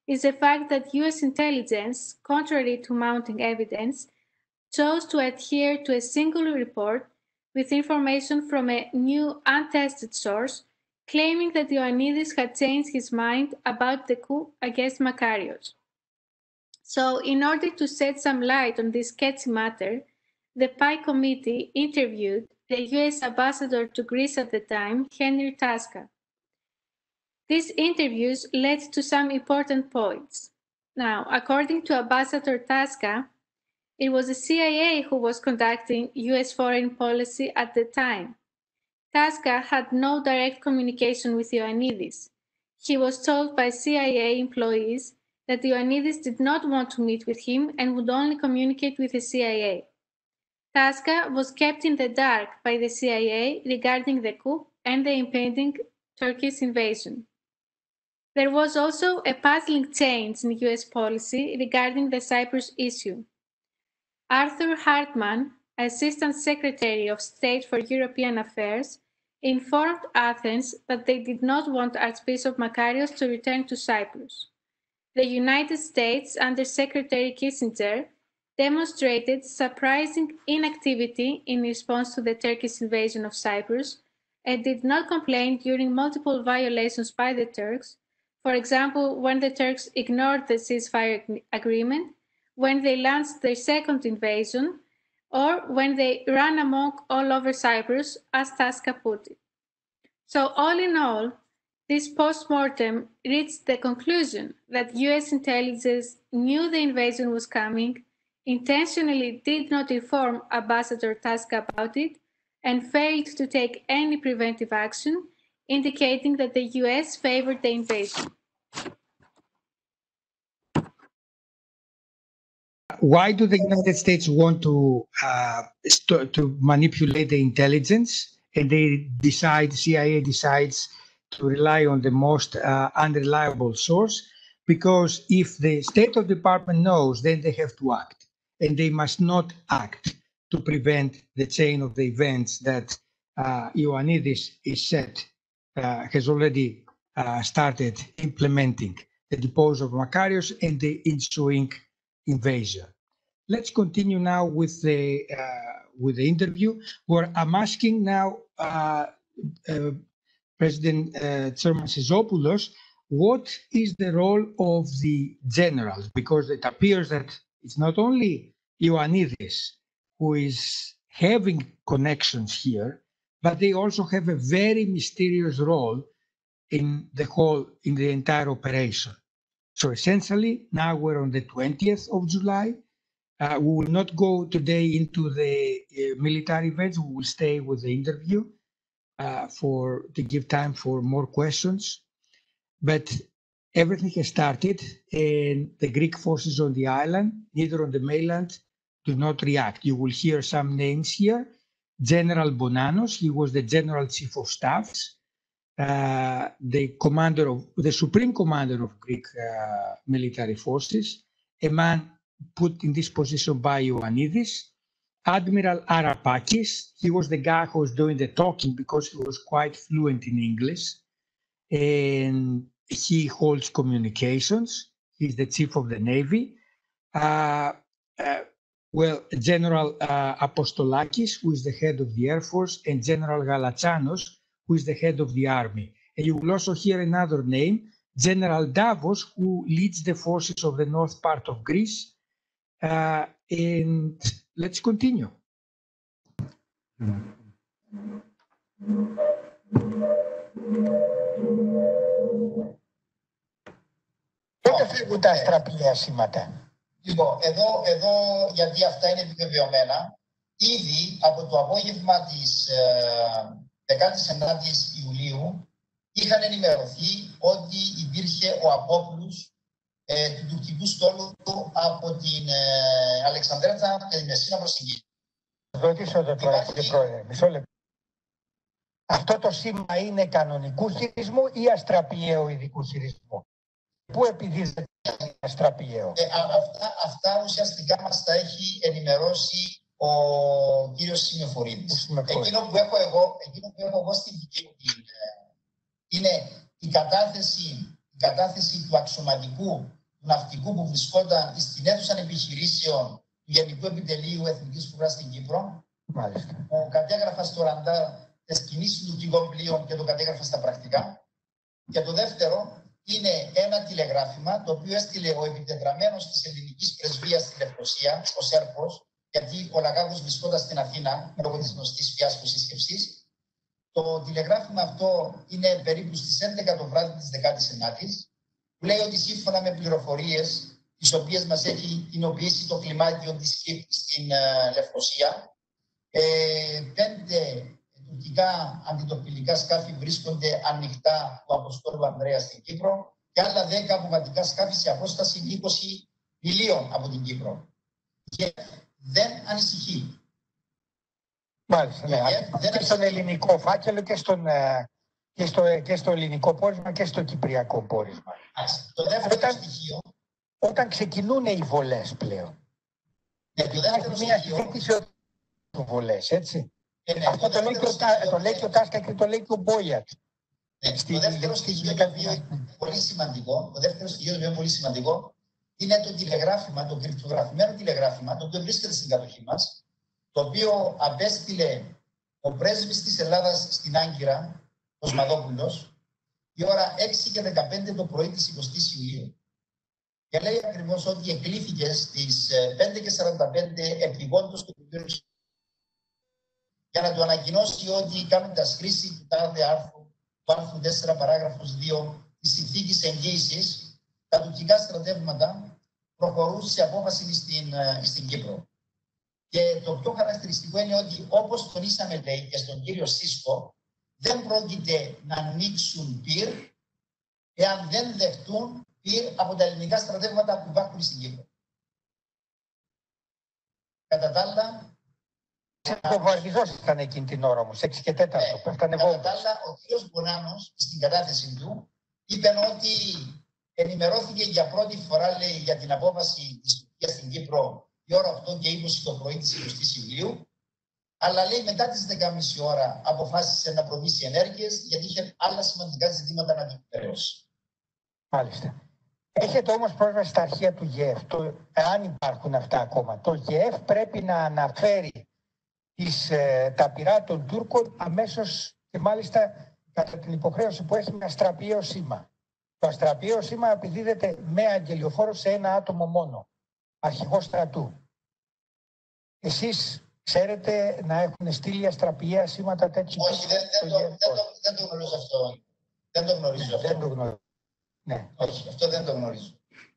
is the fact that US intelligence, contrary to mounting evidence, chose to adhere to a single report with information from a new untested source, claiming that Ioannidis had changed his mind about the coup against Makarios. So, in order to shed some light on this sketchy matter, the PI committee interviewed the US ambassador to Greece at the time, Henry Tasca. These interviews led to some important points. Now, according to Ambassador Tasca, it was the CIA who was conducting US foreign policy at the time. Tasca had no direct communication with Ioannidis. He was told by CIA employees that Ioannidis did not want to meet with him and would only communicate with the CIA. Tasca was kept in the dark by the CIA regarding the coup and the impending Turkish invasion. There was also a puzzling change in US policy regarding the Cyprus issue. Arthur Hartman, Assistant Secretary of State for European Affairs, informed Athens that they did not want Archbishop Makarios to return to Cyprus. The United States, under Secretary Kissinger, demonstrated surprising inactivity in response to the Turkish invasion of Cyprus and did not complain during multiple violations by the Turks, for example, when the Turks ignored the ceasefire agreement, when they launched their second invasion, or when they ran amok all over Cyprus, as Tasca put it. So all in all, this post-mortem reached the conclusion that US intelligence knew the invasion was coming, intentionally did not inform Ambassador Tasca about it, and failed to take any preventive action, indicating that the US favored the invasion. Why do the United States want to manipulate the intelligence, and CIA decides to rely on the most unreliable source? Because if the State Department knows, then they have to act, and they must not act to prevent the chain of the events that Ioannidis has already started implementing, the deposal of Makarios and the ensuing invasion. Let's continue now with the interview, where I'm asking now President Chairman Sizopoulos, what is the role of the generals? Because it appears that it's not only Ioannidis who is having connections here, but they also have a very mysterious role in the entire operation. So essentially, now we're on the 20th of July. We will not go today into the military events. We will stay with the interview to give time for more questions. But everything has started, and the Greek forces on the island, neither on the mainland, do not react. You will hear some names here. General Bonanos, he was the General Chief of Staffs, the Supreme Commander of Greek military forces, a man put in this position by Ioannidis. Admiral Arapakis, he was the guy who was doing the talking because he was quite fluent in English, and he holds communications. He's the Chief of the Navy. General Apostolakis, who is the head of the Air Force, and General Galatsanos, who is the head of the army. And you will also hear another name, General Davos, who leads the forces of the north part of Greece. And let's continue. Πότε φύγουν τα αστραπηλαία σήματα? Λοιπόν, εδώ γιατί αυτά είναι επιβεβαιωμένα, ήδη από το απόγευμα της 19ης Ιουλίου είχαν ενημερωθεί ότι υπήρχε ο απόπλους του τουρκικού στόλου από την Αλεξανδρέτσα και την Μεσσήνα προς την Κύπρο. Ρωτήσω το τώρα, κύριε Πρόεδρε, μισό λεπτό. Αυτό το σήμα είναι κανονικού χειρισμού ή αστραπιαίου ειδικού χειρισμού? Πού επιδίδεται αστραπιαίο? Αυτά ουσιαστικά μας τα έχει ενημερώσει ο κύριος Σημειοφορίδης. Εκείνο που έχω εγώ στην δική μου είναι η κατάθεση η κατάθεση του αξιωματικού του ναυτικού που βρισκόταν στην αίθουσα επιχειρήσεων του Γενικού Επιτελείου Εθνικής Φρουράς στην Κύπρο. Μάλιστα. Που κατέγραφα στο ραντάρ τις κινήσεις του τουρκικών πλοίων και το κατέγραφα στα πρακτικά. Και το δεύτερο είναι ένα τηλεγράφημα το οποίο έστειλε ο επιτετραμένος της ελληνικής πρεσβείας στη Λευκοσία, ο Σέρπος, γιατί ο Λαγάγος βρισκόταν στην Αθήνα λόγω της γνωστής φιάσκου σύσκεψης. Το τηλεγράφημα αυτό είναι περίπου στις 11 το βράδυ της 19ης, που λέει ότι σύμφωνα με πληροφορίες τις οποίες μας έχει κοινοποιήσει το κλιμάκιο της ΚΥΠ στην Λευκοσία, 5 τουρκικά αντιτοπιλικά σκάφη βρίσκονται ανοιχτά του Αποστόλου Ανδρέα στην Κύπρο και άλλα 10 αποβατικά σκάφη σε απόσταση 20 μιλίων από την Κύπρο. Και δεν ανησυχεί. Μάλιστα, ναι. Και στον ελληνικό φάκελο και στο ελληνικό πόρισμα και στο κυπριακό πόρισμα. Το δεύτερο στοιχείο. Όταν ξεκινούν οι βολές πλέον. Υπάρχει μια συζήτηση ότι οι βολές, έτσι. Αυτό το λέει και ο Τάσκα και το λέει και ο Μπόγιατ. Το δεύτερο στοιχείο το οποίο είναι πολύ σημαντικό, είναι το τηλεγράφημα, το κρυπτογραφημένο τηλεγράφημα, το οποίο βρίσκεται στην κατοχή μας, το οποίο απέστειλε ο πρέσβης της Ελλάδας στην Άγκυρα, ο Σμαδόπουλος, η ώρα 6 και 15 το πρωί της 20ης Ιουλίου. Και λέει ακριβώς ότι εκλήθηκε στις 5 και 45 επιγόντως του Υπουργείου για να του ανακοινώσει ότι κάνοντας χρήση του τάδε άρθρου, του άρθρου 4 παράγραφος 2 της συνθήκης εγγύησης, τα τουρκικά στρατεύματα προχωρούν σε απόφαση στην Κύπρο. Και το πιο χαρακτηριστικό είναι ότι, όπως τονίσαμε, λέει, και στον κύριο Σίσκο, δεν πρόκειται να ανοίξουν πυρ εάν δεν δεχτούν πυρ από τα ελληνικά στρατεύματα που υπάρχουν στην Κύπρο. Κατά τα άλλα, ο βομβαρδισμός ήταν εκείνη την ώρα όμως, 6 και 4. Κατά τα άλλα, ο κ. Μπονάνος στην κατάθεση του είπε ότι ενημερώθηκε για πρώτη φορά, λέει, για την απόφαση της Τουρκίας στην Κύπρο η ώρα 8 και 20 το πρωί της 20ης Ιουλίου, αλλά λέει μετά τις 10.30 ώρα αποφάσισε να προβεί σε ενέργειες γιατί είχε άλλα σημαντικά ζητήματα να διεκπαιρεώσει. Μάλιστα. Έχετε όμως πρόσβαση στα αρχεία του ΓΕΦ, αν υπάρχουν αυτά ακόμα. Το ΓΕΦ πρέπει να αναφέρει τα πυρά των Τούρκων αμέσως και μάλιστα κατά την υποχρέωση που έχει με αστραπιαίο σήμα. Το αστραπιαίο σήμα επιδίδεται με αγγελιοφόρο σε ένα άτομο μόνο, αρχηγό στρατού. Εσείς ξέρετε να έχουν στείλει αστραπιαία σήματα τέτοιου? Όχι, δεν το γνωρίζω αυτό. Δεν το γνωρίζω αυτό. Ναι. Όχι, αυτό δεν το γνωρίζω.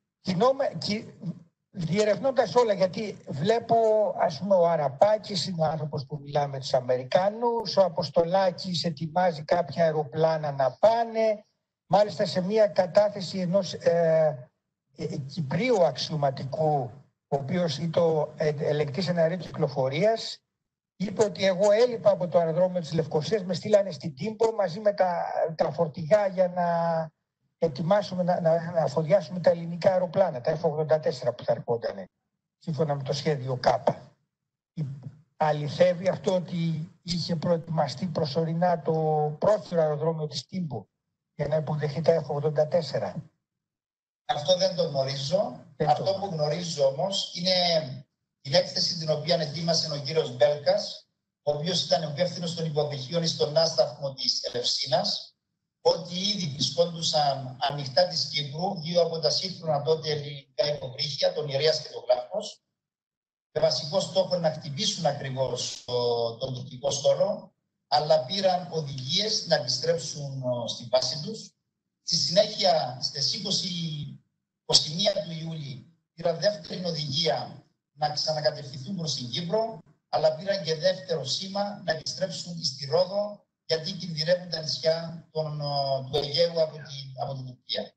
Διερευνώντας όλα, γιατί βλέπω, ας πούμε, ο Αραπάκης είναι ο άνθρωπος που μιλά με τους Αμερικάνους, ο Αποστολάκης ετοιμάζει κάποια αεροπλάνα να πάνε, μάλιστα σε μια κατάθεση ενός Κυπρίου αξιωματικού, ο οποίος ήταν ελεγκτής εναερίου κυκλοφορίας, είπε ότι εγώ έλειπα από το αεροδρόμιο της Λευκοσίας, με στείλανε στην Τύμπο μαζί με τα φορτηγά για να ετοιμάσουμε να αφοδιάσουμε τα ελληνικά αεροπλάνα, τα F-84 που θα ερχόταν, σύμφωνα με το σχέδιο ΚΑΠΑ. Αληθεύει αυτό ότι είχε προετοιμαστεί προσωρινά το πρόχειρο αεροδρόμιο της Τύμπου για να υποδεχθεί τα F-84? Αυτό δεν το γνωρίζω. Αυτό που γνωρίζω όμως είναι την έκθεση την οποία ετοίμασε ο κύριος Μπέλκας, ο οποίος ήταν υπεύθυνος των υποδοχείων στον άσταθμο της Ελευσίνας, ότι ήδη βρισκόντουσαν ανοιχτά της Κύπρου δύο από τα σύγχρονα τότε ελληνικά υποβρύχια, τον Ιερέας και τον Γλάφος, με βασικό στόχο να χτυπήσουν ακριβώς τον τουρκικό στόλο, αλλά πήραν οδηγίες να επιστρέψουν στη βάση τους. Στη συνέχεια, στις 21 του Ιούλη, πήραν δεύτερη οδηγία να ξανακατευθυνθούν προς την Κύπρο, αλλά πήραν και δεύτερο σήμα να επιστρέψουν στη Ρόδο, γιατί κινδυνεύουν τα νησιά του Αιγαίου από την Τουρκία.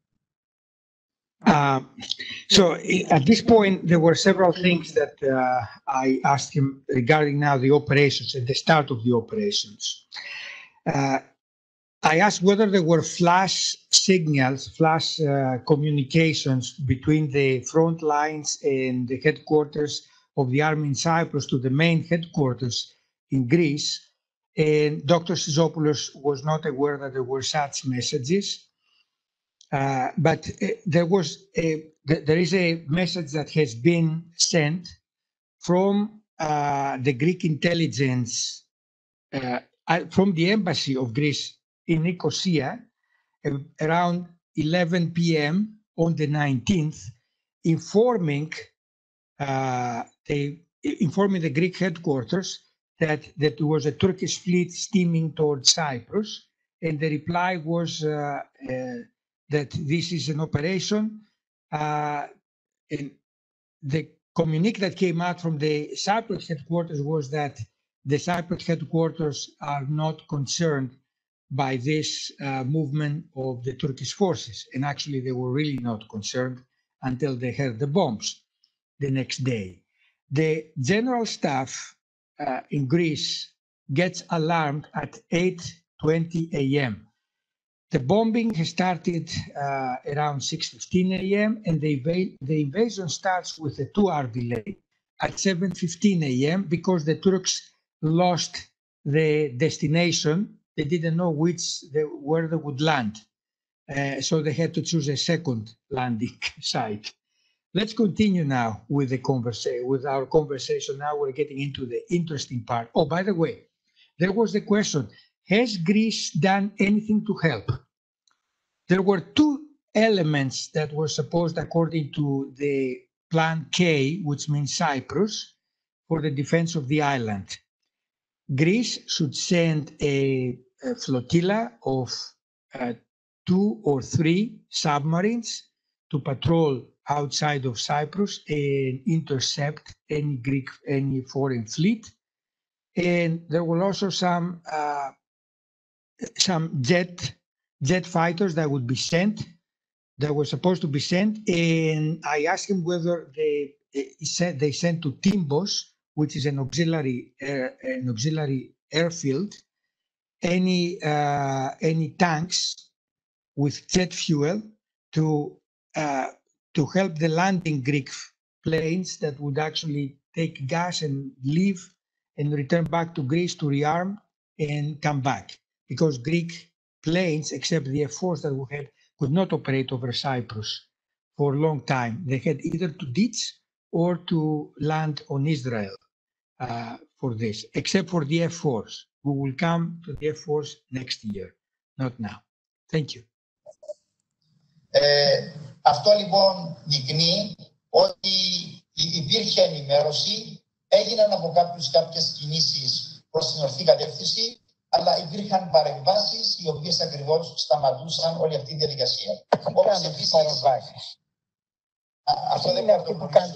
So at this point, there were several things that I asked him regarding now the operations and the start of the operations. I asked whether there were flash signals, flash communications between the front lines and the headquarters of the army in Cyprus to the main headquarters in Greece. And Dr. Sizopoulos was not aware that there were such messages. But there is a message that has been sent from the Greek intelligence, from the embassy of Greece in Nicosia, around 11 p.m. on the 19th, informing the Greek headquarters that there was a Turkish fleet steaming towards Cyprus, and the reply was that this is an operation. And the communique that came out from the Cyprus headquarters was that the Cyprus headquarters are not concerned by this movement of the Turkish forces. And actually, they were really not concerned until they heard the bombs the next day. The general staff in Greece gets alarmed at 8:20 a.m. The bombing has started around 6:15 a.m. and the invasion starts with a 2-hour delay at 7:15 a.m. because the Turks lost the destination. They didn't know where they would land, so they had to choose a second landing site. Let's continue now with our conversation. Now we're getting into the interesting part. Oh, by the way, there was the question: has Greece done anything to help? There were two elements that were supposed, according to the Plan K, which means Cyprus, for the defense of the island. Greece should send a flotilla of 2 or 3 submarines to patrol outside of Cyprus and intercept any foreign fleet. And there were also some jet fighters that would be sent, that were supposed to be sent. And I asked him whether they sent to Timbos, which is an auxiliary airfield, any tanks with jet fuel to help the landing Greek planes that would actually take gas and leave and return back to Greece to rearm and come back, because Greek planes, except the F-4s that we had, could not operate over Cyprus for a long time. They had either to ditch or to land on Israel for this, except for the F-4s. We will come to the F-4s next year, not now. Thank you. Αυτό λοιπόν δεικνύει ότι υπήρχε ενημέρωση, έγιναν από κάποιες κινήσεις προς την ορθή κατεύθυνση, αλλά υπήρχαν παρεμβάσεις οι οποίες ακριβώς σταματούσαν όλη αυτή τη διαδικασία. Όπως επίσης, αυτό δεν είναι αυτό που κάνει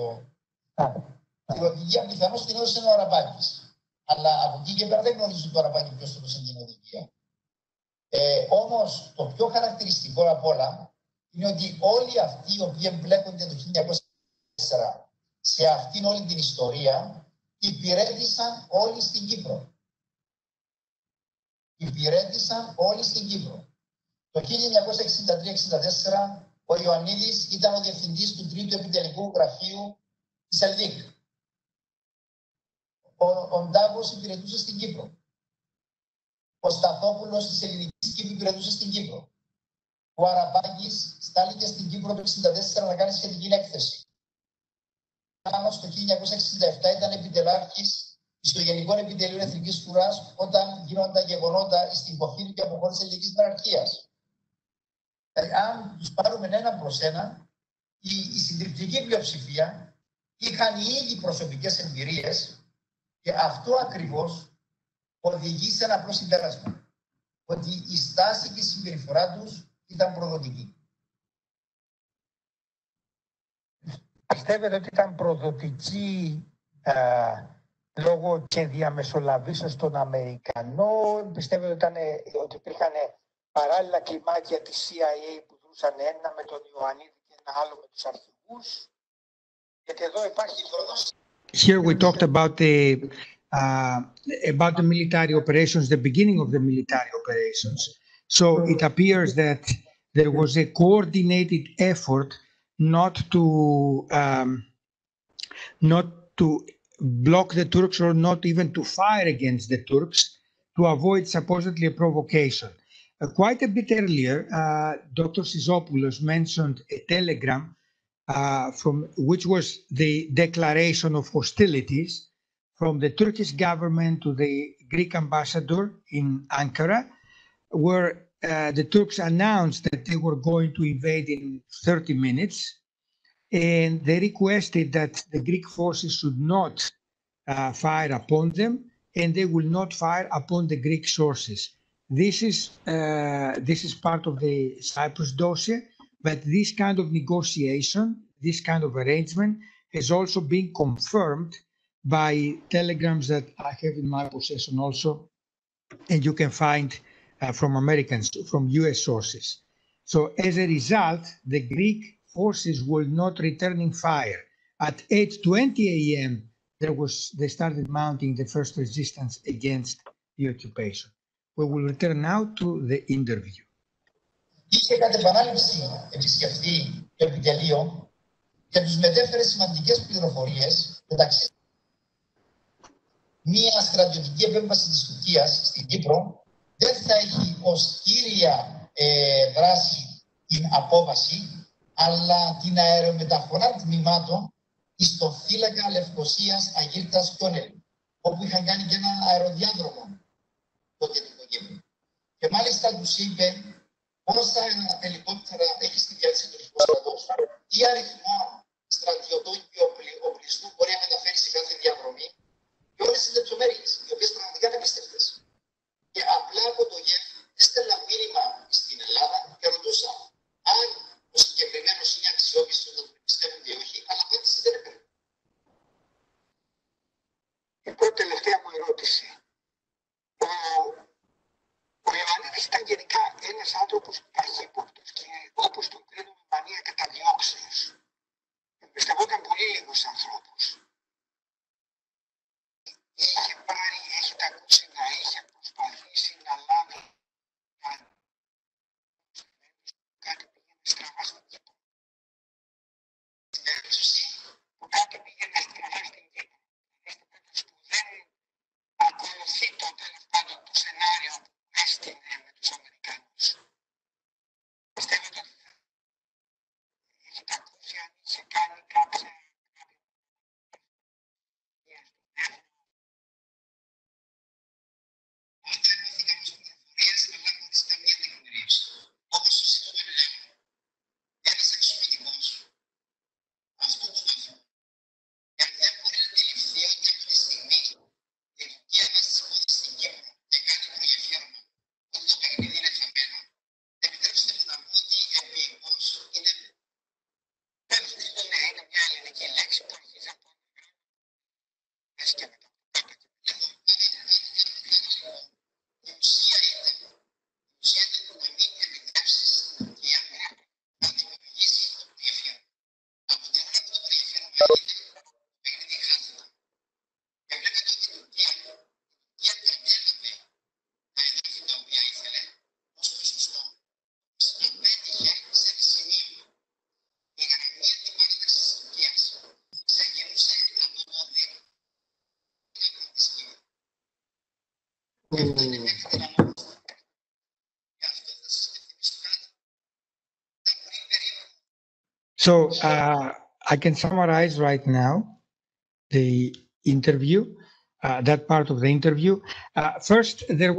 η οδηγία, πιθανώς την έδωσε ο Αραπάκης. Αλλά από εκεί και πέρα δεν γνωρίζω το Αραπάκη ποιος έδωσε την οδηγία. Όμως το πιο χαρακτηριστικό απ' όλα είναι ότι όλοι αυτοί οι οποίοι εμπλέκονται το 1904 σε αυτήν όλη την ιστορία υπηρέτησαν όλοι στην Κύπρο. Υπηρέτησαν όλοι στην Κύπρο. Το 1963-64 ο Ιωαννίδης ήταν ο διευθυντής του 3ου επιτελικού γραφείου της Ελδίκ. Ο Ντάβος υπηρετούσε στην Κύπρο. Ο Σταθόπουλος της Ελληνικής Κύπρου υπηρετούσε στην Κύπρο. Ο Αραπάκης στάληκε στην Κύπρο το 1964 να κάνει σχετική έκθεση. Ο Μάνος το 1967 ήταν επιτελάρχης στο Γενικό Επιτελείο Εθνικής Φουράς όταν γίνονταν γεγονότα στην υποχείρη και αποχώρηση της ελληνικής μοναρχίας. Αν τους πάρουμε ένα προς ένα, η συντριπτική πλειοψηφία είχαν ήδη προσωπικές εμπειρίες και αυτό ακριβώς οδηγεί σε ένα απλό συμπέρασμα. Ότι η στάση και η συμπεριφορά τους ήταν προδοτική. Πιστεύετε ότι ήταν προδοτική λόγω και διαμεσολαβήσεως των Αμερικανών? Πιστεύετε ότι υπήρχαν παράλληλα κλιμάκια της CIA που δρούσαν ένα με τον Ιωαννίδη και ένα άλλο με τους αρχηγούς? Γιατί εδώ υπάρχει προδόση. Here we talked about the military operations, the beginning of the military operations. So it appears that there was a coordinated effort not to block the Turks or not even to fire against the Turks to avoid supposedly a provocation. Quite a bit earlier, Dr. Sizopoulos mentioned a telegram from which was the declaration of hostilities from the Turkish government to the Greek ambassador in Ankara, where the Turks announced that they were going to invade in 30 minutes, and they requested that the Greek forces should not fire upon them, and they will not fire upon the Greek sources. This is part of the Cyprus Dossier, but this kind of negotiation, this kind of arrangement has also been confirmed by telegrams that I have in my possession also, and you can find from Americans, from US sources. So as a result, the Greek forces were not returning fire. At 8:20 a.m., they started mounting the first resistance against the occupation. We will return now to the interview. Είχε κατ' επανάληψη επισκεφθεί το επιτελείο και τους μετέφερε σημαντικές πληροφορίες μεταξύ. Μία στρατιωτική επέμβαση της Τουρκίας στην Κύπρο δεν θα έχει ως κύρια δράση την απόβαση, αλλά την αερομεταφορά τμήματων στο θύλακα Λευκωσίας Αγύρτας Κόνελ, όπου είχαν κάνει και ένα αεροδιάδρομο τότε την Κύπρο. Και μάλιστα τους είπε πόσα ελικόπτερα έχει στη διάθεση του τουρκικού στρατός, τι αριθμό στρατιωτών και οπλιστού μπορεί να μεταφέρει σε κάθε διαδρομή και όλες τις λεπτομέρειες, οι οποίες πραγματικά είναι απίστευτες. Και απλά από το ΓΕΦ έστελνα μήνυμα στην Ελλάδα και ρωτούσα αν ο συγκεκριμένος είναι αξιόπιστος να τον πιστεύουν ή όχι, αλλά απάντηση δεν έπαιρνε. Η πρώτη τελευταία μου ερώτηση. Ο Ιωαννίδης ήταν γενικά ένας άνθρωπος ταχύποπτος και όπως τον κρίνουμε μανία καταδιώξεως. Εμπιστευόταν πολύ λίγους ανθρώπους. Έχετε ακούσει να είχε προσπαθήσει να λάβει κάτι πήγαινε στραβά στην Κύπρο. Στην περίπτωση που κάτι πήγαινε στραβά στην Κύπρο. Στην περίπτωση που δεν ακολουθεί το τέλος πάντων το σενάριο που έστεινε με τους Αμερικανούς. Πιστεύετε ότι έχετε ακούσει αν είχε κάνει κάποια So I can summarize right now the interview, that part of the interview. First, there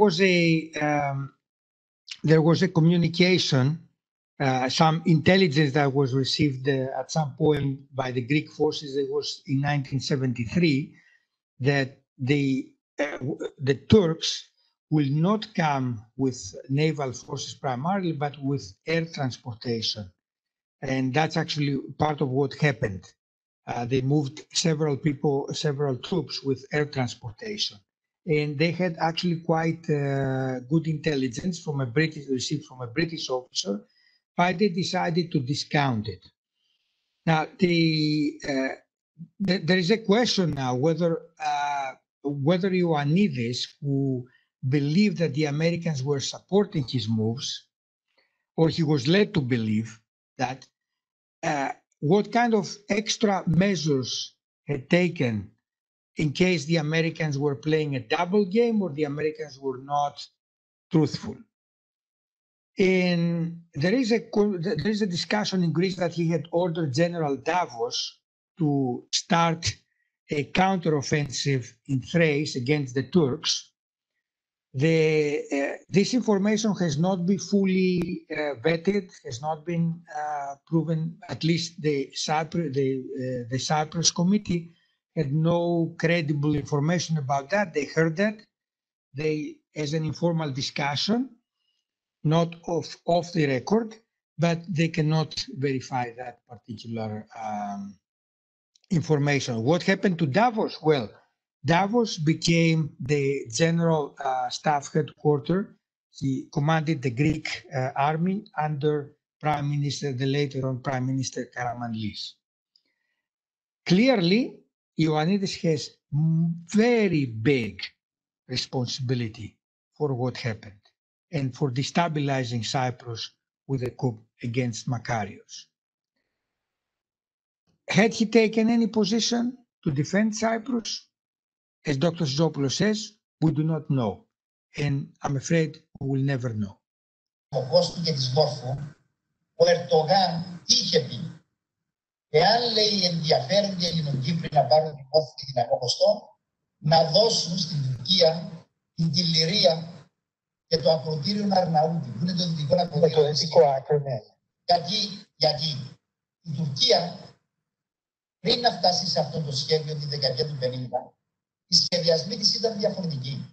was a communication, some intelligence that was received at some point by the Greek forces. It was in 1973 that the Turks will not come with naval forces primarily, but with air transportation. And that's actually part of what happened. They moved several troops with air transportation. And they had actually quite good intelligence received from a British officer, but they decided to discount it. Now, there is a question now whether Ioannidis, who believed that the Americans were supporting his moves, or he was led to believe that, what kind of extra measures had taken in case the Americans were playing a double game or the Americans were not truthful. And there is a discussion in Greece that he had ordered General Davos to start a counteroffensive in Thrace against the Turks. This information has not been fully vetted, has not been proven. At least the Cyprus committee had no credible information about that. They heard that as an informal discussion, not off the record, but they cannot verify that particular information. What happened to Davos? Well, Davos became the general staff headquarters. He commanded the Greek army under the later on Prime Minister Karamanlis. Clearly, Ioannidis has very big responsibility for what happened and for destabilizing Cyprus with a coup against Makarios. Had he taken any position to defend Cyprus? As Dr. Sizopoulos says, we do not know. And I'm afraid we will never know. Ο Κώστου και της Μόρφου, ο Ερτογάν τι είχε πει? Εάν λέει ενδιαφέρονται οι Ελληνοκύπροι να πάρουν την Μόρφου και την Ακροποστό, να δώσουν στην Τουρκία την Τιλιρία και το ακροτήριο Αρναούτη, που είναι το δυτικό ακροτήριο. Το δυτικό άκρο, ναι. Γιατί η Τουρκία, πριν να φτάσει σε αυτό το σχέδιο τη δεκαετία του 50, οι σχεδιασμοί της ήταν διαφορετικοί.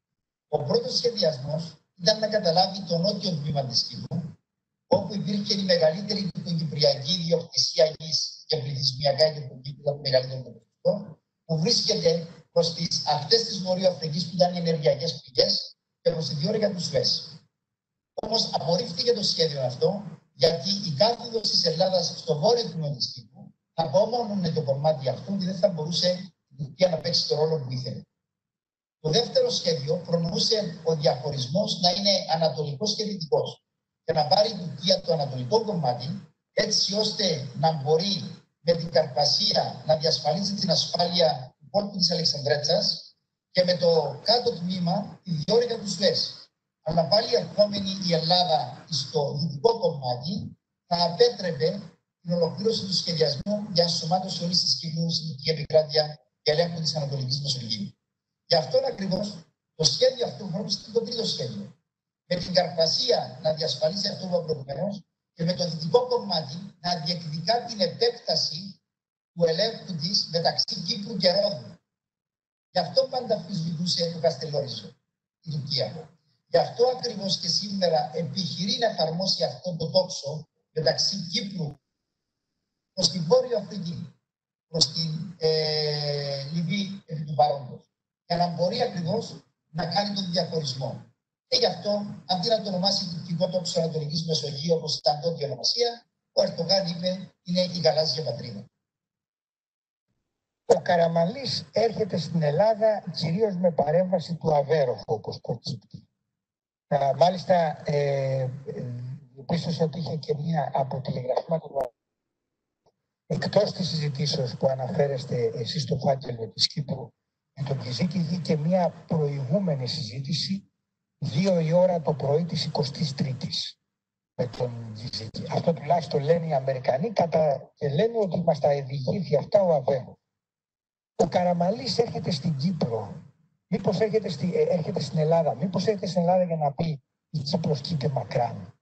Ο πρώτος σχεδιασμός ήταν να καταλάβει το νότιο τμήμα της Κύπρου, όπου υπήρχε η μεγαλύτερη τουρκοκυπριακή ιδιοκτησία γης και πληθυσμιακά και το Κύπρο ήταν το μεγαλύτερο ποσοστό, που βρίσκεται προς τις ακτές της Βορειοαφρικής που ήταν οι ενεργειακές πηγές και προς τη διόρυγα του Σουέζ. Όμως απορρίφθηκε το σχέδιο αυτό, γιατί η κάθοδος της Ελλάδας στο βόρειο τμήμα της Κύπρου θα απομόνωνε το κομμάτι αυτό και δεν θα μπορούσε η Τουρκία να παίξει το ρόλο που ήθελε. Το δεύτερο σχέδιο προνοούσε ο διαχωρισμός να είναι ανατολικός και δυτικός και να πάρει η Τουρκία το ανατολικό κομμάτι, έτσι ώστε να μπορεί με την Καρπασία να διασφαλίσει την ασφάλεια του πόρτου της Αλεξανδρέτσας και με το κάτω τμήμα τη διόρυγα του Σουέζ. Αλλά πάλι ερχόμενη η Ελλάδα στο δυτικό κομμάτι θα απέτρεπε την ολοκλήρωση του σχεδιασμού για ενσωμάτωση όλης της Κύπρου στην τουρκική επικράτεια και ελέγχου της Ανατολικής Μεσογείου. Γι' αυτόν ακριβώς το σχέδιο αυτό χρησιμοποιείται το τρίτο σχέδιο. Με την Καρπασία να διασφαλίσει αυτό που είπα προηγουμένως και με το δυτικό κομμάτι να διεκδικά την επέκταση του ελέγχου της μεταξύ Κύπρου και Ρόδου. Γι' αυτό πάντα αμφισβητούσε το Καστελόριζο, η Τουρκία. Γι' αυτό ακριβώς και σήμερα επιχειρεί να εφαρμόσει αυτό το τόξο μεταξύ Κύπρου προς την Βόρειο Αφρική, προς την Λιβύη επί του παρόντος, για να μπορεί ακριβώς να κάνει τον διαχωρισμό. Και γι' αυτό, αντί να το ονομάσει τουρκικό τόξο Ανατολικής Μεσογείου, όπως ήταν τότε η ονομασία, ο Ερτογάν είπε είναι η γαλάζια πατρίδα. Ο Καραμανλής έρχεται στην Ελλάδα κυρίως με παρέμβαση του Αβέροφ, όπως προκύπτει. Μάλιστα, πίστοσε ότι είχε και μία από τηλεγραφήματα του εκτός της συζητήσεως που αναφέρεστε εσείς στο φάκελο της Κύπρου με τον Κιζίκη, είχε και μία προηγούμενη συζήτηση 2 η ώρα το πρωί της 23ης με τον Κιζίκη. Αυτό τουλάχιστον λένε οι Αμερικανοί και λένε ότι μας τα διηγήθη αυτά ο Αβέροφ. Ο Καραμανλής έρχεται στην Κύπρο. Μήπως έρχεται στην Ελλάδα. Μήπως έρχεται στην Ελλάδα για να πει η Κύπρος κοίται μακράν.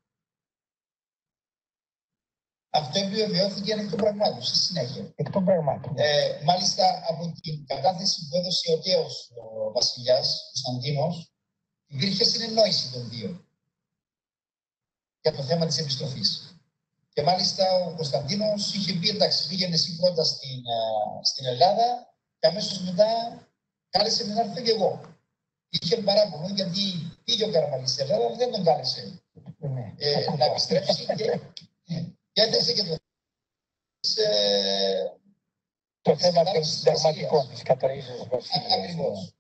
Αυτό επιβεβαιώθηκε εκ των πραγμάτων στη συνέχεια. Εκ των πραγμάτων. Μάλιστα από την κατάθεση που έδωσε ο τέος ο βασιλιάς Κωνσταντίνος, υπήρχε συνεννόηση των δύο για το θέμα της επιστροφής. Και μάλιστα ο Κωνσταντίνος είχε πει εντάξει, πήγαινε εσύ πρώτα στην Ελλάδα και αμέσως μετά κάλεσε με να έρθω και εγώ. Είχε παράπονο γιατί πήγε ο Καραμανλής στην Ελλάδα, αλλά δεν τον κάλεσε να επιστρέψει και έθεσε και το θέμα των συνταγματικών της καταργήσεως της βασιλείας. Ακριβώς.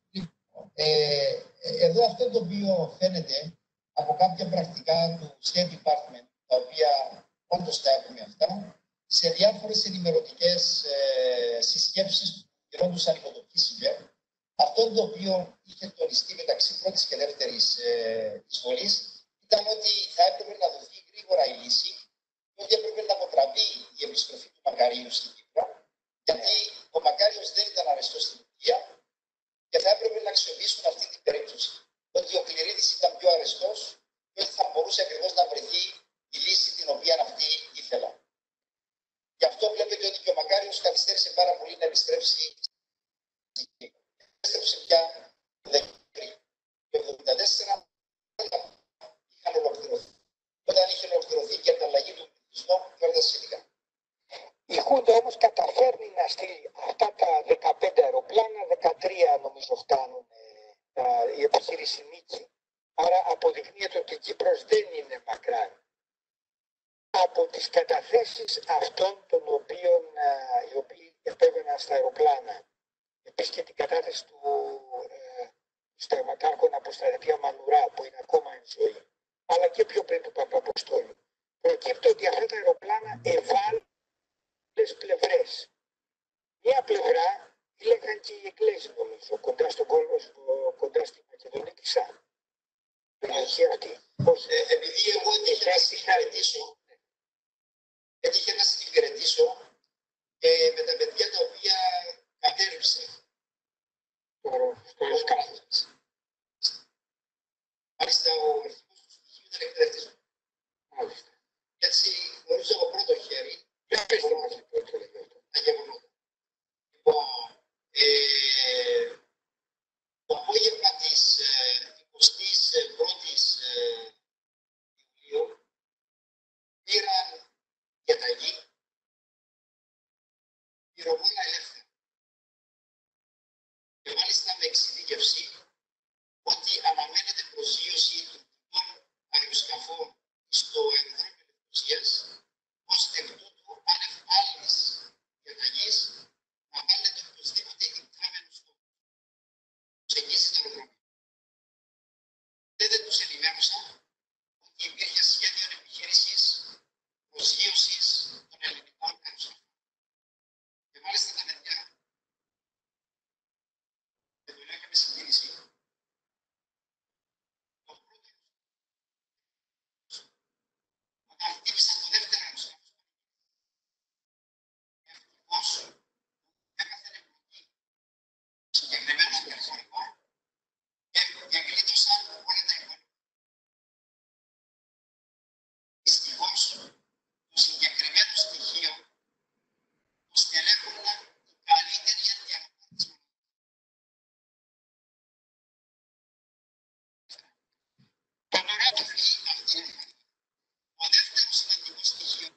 Εδώ αυτό το οποίο φαίνεται από κάποια πρακτικά του State Department, τα οποία όντως τα έχουμε αυτά, σε διάφορες ενημερωτικές συσκέψεις που γινόντουσαν υπό το Κίσιγκερ, αυτό το οποίο είχε τονιστεί μεταξύ πρώτης και δεύτερης εισβολής ήταν ότι θα έπρεπε να δοθεί γρήγορα η λύση και ότι έπρεπε να αποτραπεί η επιστροφή του Μακαρίου στην Κύπρο, γιατί ο Μακάριος δεν ήταν αρεστός στην Τουρκία και θα έπρεπε να αξιοποιήσουν αυτή την περίπτωση. Ότι ο Κληρίδης ήταν πιο αρεστός και ότι θα μπορούσε ακριβώς να βρεθεί η λύση την οποία αυτοί ήθελαν. Γι' αυτό βλέπετε ότι και ο Μακάριος καθυστέρησε πάρα πολύ να επιστρέψει στην Κύπρο. Επέστρεψε πια το Δεκέμβρη του 1974. Είχαν ολοκληρωθεί. Όταν είχε ολοκληρωθεί και η ανταλλαγή του πληθυσμού, έφτασε σχετικά. Η Χούντα όμως καταφέρνει να στείλει αυτά τα 15 αεροπλάνα, 13 νομίζω φτάνουν η επιχείρηση Νίκη. Άρα αποδεικνύεται ότι η Κύπρος δεν είναι μακρά. Από τις καταθέσεις αυτών των οποίων οι οποίοι επέβαιναν στα αεροπλάνα, επίσης και την κατάθεση του σταγματάρχων από στρατεία Μανουρά που είναι ακόμα εν ζωή, αλλά και πιο πριν του Παπαποστόλου, προκύπτει ότι αυτά τα αεροπλάνα ευάλουν πλευρές. Μία πλευρά λέγαν και οι Εγγλέζοι νομίζω, κοντά στον κόλπο, κοντά στη Μακεδονία της ΣΑ. Περιοχή αυτή. Επειδή εγώ έτυχε να συγχαρητήσω, έτυχε να συγχαρητήσω με τα παιδιά τα οποία κατέριψε το σκάφος. Μάλιστα ο αρχηγός του στοιχείου ήταν εκπαιδευτής μου. Μάλιστα. Έτσι γνωρίζω από πρώτο χέρι. Δεν πέστε μας λοιπόν το λέγει αυτό. Αγιαγωνότα. Λοιπόν, το απόγευμα της 21ης Ιουλίου πήραν διαταγή πυροβόλα ελεύθερα. Και μάλιστα με εξειδίκευση ότι αναμένεται προσγείωση τουρκικών αεροσκαφών στο αεροδρόμιο Λευκοσίας, ώστε εκ τούτου άνευ άλλης διαταγής να βάλετε οπωσδήποτε υπτάμενους στόχους. Τους εγγύσει το αεροδρόμιο. Δεν τους ενημέρωσαν ότι υπήρχε σχέδιο επιχείρησης προσγείωσης των ελληνικών αεροσκαφών. Και μάλιστα τα παιδιά, και το λέω και με συγκίνηση, όταν χτύπησαν το δεύτερο αεροσκάφος, ευτυχώς έπαθαν εμπλοκή συγκεκριμένο περιθωρικό και γλίτωσαν όλα τα υπόλοιπα. Δυστυχώς, το συγκεκριμένο στοιχείο το στελέχωναν οι καλύτεροι αντιανοπάτες μονάδες. Το νερό του φύγει αυτή είναι. Ο δεύτερο σημαντικό στοιχείο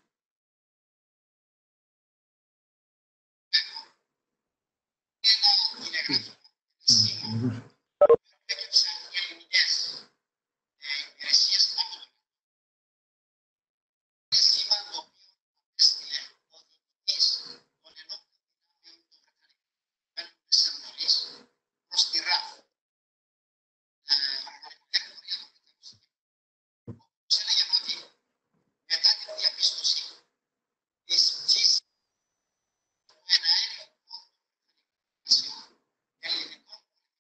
είναι ένα τηλεγράφημα, ένα σήμα που έκυψαν οι ελληνικές υπηρεσίες από τον λαό. Είναι σήμα το οποίο απέστειλε ο διοικητής των ενόπλων δυνάμεων των Βρετανικών της Ανατολής προς τη ΡΑΦ. Όπως έλεγε ότι μετά τη διαπίστωση της ψήσης του εναέριου πόρου ελληνικών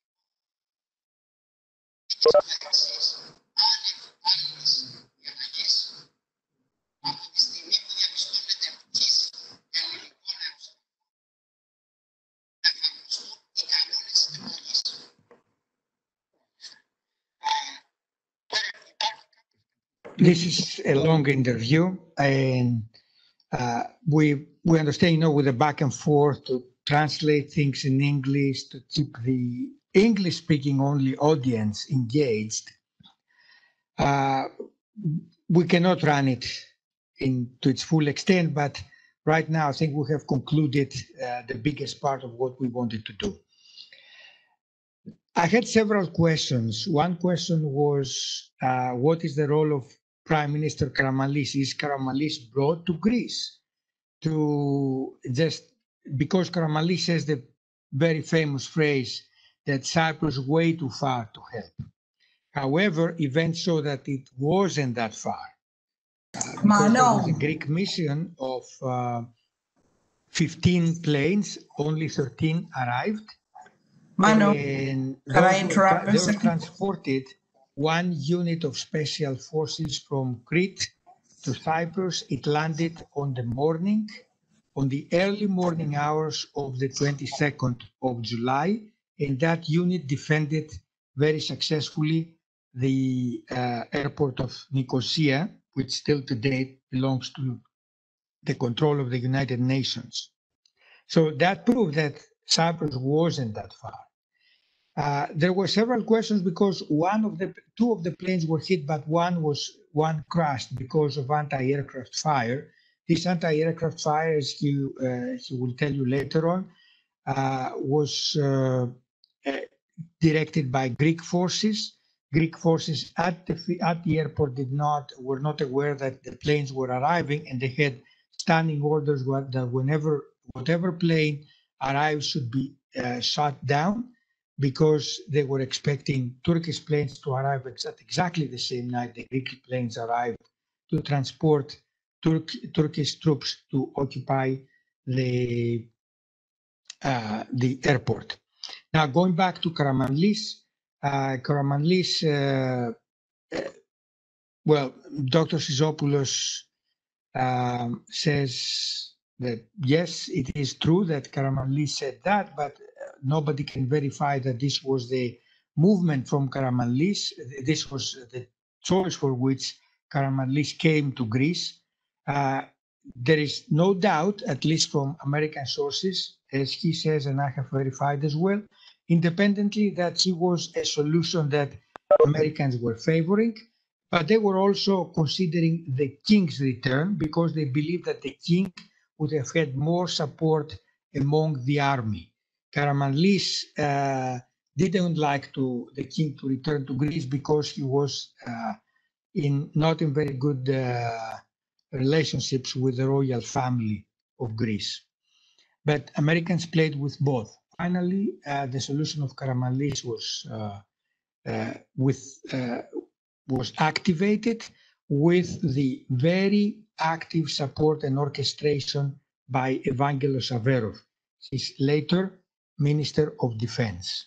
πολιτικών της άνευ άλλης διαταγής, από τη στιγμή που διαπιστώνεται πτήση ελληνικών αεροσκαφών, να εφαρμοστούν οι κανόνες της εποχής. This is a long interview, and we understand, with the back and forth to translate things in English to keep the English-speaking only audience engaged. We cannot run it to its full extent, but right now I think we have concluded the biggest part of what we wanted to do. I had several questions. One question was, what is the role of Prime Minister Karamanlis? Is Karamanlis brought to Greece because Karamanlis says the very famous phrase that Cyprus is way too far to help. However, events show that it wasn't that far. There was a Greek mission of 15 planes, only 13 arrived. Mano, And can I interrupt? those transported one unit of special forces from Crete to Cyprus. It landed on the early morning hours of the 22nd of July, and that unit defended very successfully the airport of Nicosia, which still today belongs to the control of the United Nations. So that proved that Cyprus wasn't that far. There were several questions because two of the planes were hit, but one crashed because of anti-aircraft fire. This anti-aircraft fire, as he will tell you later on, was directed by Greek forces. Greek forces at the airport were not aware that the planes were arriving, and they had standing orders that whatever plane arrives should be shot down, because they were expecting Turkish planes to arrive at exactly the same night the Greek planes arrived to transport Turkish troops to occupy the airport. Now, going back to Karamanlis, well, Dr. Sizopoulos says that yes, it is true that Karamanlis said that, but nobody can verify that this was the movement from Karamanlis. This was the choice for which Karamanlis came to Greece. There is no doubt, at least from American sources, as he says, and I have verified as well, independently, that he was a solution that Americans were favoring, but they were also considering the king's return because they believed that the king would have had more support among the army. Karamanlis didn't like the king to return to Greece because he was not in very good relationships with the royal family of Greece. But Americans played with both. Finally, the solution of Karamanlis was activated with the very active support and orchestration by Evangelos Averos, his later Minister of Defense.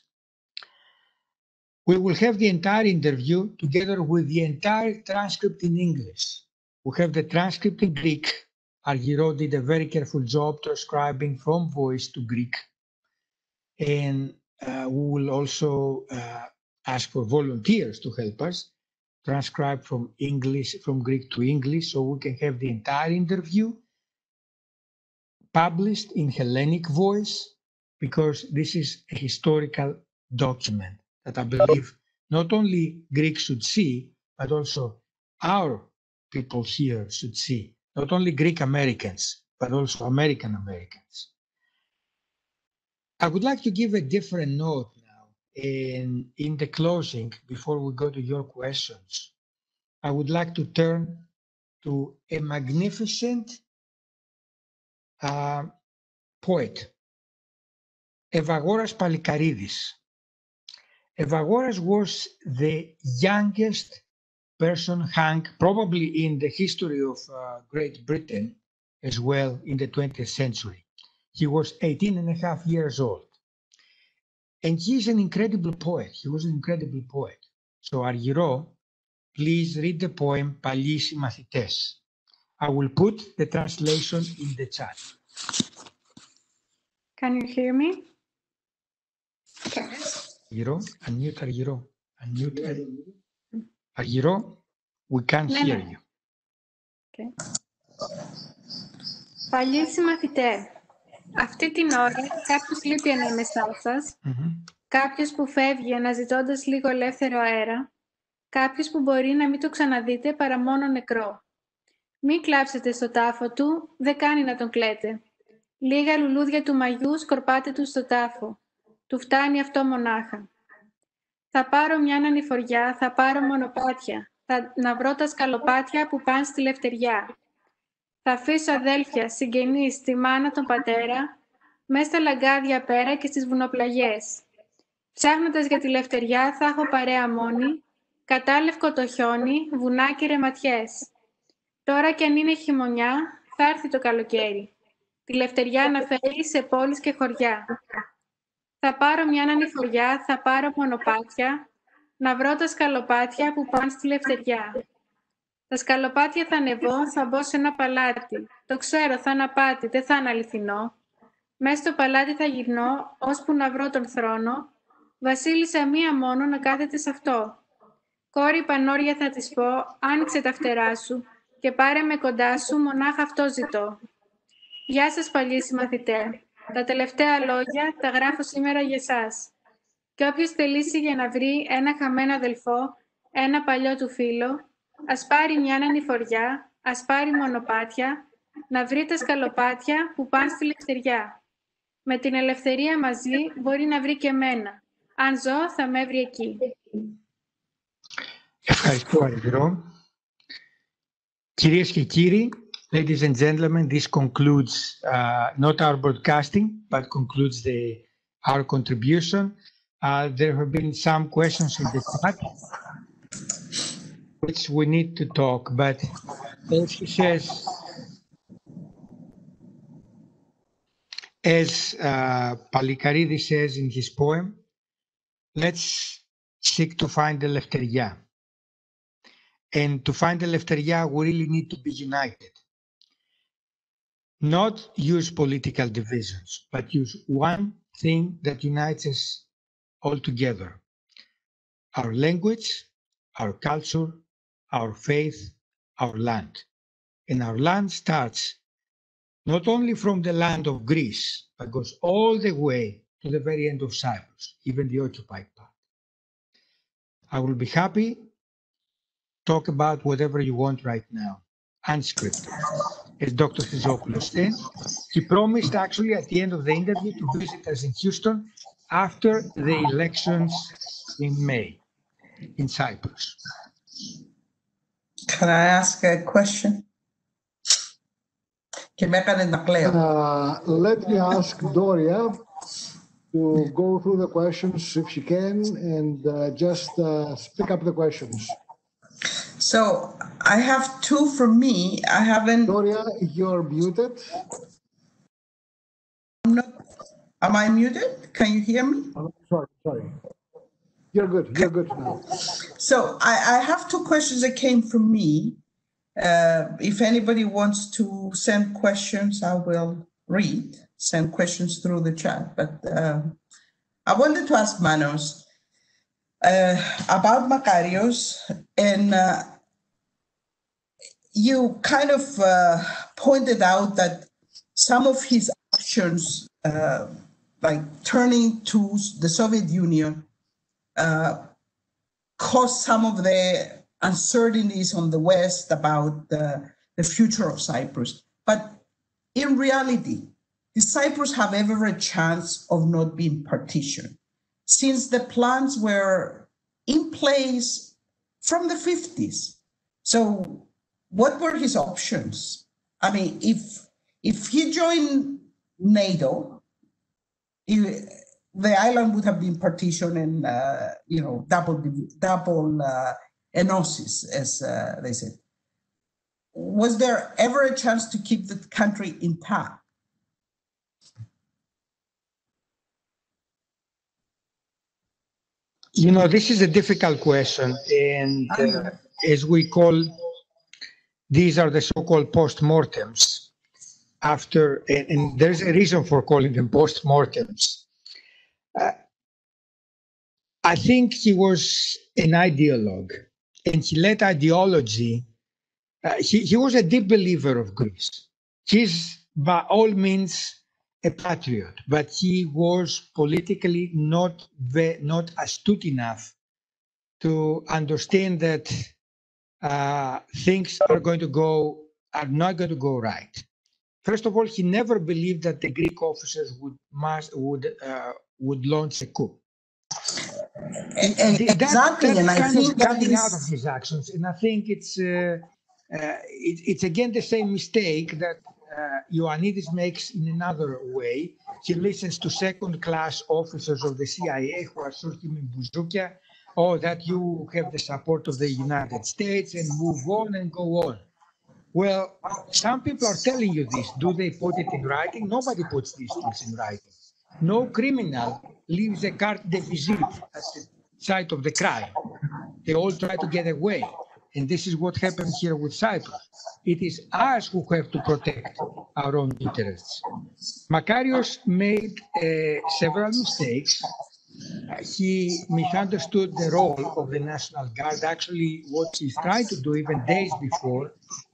We will have the entire interview together with the entire transcript in English. We have the transcript in Greek. Argyro did a very careful job transcribing from voice to Greek. And we will also ask for volunteers to help us transcribe from Greek to English, so we can have the entire interview published in Hellenic voice, because this is a historical document that I believe not only Greeks should see, but also our people here should see. Not only Greek Americans, but also American Americans. I would like to give a different note now in the closing before we go to your questions. I would like to turn to a magnificent poet, Evagoras Palikaridis. Evagoras was the youngest person hung probably in the history of Great Britain as well in the 20th century. He was 18.5 years old. And he's an incredible poet. He was an incredible poet. So Argyro, please read the poem Παλιοί Συμμαθητές. I will put the translation in the chat. Can you hear me? Argyro, unmute Argyro. Unmute Argyro, we can't hear you. Okay. Παλιοί συμμαθητέ, αυτή την ώρα κάποιος λείπει ανάμεσά σας, κάποιος που φεύγει αναζητώντας λίγο ελεύθερο αέρα, κάποιος που μπορεί να μην το ξαναδείτε παρά μόνο νεκρό. Μην κλάψετε στο τάφο του, δεν κάνει να τον κλαίτε. Λίγα λουλούδια του μαγιού σκορπάτε του στο τάφο. Του φτάνει αυτό μονάχα. Θα πάρω μια ανηφοριά, θα πάρω μονοπάτια. Να βρω τα σκαλοπάτια που πάνε στη λευτεριά. Θα αφήσω αδέλφια, συγγενείς, τη μάνα, τον πατέρα, μέσα στα λαγκάδια πέρα και στις βουνοπλαγιές. Ψάχνοντας για τη λευτεριά θα έχω παρέα μόνη, κατάλευκο το χιόνι, βουνά και ρεματιές. Τώρα κι αν είναι χειμωνιά, θα έρθει το καλοκαίρι. Τη λευτεριά να φέρει σε πόλεις και χωριά. Θα πάρω μια ανηφοριά, θα πάρω μονοπάτια, να βρω τα σκαλοπάτια που πάνε στη Λευτεριά. Τα σκαλοπάτια θα ανεβώ, θα μπω σε ένα παλάτι. Το ξέρω, θα είναι απάτη, δεν θα είναι αληθινό. Μέσα στο παλάτι θα γυρνώ, ώσπου να βρω τον θρόνο. Βασίλισσα μία μόνο να κάθεται σε αυτό. Κόρη πανόρια θα της πω, άνοιξε τα φτερά σου και πάρε με κοντά σου, μονάχα αυτό ζητώ. Γεια σας παλιοί συμμαθητέ. Τα τελευταία λόγια τα γράφω σήμερα για εσάς. Και όποιος θελήσει για να βρει ένα χαμένο αδελφό, ένα παλιό του φίλο, ας πάρει μια ανηφοριά, ας πάρει μονοπάτια, να βρει τα σκαλοπάτια που πάνε στη Λευτεριά. Με την ελευθερία μαζί μπορεί να βρει και εμένα. Αν ζω, θα με βρει εκεί. Ευχαριστώ, Αργυρό. Κυρίες και κύριοι, ladies and gentlemen, this concludes not our broadcasting, but concludes our contribution. There have been some questions in the chat, which we need to talk, but as he says, as Palikaridis says in his poem, let's seek to find the Lefteria. And to find the Lefteria, we really need to be united. Not use political divisions, but use one thing that unites us all together. Our language, our culture, our faith, our land. And our land starts not only from the land of Greece, but goes all the way to the very end of Cyprus, even the occupied part. I will be happy to talk about whatever you want right now, unscripted, as Dr. Sizopoulos said. He promised actually at the end of the interview to visit us in Houston after the elections in May in Cyprus. Can I ask a question? Let me ask Doria to go through the questions if she can, and just pick up the questions. So I have two from me. I haven't. Doria, you're muted. Am I muted? Can you hear me? Oh, sorry. You're good. You're good now. So I have two questions that came from me. If anybody wants to send questions, I will send questions through the chat. But I wanted to ask Manos about Makarios, and you kind of pointed out that some of his actions, like turning to the Soviet Union, caused some of the uncertainties on the West about the future of Cyprus. But in reality, does Cyprus have ever a chance of not being partitioned? Since the plans were in place from the 50s. So what were his options? I mean, if he joined NATO, the island would have been partitioned and, double enosis, as they said. Was there ever a chance to keep the country intact? You know, this is a difficult question, and as we call, these are the so-called post-mortems. And there's a reason for calling them post-mortems. I think he was an ideologue, and he led ideology. He was a deep believer of Greece. He's by all means a patriot, but he was politically not astute enough to understand that things are not going to go right. First of all, he never believed that the Greek officers would launch a coup. Exactly, and I think coming that out of his actions, and I think it's again the same mistake that Ioannidis makes in another way. He listens to second-class officers of the CIA who are shooting in bouzoukia, that you have the support of the United States and move on and go on. Well, some people are telling you this. Do they put it in writing? Nobody puts these things in writing. No criminal leaves a carte de visite at the site of the crime. they all try to get away. And this is what happened here with Cyprus. It is us who have to protect our own interests. Makarios made several mistakes. He misunderstood the role of the National Guard. Actually, what he's trying to do, even days before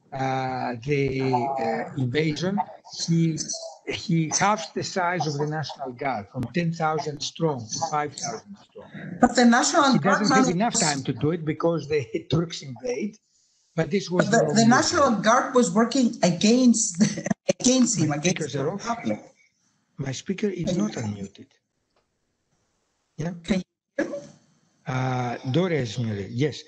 the invasion, he halves the size of the National Guard from 10,000 strong to 5,000 strong. But the National He Guard doesn't have enough time to do it because the Turks invade. But this was the National Guard was working against him, against the Republic. My speaker is not unmuted. Yeah. Can you hear me? Doria is muted. Yes.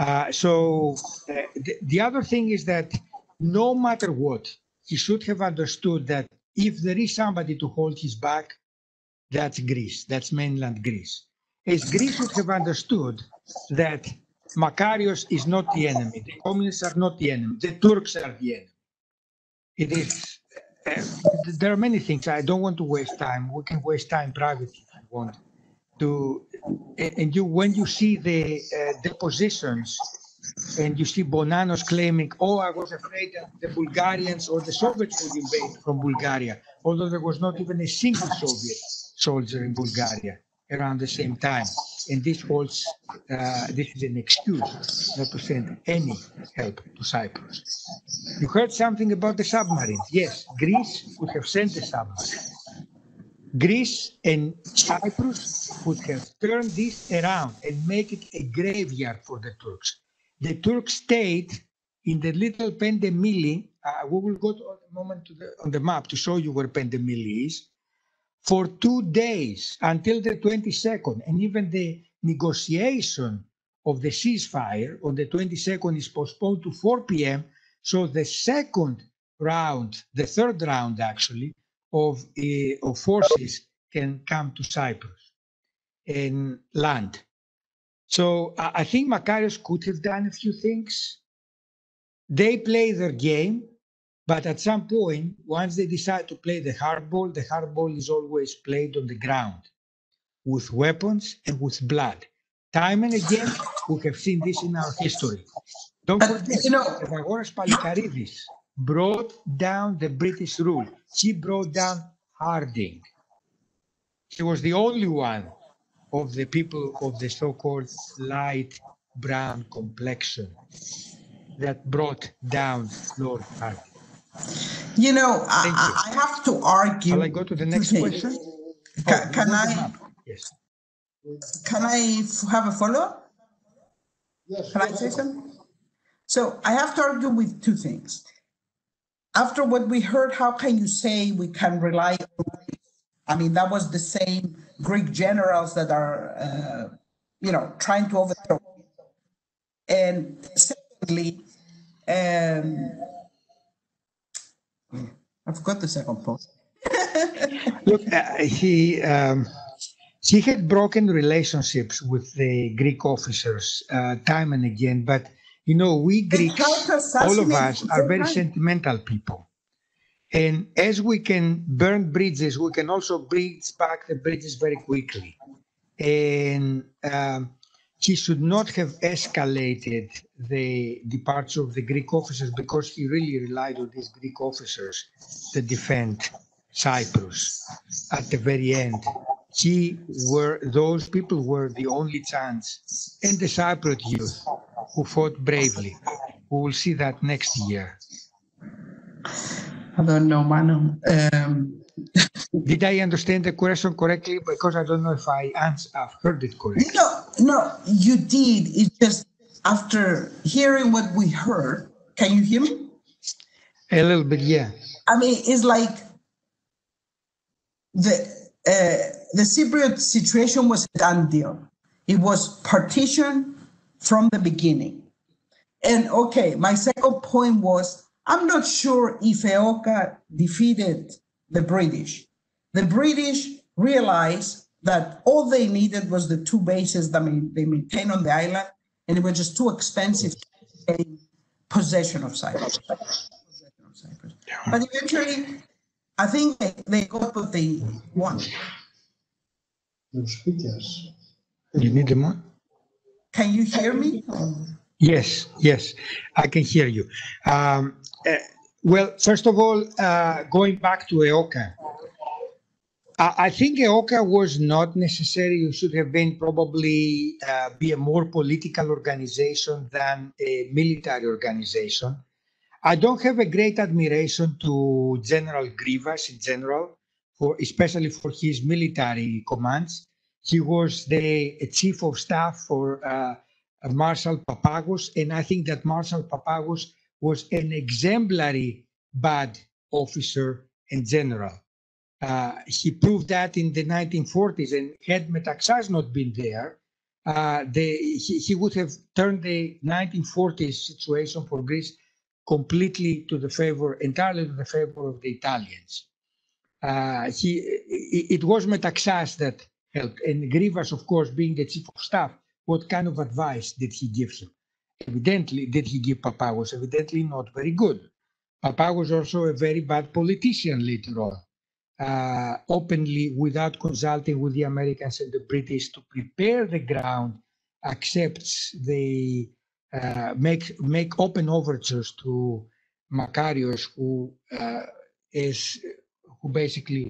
The other thing is that no matter what, he should have understood that if there is somebody to hold his back, that's Greece. That's mainland Greece. As Greece should have understood that Makarios is not the enemy. The communists are not the enemy. The Turks are the enemy. It is. There are many things. I don't want to waste time. We can waste time privately if you want to. And when you see the depositions, and you see Bonanos claiming, "Oh, I was afraid that the Bulgarians or the Soviets would invade from Bulgaria," although there was not even a single Soviet soldier in Bulgaria around the same time. And this is an excuse not to send any help to Cyprus. You heard something about the submarines. Yes, Greece would have sent the submarines. Greece and Cyprus would have turned this around and make it a graveyard for the Turks. The Turks stayed in the little Pendemili. We will go to a moment on the map to show you where Pendemili is. For 2 days until the 22nd, and even the negotiation of the ceasefire on the 22nd is postponed to 4 p.m. So the second round, the third round actually, of forces can come to Cyprus and land. So I think Makarios could have done a few things. They play their game. But at some point, once they decide to play the hardball is always played on the ground with weapons and with blood. Time and again, we have seen this in our history. Don't forget, Evagoras Palikaridis brought down the British rule. He brought down Harding. He was the only one of the people of the so-called light brown complexion that brought down Lord Harding. I have to argue. Shall I go to the next question? Can I? Yes. Can I have a follow-up? Yes. Can I say something? So I have to argue with two things. After what we heard, how can you say we can rely on Greece? I mean, that was the same Greek generals that are, trying to overthrow. And secondly, I forgot the second point. Look, he had broken relationships with the Greek officers time and again, but we Greeks, all of us, are very sentimental people. And as we can burn bridges, we can also bring back the bridges very quickly. And he should not have escalated the departure of the Greek officers because he really relied on these Greek officers to defend Cyprus. At the very end, those people were the only chance, and the Cypriot youth who fought bravely. We will see that next year. I don't know, Manu. Did I understand the question correctly? Because I don't know if I've heard it correctly. No, you did. It's just after hearing what we heard. Can you hear me? A little bit, yeah. I mean, it's like the Cypriot situation was a done deal. It was partition from the beginning. And okay, my second point was, I'm not sure if EOKA defeated the British. The British realized that all they needed was the two bases that they maintained on the island, and it was just too expensive to take possession of Cyprus. But eventually, I think they got what they wanted. The speakers. You need them on? Can you hear me? Yes, I can hear you. Well, first of all, going back to EOKA, I think EOKA was not necessary. It should have been probably be a more political organization than a military organization. I don't have a great admiration to General Grivas in general, especially for his military commands. He was the chief of staff for Marshal Papagos, and I think that Marshal Papagos was an exemplary bad officer and general. He proved that in the 1940s, and had Metaxas not been there, he would have turned the 1940s situation for Greece completely to the favor, entirely to the favor of the Italians. It was Metaxas that helped, and Grivas, of course, being the chief of staff, what kind of advice did he give him? Evidently, did he give Papagos? Evidently not very good. Papagos was also a very bad politician later on. Openly, without consulting with the Americans and the British to prepare the ground, accepts the make open overtures to Makarios, who basically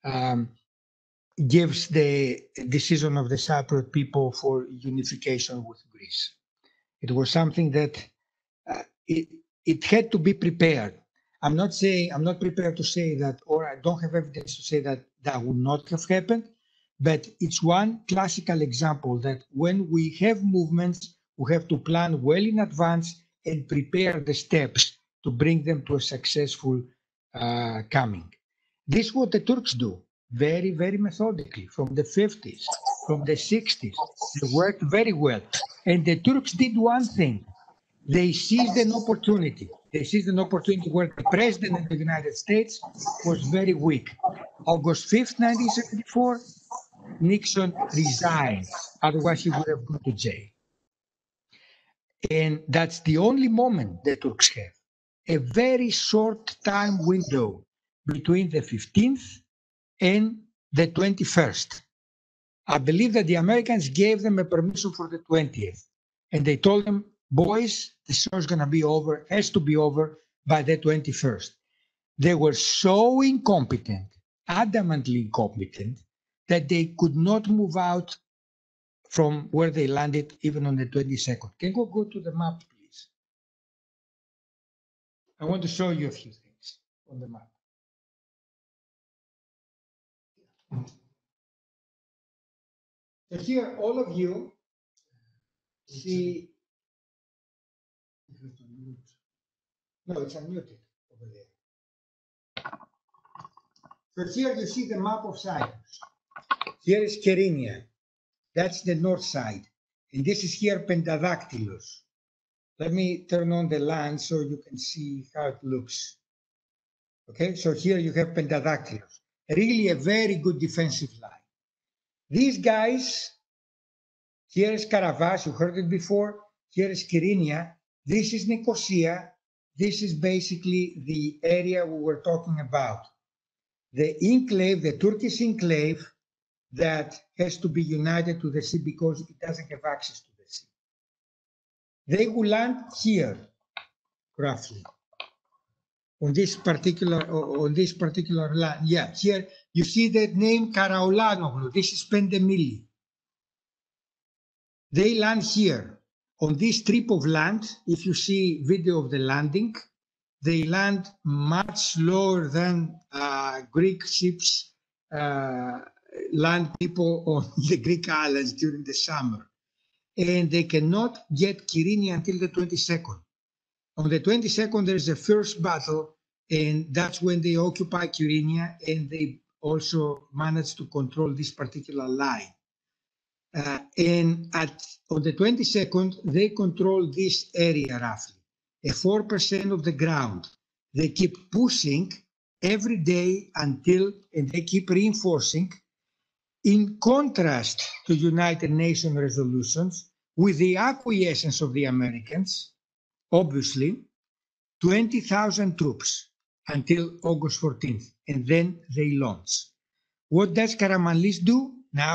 gives the decision of the Cypriot people for unification with Greece. It was something that it had to be prepared. I'm not prepared to say that, or I don't have evidence to say that that would not have happened, but it's one classical example that when we have movements, we have to plan well in advance and prepare the steps to bring them to a successful coming. This is what the Turks do, very, very methodically, from the 50s, from the 60s. They worked very well. And the Turks did one thing. They seized an opportunity. They seized an opportunity where the president of the United States was very weak. August 5th, 1974, Nixon resigned. Otherwise, he would have gone to jail. And that's the only moment the Turks have. A very short time window between the 15th and the 21st. I believe that the Americans gave them a permission for the 20th. And they told them, boys, the show is going to be over, has to be over by the 21st. They were so incompetent, adamantly incompetent, that they could not move out from where they landed even on the 22nd. Can you go to the map, please? I want to show you a few things on the map. So here, all of you see. No, it's unmuted over there. So here you see the map of Cyprus. Here is Kerinia. That's the north side. And this is here Pentadactylos. Let me turn on the land so you can see how it looks. Okay, so here you have Pentadactylos. Really a very good defensive line. These guys, here is Karavas, you heard it before. Here is Kerinia. This is Nicosia. This is basically the area we were talking about. The enclave, the Turkish enclave that has to be united to the sea because it doesn't have access to the sea. They will land here, roughly, on this particular land. Yeah, here you see the name Karaolanoglu. This is Pendemili. They land here. On this strip of land, if you see video of the landing, they land much lower than Greek ships land people on the Greek islands during the summer. And they cannot get Kyrenia until the 22nd. On the 22nd, there's a first battle, and that's when they occupy Kyrenia, and they also manage to control this particular line. And on the 22nd, they control this area roughly, a 4% of the ground. They keep pushing every day until, and they keep reinforcing, in contrast to United Nations resolutions, with the acquiescence of the Americans, obviously, 20,000 troops until August 14th, and then they launch. What does Karamanlis do? Now,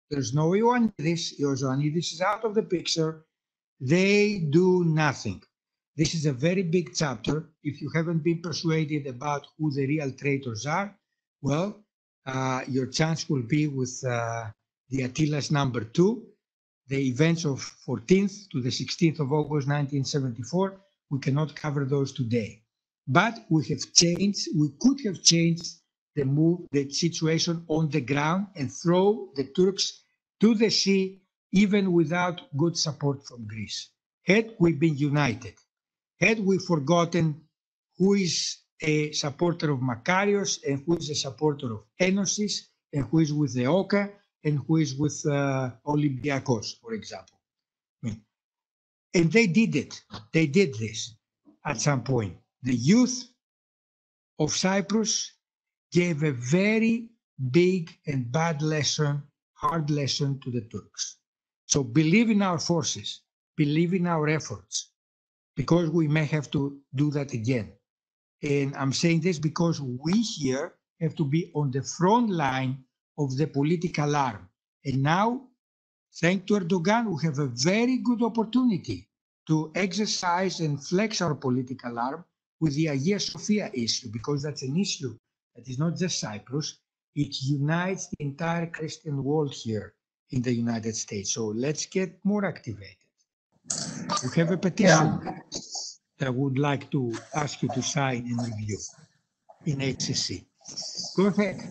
There's no Ioannidis. Ioannidis is out of the picture. They do nothing. This is a very big chapter. If you haven't been persuaded about who the real traitors are, well, your chance will be with the Attilas number 2, the events of 14th to the 16th of August 1974. We cannot cover those today. But we have changed, we could have changed the situation on the ground and throw the Turks to the sea even without good support from Greece. Had we been united, had we forgotten who is a supporter of Makarios and who is a supporter of Enosis and who is with the Oka and who is with Olympiakos, for example. And they did it. They did this at some point. The youth of Cyprus gave a very big and bad lesson, hard lesson to the Turks. So believe in our forces, believe in our efforts, because we may have to do that again. And I'm saying this because we here have to be on the front line of the political arm. And now, thanks to Erdogan, we have a very good opportunity to exercise and flex our political arm with the Hagia Sophia issue, because that's an issue that is not just Cyprus, it unites the entire Christian world here in the United States. So let's get more activated. We have a petition that I would like to ask you to sign and review in HCC. Go ahead.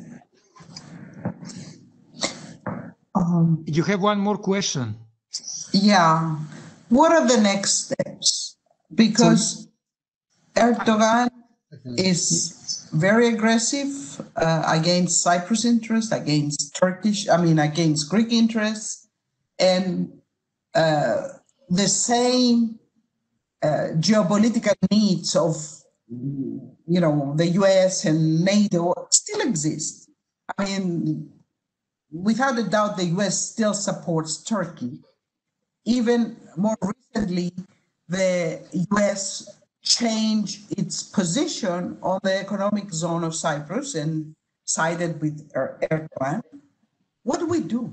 You have one more question. Yeah. What are the next steps? Because Erdogan is very aggressive against Cyprus interests, against against Greek interests, and the same geopolitical needs of, the US and NATO still exist. I mean, without a doubt, the US still supports Turkey. Even more recently, the US changed its position on the economic zone of Cyprus and sided with Erdogan. What do we do?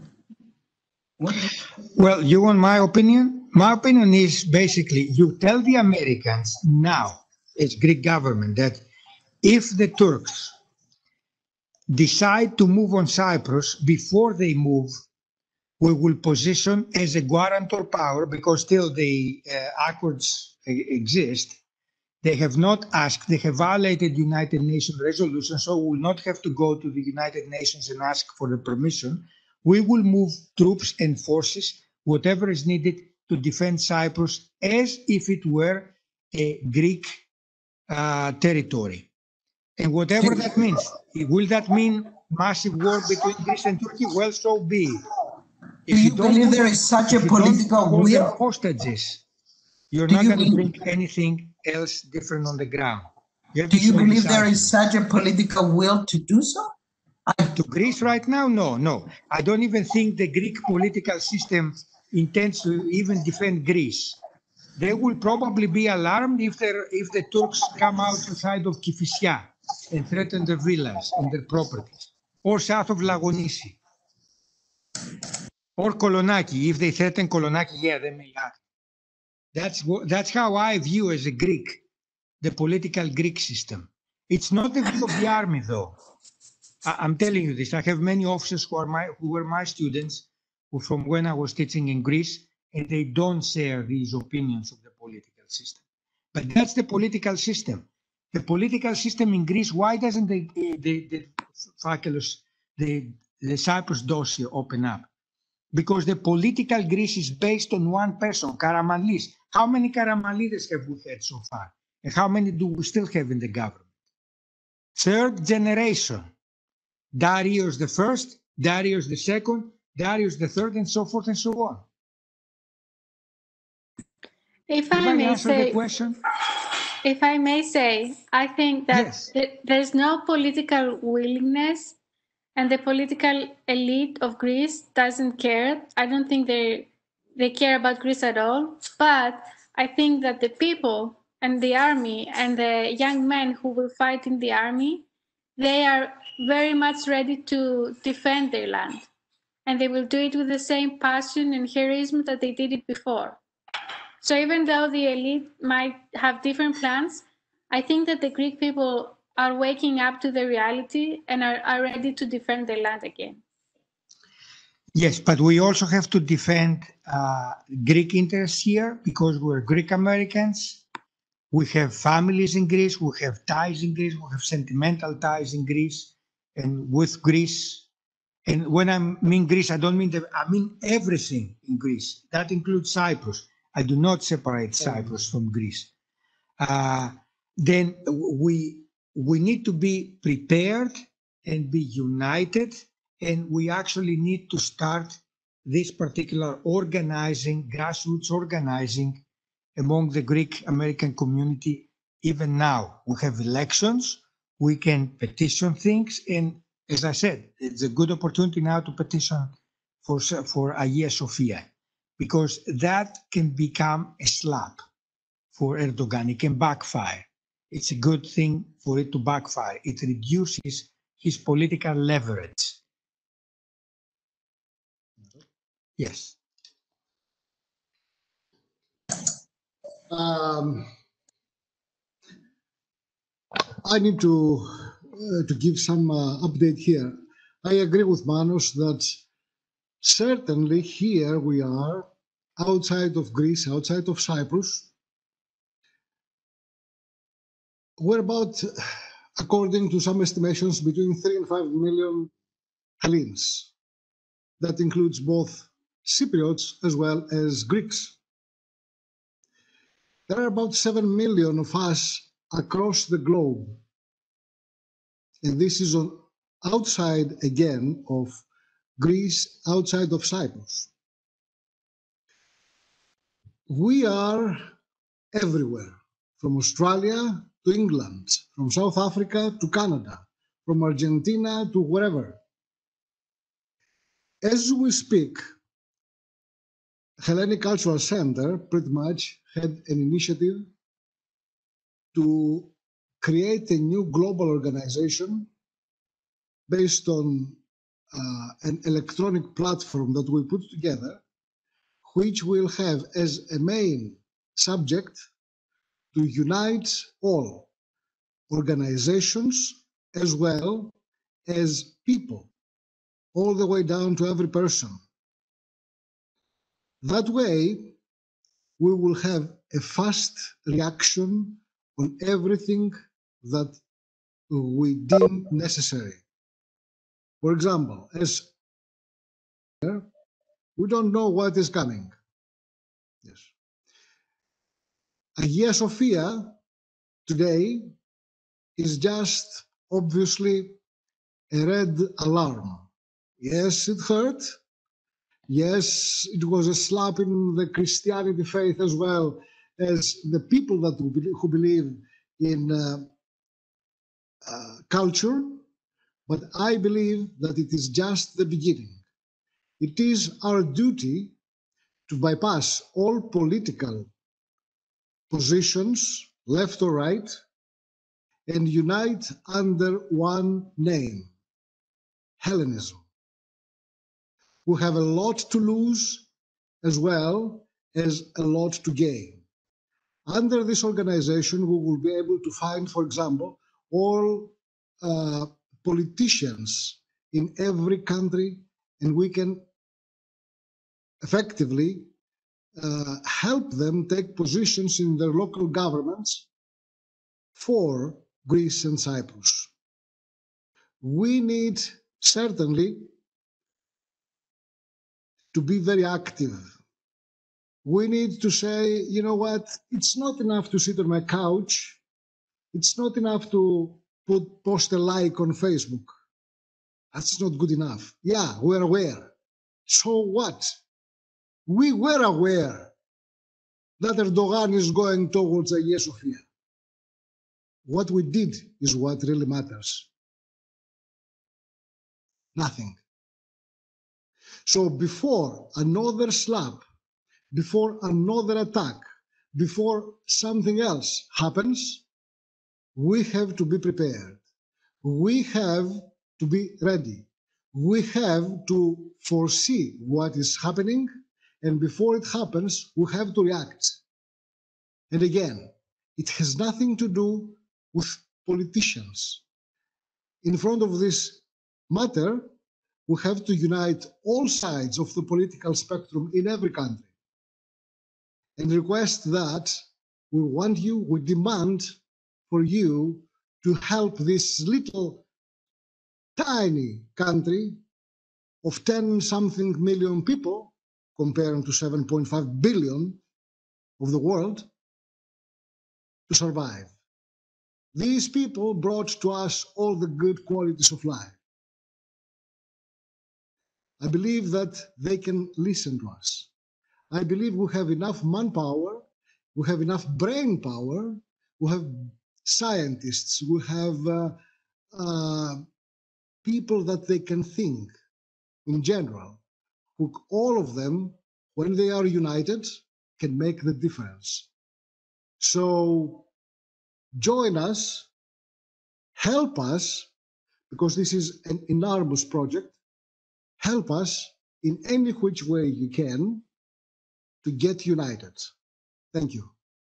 Well, you want my opinion? My opinion is basically you tell the Americans now, as Greek government, that if the Turks decide to move on Cyprus, before they move, we will position as a guarantor power, because still the accords exist. They have not asked, they have violated United Nations resolution, so we will not have to go to the United Nations and ask for the permission. We will move troops and forces, whatever is needed, to defend Cyprus as if it were a Greek territory. And whatever that means, will that mean massive war between Greece and Turkey? Well, so be it. Do you believe there is such a political will? Hostages, you're not going to bring anything else different on the ground. Do you believe there is such a political will to do so? To Greece right now? No. I don't even think the Greek political system intends to even defend Greece. They will probably be alarmed if the Turks come outside of Kifisia and threaten their villas and their properties, or south of Lagonisi, or Kolonaki. If they threaten Kolonaki, yeah, they may act. That's how I view, as a Greek, the political Greek system. It's not the view of the army, though. I'm telling you this. I have many officers who were my students from when I was teaching in Greece, and they don't share these opinions of the political system. But that's the political system. The political system in Greece, why doesn't the Cyprus Dossier open up? Because the political Greece is based on one person, Karamanlis. How many Karamanlides have we had so far? And how many do we still have in the government? Third generation. Darius the first, Darius the second, Darius the third, and so forth and so on. If I may say, I think that yes, there's no political willingness, and the political elite of Greece doesn't care. I don't think they care about Greece at all. But I think that the people and the army and the young men who will fight in the army, they are very much ready to defend their land. and they will do it with the same passion and heroism that they did it before. So even though the elite might have different plans, I think that the Greek people are waking up to the reality and are ready to defend their land again. Yes, but we also have to defend Greek interests here because we're Greek Americans. We have families in Greece, we have ties in Greece, we have sentimental ties in Greece and with Greece. And when I mean Greece, I don't mean I mean everything in Greece. That includes Cyprus. I do not separate Cyprus from Greece. Then we need to be prepared and be united, and we actually need to start this particular organizing, grassroots organizing among the Greek American community even now. We have elections, we can petition things, and as I said, it's a good opportunity now to petition for Hagia Sophia, because that can become a slap for Erdogan. It can backfire. It's a good thing for it to backfire. It reduces his political leverage. Yes. I need to give some update here. I agree with Manos that certainly here we are outside of Greece, outside of Cyprus. We're about, according to some estimations, between 3 and 5 million Hellenes. That includes both Cypriots as well as Greeks. There are about 7 million of us across the globe. And this is outside, again, of Greece, outside of Cyprus. We are everywhere, from Australia to England, from South Africa to Canada, from Argentina to wherever. As we speak, Hellenic Cultural Center pretty much had an initiative to create a new global organization based on an electronic platform that we put together, which will have as a main subject to unite all organizations as well as people, all the way down to every person. That way, we will have a fast reaction on everything that we deem necessary. For example, as we don't know what is coming. Yes. Hagia Sophia today is just obviously a red alarm. Yes, it hurt. Yes, it was a slap in the Christianity faith as well as the people that who believe in culture. But I believe that it is just the beginning. It is our duty to bypass all political positions, left or right, and unite under one name, Hellenism. We have a lot to lose as well as a lot to gain. Under this organization, we will be able to find, for example, all politicians in every country, and we can effectively help them take positions in their local governments for Greece and Cyprus. We need certainly to be very active. We need to say, you know what, it's not enough to sit on my couch. It's not enough to post a like on Facebook. That's not good enough. Yeah, we're aware. So what? We were aware that Erdogan is going towards Hagia Sophia. What we did is what really matters. Nothing. So before another slap, before another attack, before something else happens, we have to be prepared. We have to be ready. we have to foresee what is happening, and before it happens, we have to react. And again, it has nothing to do with politicians. In front of this matter, we have to unite all sides of the political spectrum in every country and request that we demand for you to help this little tiny country of 10-something million people, comparing to 7.5 billion of the world, to survive. These people brought to us all the good qualities of life. I believe that they can listen to us. I believe we have enough manpower, we have enough brain power, we have scientists, we have people that they can think in general, who all of them, when they are united, can make the difference. So join us, help us, because this is an enormous project. Help us in any which way you can to get united. Thank you.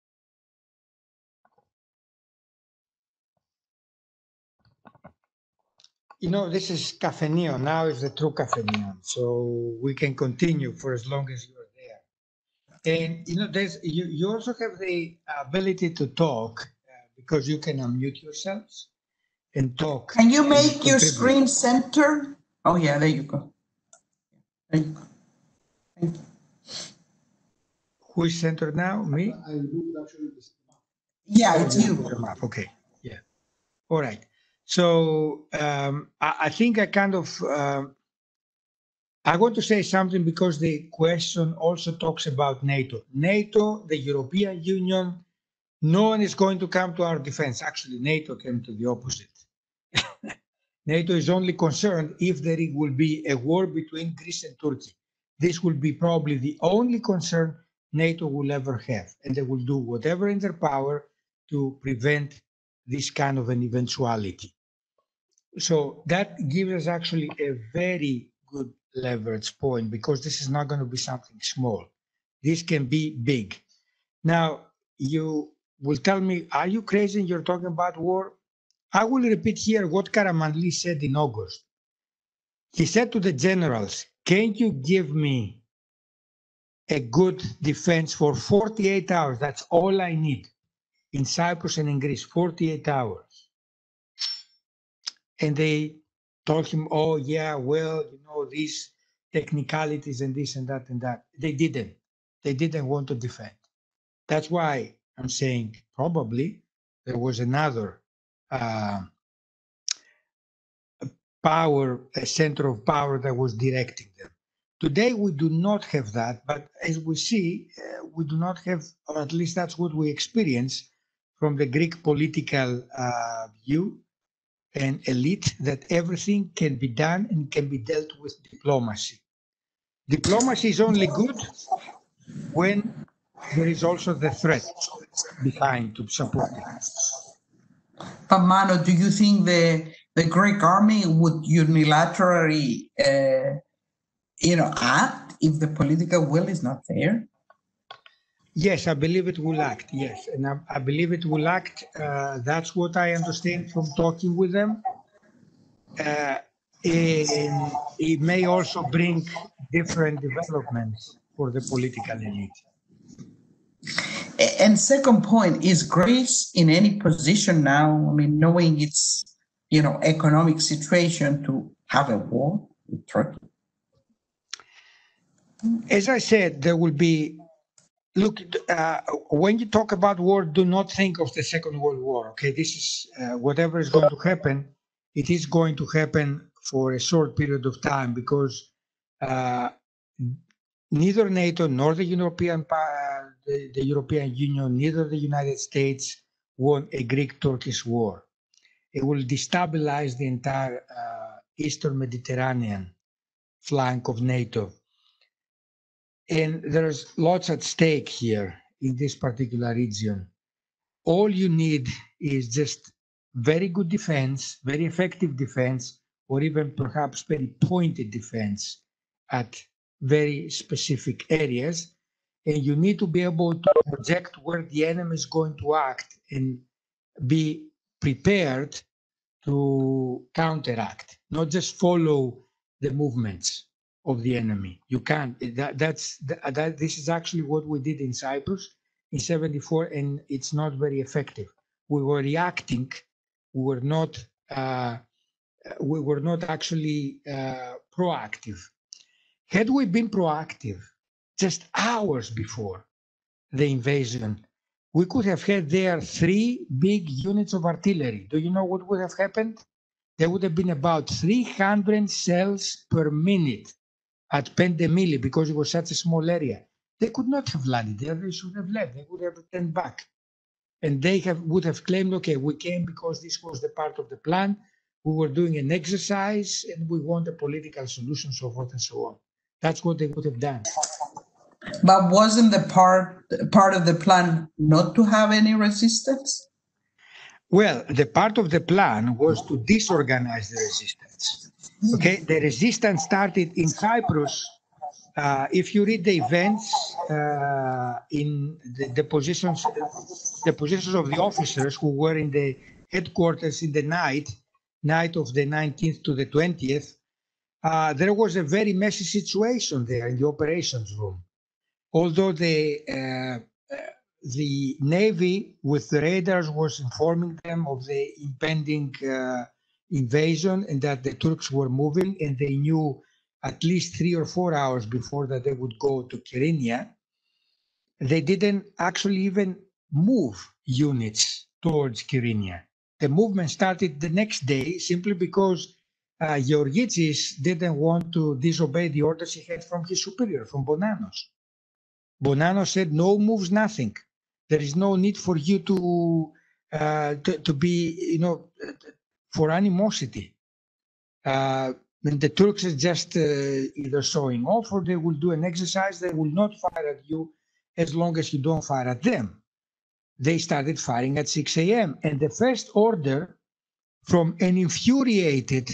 You know, this is Cafenio. Now is the true Cafenio. So we can continue for as long as you're there. And, you know, you also have the ability to talk because you can unmute yourselves and talk. Can you make your contribute. screen center? Oh, yeah, there you go. There you go. Thank you. Who is centered now? Me? I moved actually this. Yeah, it's you. Okay, yeah. All right. So I think I kind of, I want to say something because the question also talks about NATO. NATO, the European Union, no one is going to come to our defense. Actually, NATO came to the opposite. NATO is only concerned if there will be a war between Greece and Turkey. This will be probably the only concern NATO will ever have, and they will do whatever in their power to prevent this kind of an eventuality. So that gives us actually a very good leverage point, because this is not going to be something small. This can be big. Now, you will tell me, are you crazy? You're talking about war? I will repeat here what Karamanli said in August. He said to the generals, can you give me a good defense for 48 hours? That's all I need in Cyprus and in Greece, 48 hours. And they told him, oh, yeah, well, you know, these technicalities and this and that and that. They didn't. They didn't want to defend. That's why I'm saying probably there was another power, a center of power that was directing them. Today, we do not have that, but as we see, we do not have, or at least that's what we experience from the Greek political view and elite, that everything can be done and can be dealt with diplomacy. Diplomacy is only good when there is also the threat behind to support it. But Mano, do you think the Greek army would unilaterally, act if the political will is not there? Yes, I believe it will act. Yes, and I believe it will act. That's what I understand from talking with them. And it may also bring different developments for the political elite. And second point, is Greece in any position now, I mean, knowing its, economic situation, to have a war with Turkey? As I said, there will be, look, when you talk about war, do not think of the Second World War, okay? This is, whatever is going to happen, it is going to happen for a short period of time, because neither NATO nor the European Union, neither the United States want a Greek-Turkish war. It will destabilize the entire Eastern Mediterranean flank of NATO. And there's lots at stake here in this particular region. All you need is just very good defense, very effective defense or even perhaps very pointed defense at very specific areas. And you need to be able to project where the enemy is going to act and be prepared to counteract, not just follow the movements of the enemy. You can't. This is actually what we did in Cyprus in '74, and it's not very effective. We were reacting. We were not actually proactive. Had we been proactive just hours before the invasion, we could have had there 3 big units of artillery. Do you know what would have happened? There would have been about 300 shells per minute at Pendemili, because it was such a small area. They could not have landed there. They should have left. They would have turned back. And they would have claimed, okay, we came because this was the part of the plan. We were doing an exercise and we want a political solution, so forth and so on. That's what they would have done. But wasn't the part of the plan not to have any resistance? Well, the part of the plan was to disorganize the resistance. Okay, the resistance started in Cyprus. If you read the events in the positions of the officers who were in the headquarters in the night of the 19th to the 20th, there was a very messy situation there in the operations room. Although the Navy with the radars was informing them of the impending invasion and that the Turks were moving, and they knew at least 3 or 4 hours before that they would go to Kyrenia, they didn't actually even move units towards Kyrenia. The movement started the next day simply because Georgitsis didn't want to disobey the orders he had from his superior, from Bonanos. Bonanos said, no moves, nothing. There is no need for you to be, for animosity. And the Turks are just either showing off or they will do an exercise. They will not fire at you as long as you don't fire at them. They started firing at 6 a.m. And the first order from an infuriated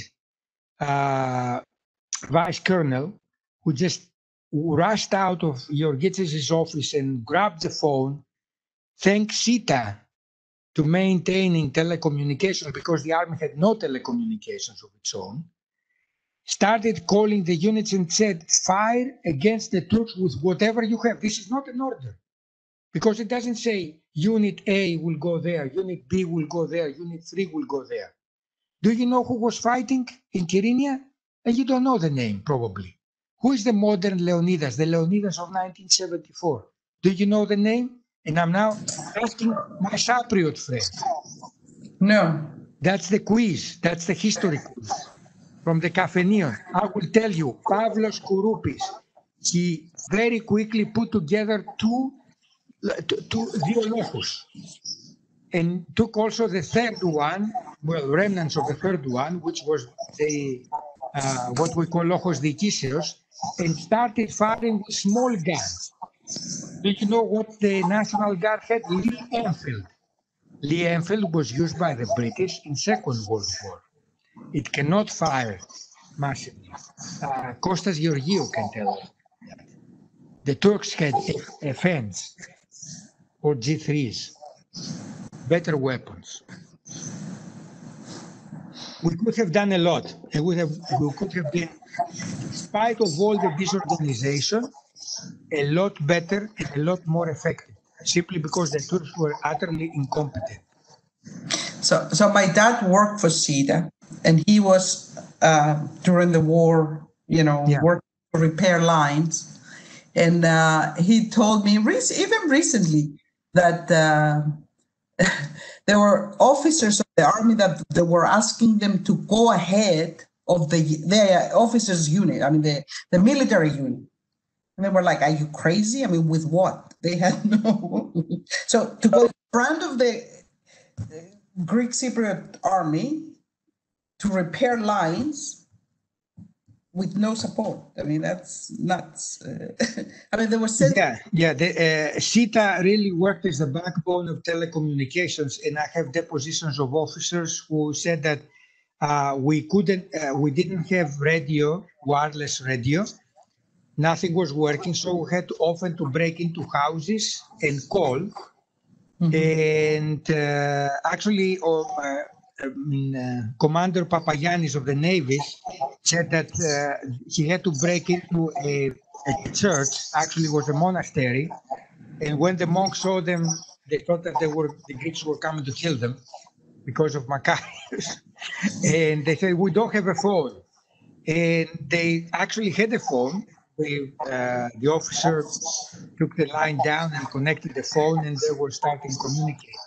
vice colonel who just rushed out of Georgitsis' office and grabbed the phone, thanked Sita to maintaining telecommunications because the army had no telecommunications of its own, started calling the units and said, fire against the Turks with whatever you have. This is not an order, because it doesn't say Unit A will go there, Unit B will go there, Unit 3 will go there. Do you know who was fighting in Kyrenia? And you don't know the name, probably. Who is the modern Leonidas, the Leonidas of 1974? Do you know the name? And I'm now asking my Cypriot friend. No. That's the quiz. That's the history quiz from the Cafenion. I will tell you, Pavlos Kouroupis, he very quickly put together two Diolochus, and took also the third one, remnants of the third one, which was the what we call Lochos Dikisios, and started firing with small guns. Do you know what the National Guard had? Lee Enfield. Lee Enfield was used by the British in Second World War. It cannot fire massively. Kostas Georgiou can tell us that. The Turks had FNs or G3s, better weapons. We could have done a lot, and we could have been, in spite of all the disorganization, a lot better and a lot more effective, simply because the Turks were utterly incompetent. So my dad worked for SIDA, and he was during the war, working to repair lines, and he told me even recently that there were officers of the army that they were asking them to go ahead of their officers' unit, the military unit. And they were like, are you crazy? With what? They had no... So to go in front of the Greek Cypriot army to repair lines with no support. That's nuts. There was... SITA really worked as the backbone of telecommunications, and I have depositions of officers who said that we didn't have radio, wireless radio. Nothing was working, so we had often to break into houses and call. And actually, Commander Papagiannis of the Navy said that he had to break into a church, actually it was a monastery, and when the monks saw them, they thought that the Greeks were coming to kill them because of Makarios. And they said, we don't have a phone. And they actually had a phone. The officer took the line down and connected the phone, and they were starting communicating.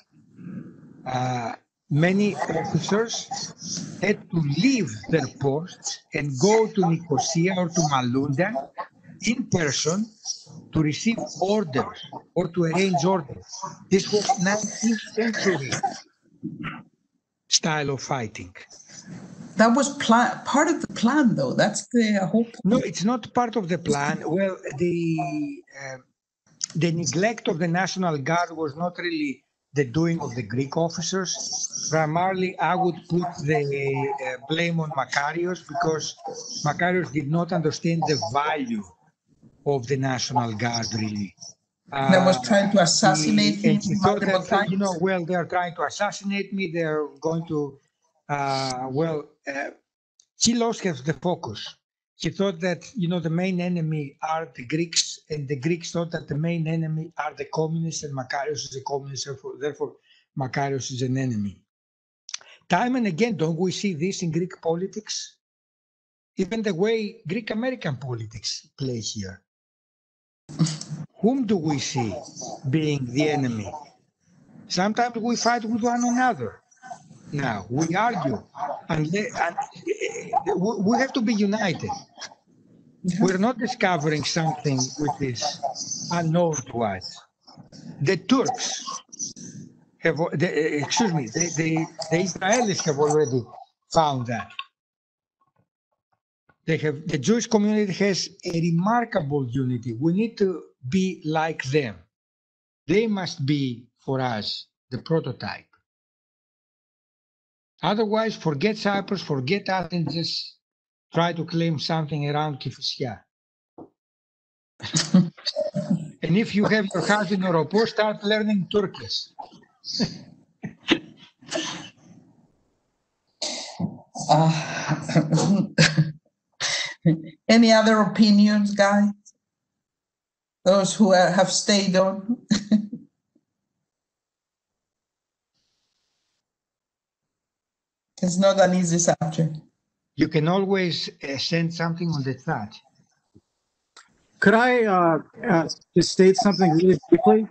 Many officers had to leave their posts and go to Nicosia or to Malunda in person to receive orders or to arrange orders. This was 19th century style of fighting. That was part of the plan, though. That's the whole point. No, it's not part of the plan. Well, the neglect of the National Guard was not really the doing of the Greek officers. Primarily, I would put the blame on Makarios, because Makarios did not understand the value of the National Guard, really. That was trying to assassinate him. He thought that, well, they're trying to assassinate me. They're going to, he lost the focus. He thought that, the main enemy are the Greeks, and the Greeks thought that the main enemy are the communists, and Makarios is a communist, therefore Makarios is an enemy. Time and again, don't we see this in Greek politics? Even the way Greek-American politics play here. Whom do we see being the enemy? Sometimes we fight with one another. Now, we argue, and we have to be united. We're not discovering something which is unknown to us. The Turks have, the Israelis have already found that. The Jewish community has a remarkable unity. We need to be like them. They must be, for us, the prototype. Otherwise, forget Cyprus, forget Athens, just try to claim something around Kifisia. And if you have your house in Europe, start learning Turkish. Any other opinions, guys? Those who have stayed on? It's not an easy subject. You can always send something on the chat. Could I just state something really quickly?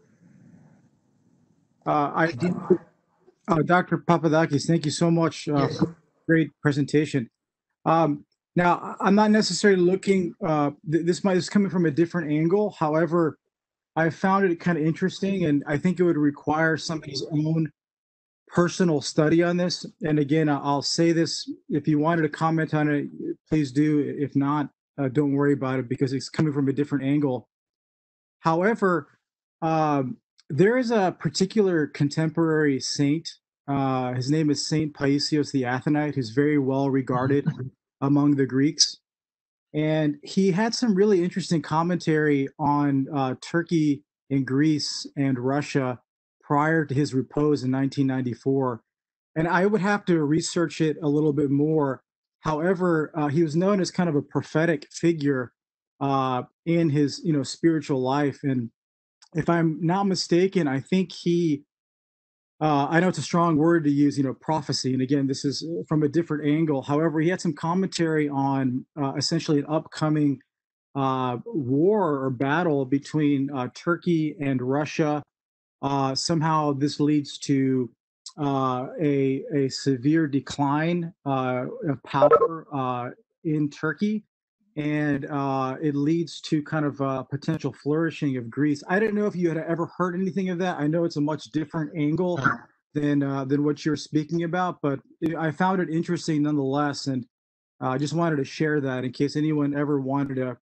Dr. Papadakis, thank you so much for a great presentation. Now, I'm not necessarily looking, this is coming from a different angle. However, I found it kind of interesting, and I think it would require somebody's own personal study on this. And again, I'll say this, if you wanted to comment on it, please do. If not, don't worry about it, because it's coming from a different angle. However, there is a particular contemporary saint. His name is Saint Paisios the Athonite, who's very well regarded among the Greeks. And he had some really interesting commentary on Turkey and Greece and Russia prior to his repose in 1994. And I would have to research it a little bit more. However, he was known as kind of a prophetic figure in his, spiritual life. And if I'm not mistaken, I think he, I know it's a strong word to use, prophecy. And again, this is from a different angle. However, he had some commentary on essentially an upcoming war or battle between Turkey and Russia. Somehow this leads to a severe decline of power in Turkey, and it leads to kind of a potential flourishing of Greece. I don't know if you had ever heard anything of that. I know it's a much different angle than what you're speaking about, but I found it interesting nonetheless, and I just wanted to share that in case anyone ever wanted to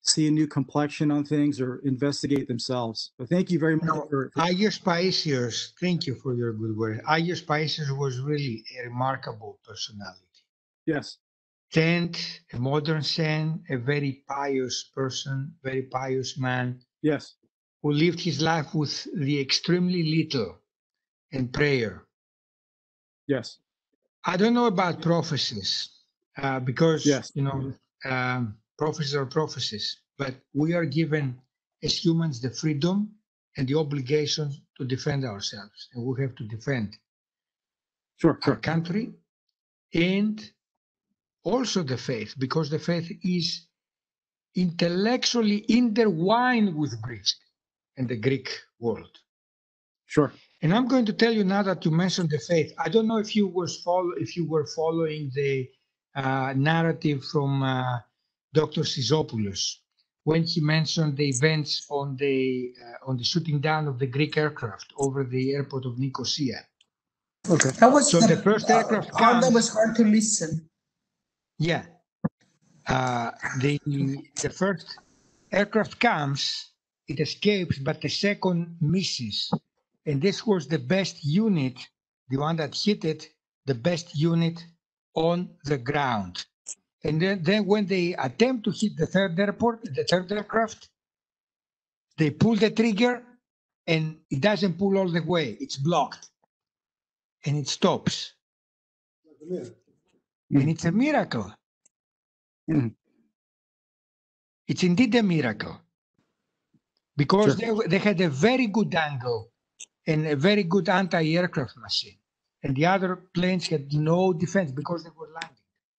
see a new complexion on things or investigate themselves. But thank you very much for Agios Paisios, thank you for your good word. Agios Paisios was really a remarkable personality. yes, Saint, a modern saint, a very pious person, very pious man, yes, who lived his life with the extremely little and prayer. yes, I don't know about prophecies, because, yes, prophecies are prophecies, but we are given as humans the freedom and the obligation to defend ourselves. And we have to defend sure, our sure, country and also the faith, because the faith is intellectually intertwined with Greece and the Greek world. sure. And I'm going to tell you now that you mentioned the faith. I don't know if you were following the narrative from Dr. Sizopoulos when he mentioned the events on the shooting down of the Greek aircraft over the airport of Nicosia. Okay. That was So the first aircraft part that comes. was hard to listen. Yeah. The first aircraft comes, it escapes, but the second misses. And this was the best unit, the one that hit it, the best unit on the ground. And then when they attempt to hit the third aircraft, they pull the trigger and it doesn't pull all the way. It's blocked and it stops. And it's a miracle. Mm. It's indeed a miracle. Because Sure. they had a very good angle and a very good anti-aircraft machine. And the other planes had no defense because they were landing.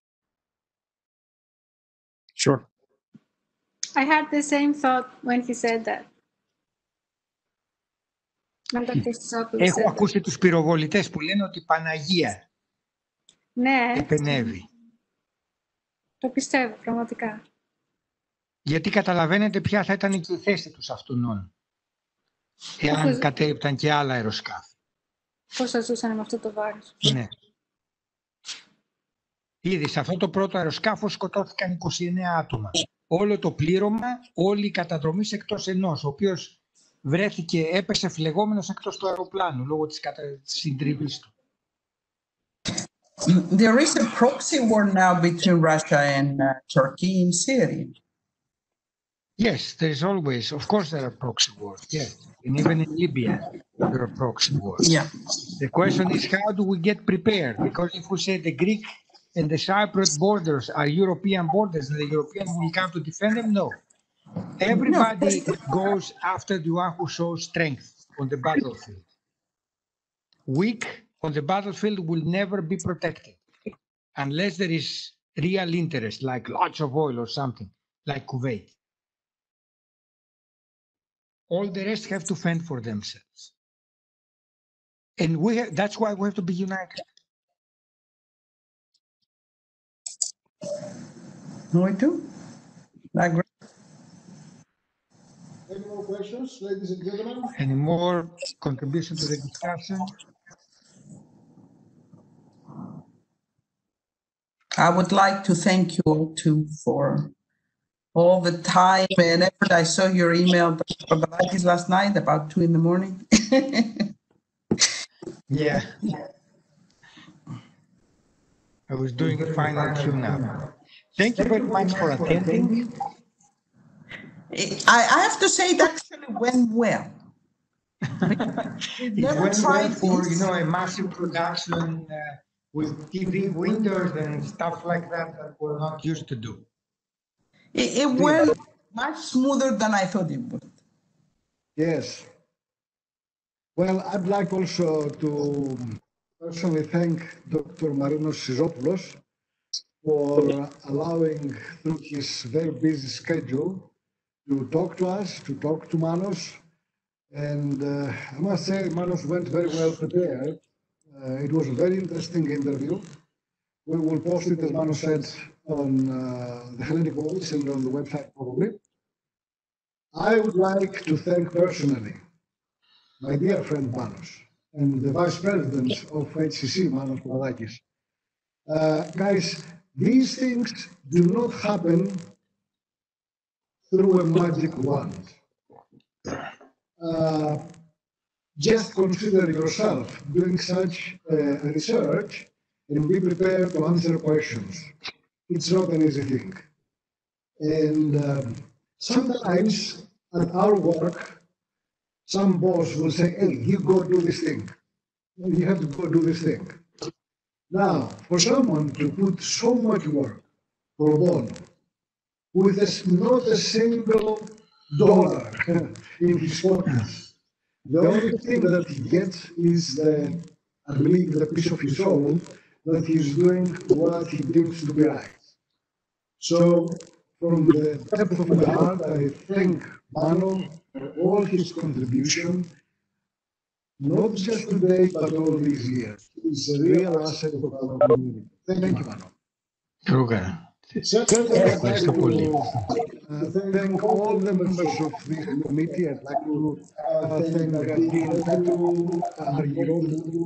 Sure. I had the same thought when he said that. When Dr. Sizopoulos Έχω said ακούσει τους πυροβολητές που λένε ότι η Παναγία ναι, επενεύει. το πιστεύω πραγματικά. Γιατί καταλαβαίνετε ποια θα ήταν και η θέση τους αυτών, εάν κατέπταν και άλλα αεροσκάφη. Πώς θα ζούσαν με αυτό το βάρος. Ναι. Ήδη σε αυτό το πρώτο αεροσκάφος σκοτώθηκαν 29 άτομα. Όλο το πλήρωμα, όλη η καταδρομή εκτός ενός, ο οποίος έπεσε φλεγόμενος εκτός του αεροπλάνου λόγω της συντριβής του. There is a proxy war now between Russia and Turkey in Syria. Yes, there is always, of course there are proxy wars, yes. And even in Libya, there are proxy wars. Yeah. The question is, how do we get prepared? Because if we say the Greek and the Cypriot borders are European borders and the Europeans will come to defend them, no. Everybody goes after the one who shows strength on the battlefield. Weak on the battlefield will never be protected unless there is real interest, like lots of oil or something, like Kuwait. All the rest have to fend for themselves. And that's why we have to be united. No, I do. I agree. Any more questions, ladies and gentlemen? Any more contribution to the discussion? I would like to thank you all too for all the time and effort. I saw your email, Dr. Papadakis, last night about 2 in the morning. Yeah. I was doing a final tune-up. Thank you very much for attending. I have to say it actually went well. It went well for, a massive production with TV windows and stuff like that we're not used to do. It went much smoother than I thought it would. Yes. Well, I'd like also to personally thank Dr. Marinos Sizopoulos for allowing, through his very busy schedule, to talk to us, to talk to Manos. And I must say, Manos went very well prepared. It was a very interesting interview. We will post it, as Manos said, on the Hellenic Voice and on the website probably. I would like to thank personally my dear friend Manos and the Vice President of HCC, Manos Papadakis. Guys, these things do not happen through a magic wand. Just consider yourself doing such research and be prepared to answer questions. It's not an easy thing. And sometimes at our work, some boss will say, hey, you go do this thing. You have to go do this thing. Now, for someone to put so much work pro bono with not a single dollar in his pockets, the only thing that he gets is I believe, the piece of his soul that he's doing what he deems to be right. So, from the depth of my heart, I thank Mano for all his contribution, not just today, but all these years. He's a real asset of our community. Thank you, Mano. Ευχαριστώ πολύ. Thank all the members of this committee. I'd like to thank Dean Petru, Argyropoulou,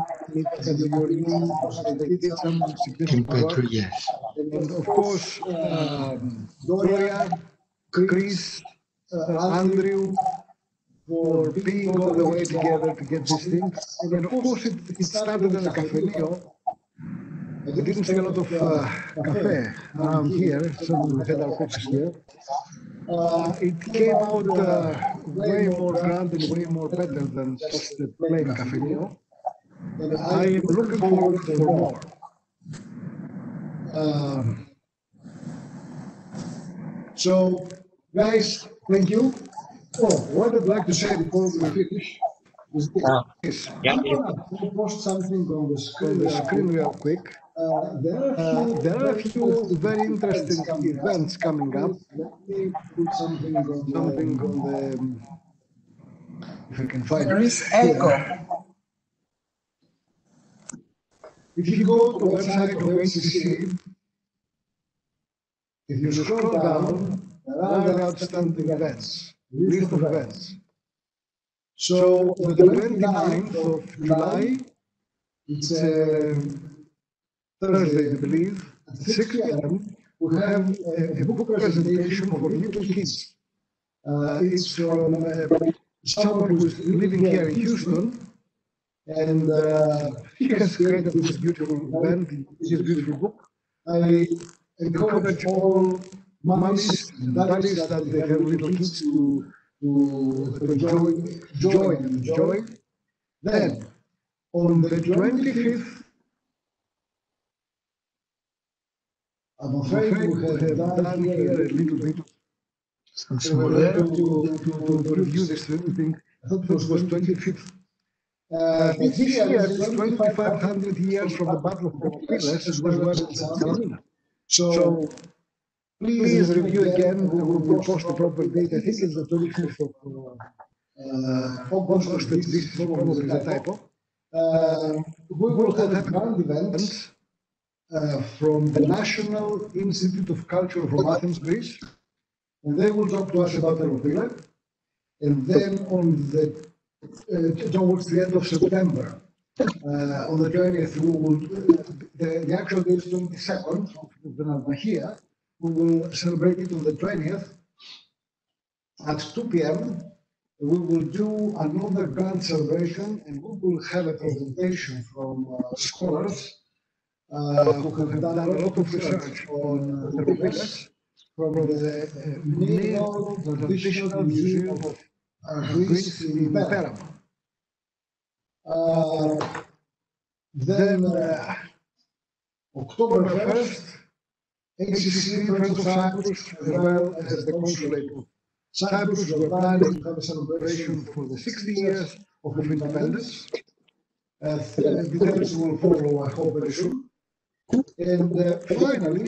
they did some significant work. Yes. And of course, Doria, Chris, Andrew, for being all the way together to get this thing. And of course, it started as a cafenio. I didn't see a lot of cafe around here, so we had our coffees here. It came out way more grand and way more better than just a plain cafenio. And I am looking forward for more. So, guys, thank you. Oh, what I'd like to say before we finish is this. I'm going to post something on the screen real quick. There are a few very interesting events coming up. Let me put something on the, if I can find it. There is echo. If you go to the website of HCC, if you scroll down, there are the outstanding events, list of events. So, on the 29th of July, it's Thursday, I believe, at 6 p.m., we have a book presentation for little kids. It's from someone who's living here in Houston, and he has created this beautiful event, this beautiful book. I encourage all mommies and daddies that they have little kids to enjoy. Then, on the 25th, I'm afraid we have done here a little bit to review this thing. I thought it was 25th. This year is 2,500 years from the Battle of Propiles, as well as Salmina. So, please review again. We will post the proper date. I think it's the 25th of August. This is probably a typo. We will have a grand event from the National Institute of Culture from Athens, Greece, and they will talk to us about Europila. And then on towards the end of September, on the 20th, we will, the actual date is 22nd of the Navahia. We will celebrate it on the 20th at 2 p.m. We will do another grand celebration, and we will have a presentation from scholars who have done a lot of research on Thermopylas from the Neo-Traditional Museum of Greece in Pérama. Then, October 1st, HCC Friends of Cyprus, as well as the Consulate of Cyprus, we're planning to have a celebration for the 60 years of independence. Details will follow, I hope, very soon. And finally,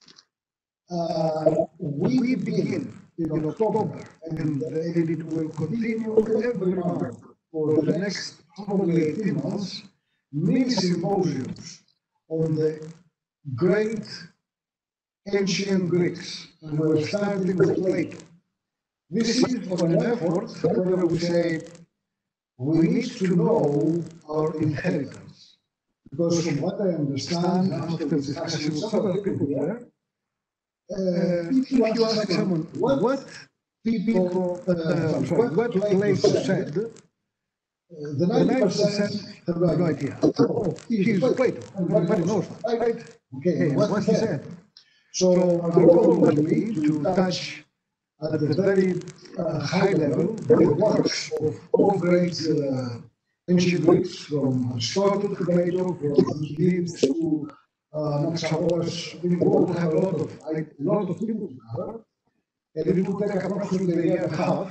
we begin in October, and it will continue every month for the next probably 18 months, mini symposiums on the great ancient Greeks, and we're starting with Plato. This is an effort where we say we need to know our inheritance. Because from what I understand, after discussing with several people there, if you ask someone, what people, what Plato said, the 90% have no idea. Oh, he's Plato. Everybody knows that, right? Okay, what he said. So our goal will be to touch at the very high level the works of all great ancient Greeks, from Aristotle to Plato, from Thucydides to Manos Papadakis. We will have a lot of people together, and it will take approximately a year and a half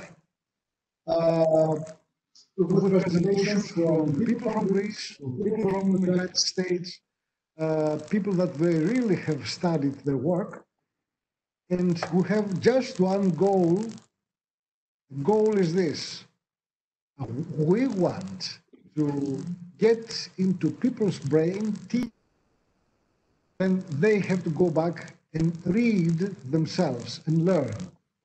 with presentations from people from Greece, from people from the United States, people that they really have studied their work, and we have just one goal. The goal is this: we want to get into people's brain, and they have to go back and read themselves and learn.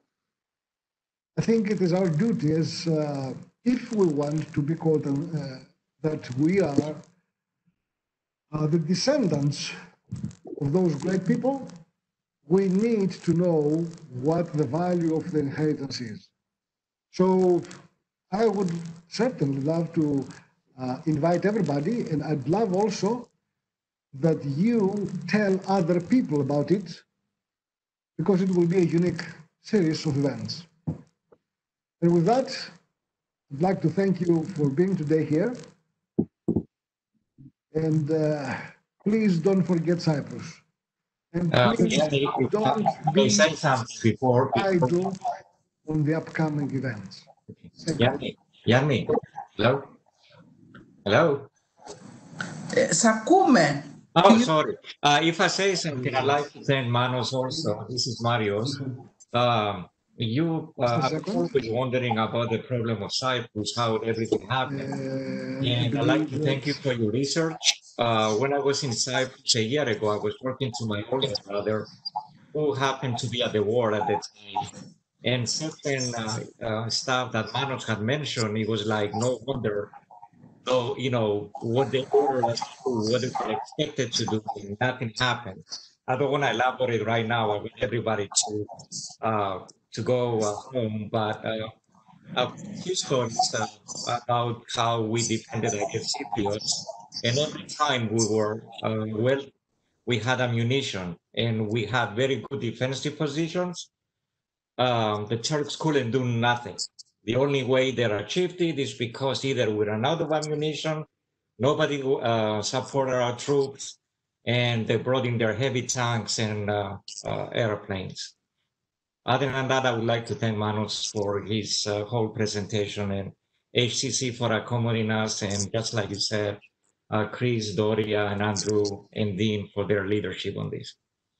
I think it is our duty as if we want to be called that we are the descendants of those great people, we need to know what the value of the inheritance is. So I would certainly love to invite everybody, and I'd love also that you tell other people about it, because it will be a unique series of events. And with that, I'd like to thank you for being today here. And please don't forget Cyprus. And please don't be idle on the upcoming events. Yanni, hello? Hello? Σ' ακούμε. Oh, sorry. If I say something, I'd like to thank Manos also. This is Marios. I was always wondering about the problem of Cyprus, how everything happened. And I'd like to thank you for your research. When I was in Cyprus a year ago, I was working to my older brother, who happened to be at the war at the time. And certain stuff that Manos had mentioned, it was like, no wonder. So, what they ordered us to do, what they were expected to do, and nothing happened. I don't want to elaborate right now. I want everybody to go home, but a few stories about how we defended against Cypriots. And every time we were, we had ammunition and we had very good defensive positions. The Turks couldn't do nothing. The only way they achieved it is because either we ran out of ammunition, nobody supported our troops, and they brought in their heavy tanks and airplanes. Other than that, I would like to thank Manos for his whole presentation, and HCC for accommodating us, and just like you said, Chris, Doria, and Andrew, and Dean for their leadership on this.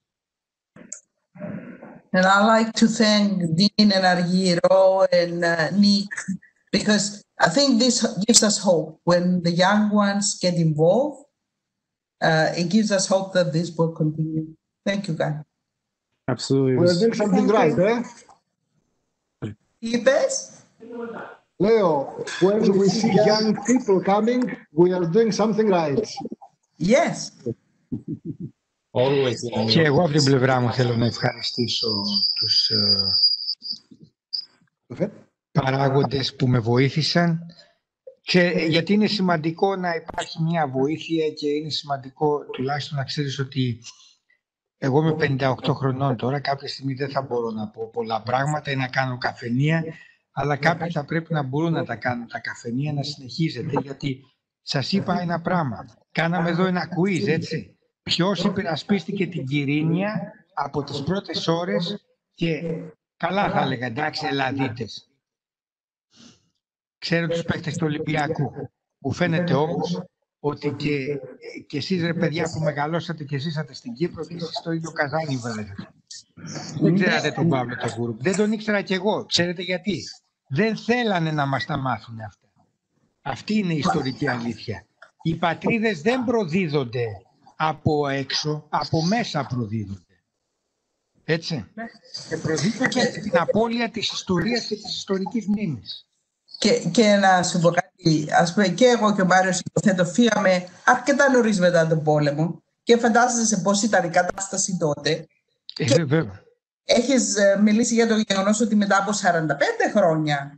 And I'd like to thank Dean and Argyro and Nick, because I think this gives us hope. When the young ones get involved, it gives us hope that this will continue. Thank you, guys. Absolutely. We're doing something right, eh? Είπες? Leo, when we see young people coming, we are doing something right. Yes. Και εγώ από την πλευρά μου θέλω να ευχαριστήσω τους παράγοντες που με βοήθησαν, και γιατί είναι σημαντικό να υπάρχει μια βοήθεια, και είναι σημαντικό τουλάχιστον να ξέρεις ότι εγώ είμαι 58 χρονών τώρα, κάποια στιγμή δεν θα μπορώ να πω πολλά πράγματα ή να κάνω καφενεία, αλλά κάποιοι θα πρέπει να μπορούν να τα κάνουν τα καφενεία, να συνεχίζετε, γιατί σας είπα ένα πράγμα. Κάναμε εδώ ένα quiz, έτσι. Ποιος υπερασπίστηκε την Κυρίνια από τις πρώτες ώρες, και καλά θα έλεγα, εντάξει, Ελλαδίτες. Ξέρω τους παίκτες του Ολυμπιακού. Μου φαίνεται όμως ότι και εσείς, ρε παιδιά, που μεγαλώσατε και ζήσατε στην Κύπρο, και εσείς το ίδιο καζάνι βρέθετε. Δεν ξέρατε τον Παύλο τον Κούρουπ. Δεν τον ήξερα κι εγώ. Ξέρετε γιατί? Δεν θέλανε να μας τα μάθουν αυτά. Αυτή είναι η ιστορική αλήθεια. Οι πατρίδες δεν προδίδονται από έξω, από μέσα προδίδονται. Έτσι. Και προδίδονται από την απώλεια της ιστορίας και της ιστορικής μνήμης. Και να σου πω κάτι, ας πούμε, και εγώ και ο Μάριος υποθέτω φύγαμε αρκετά νωρίς μετά τον πόλεμο, και φαντάζεσαι πώς ήταν η κατάσταση τότε. Βέβαια. Έχεις μιλήσει για το γεγονός ότι μετά από 45 χρόνια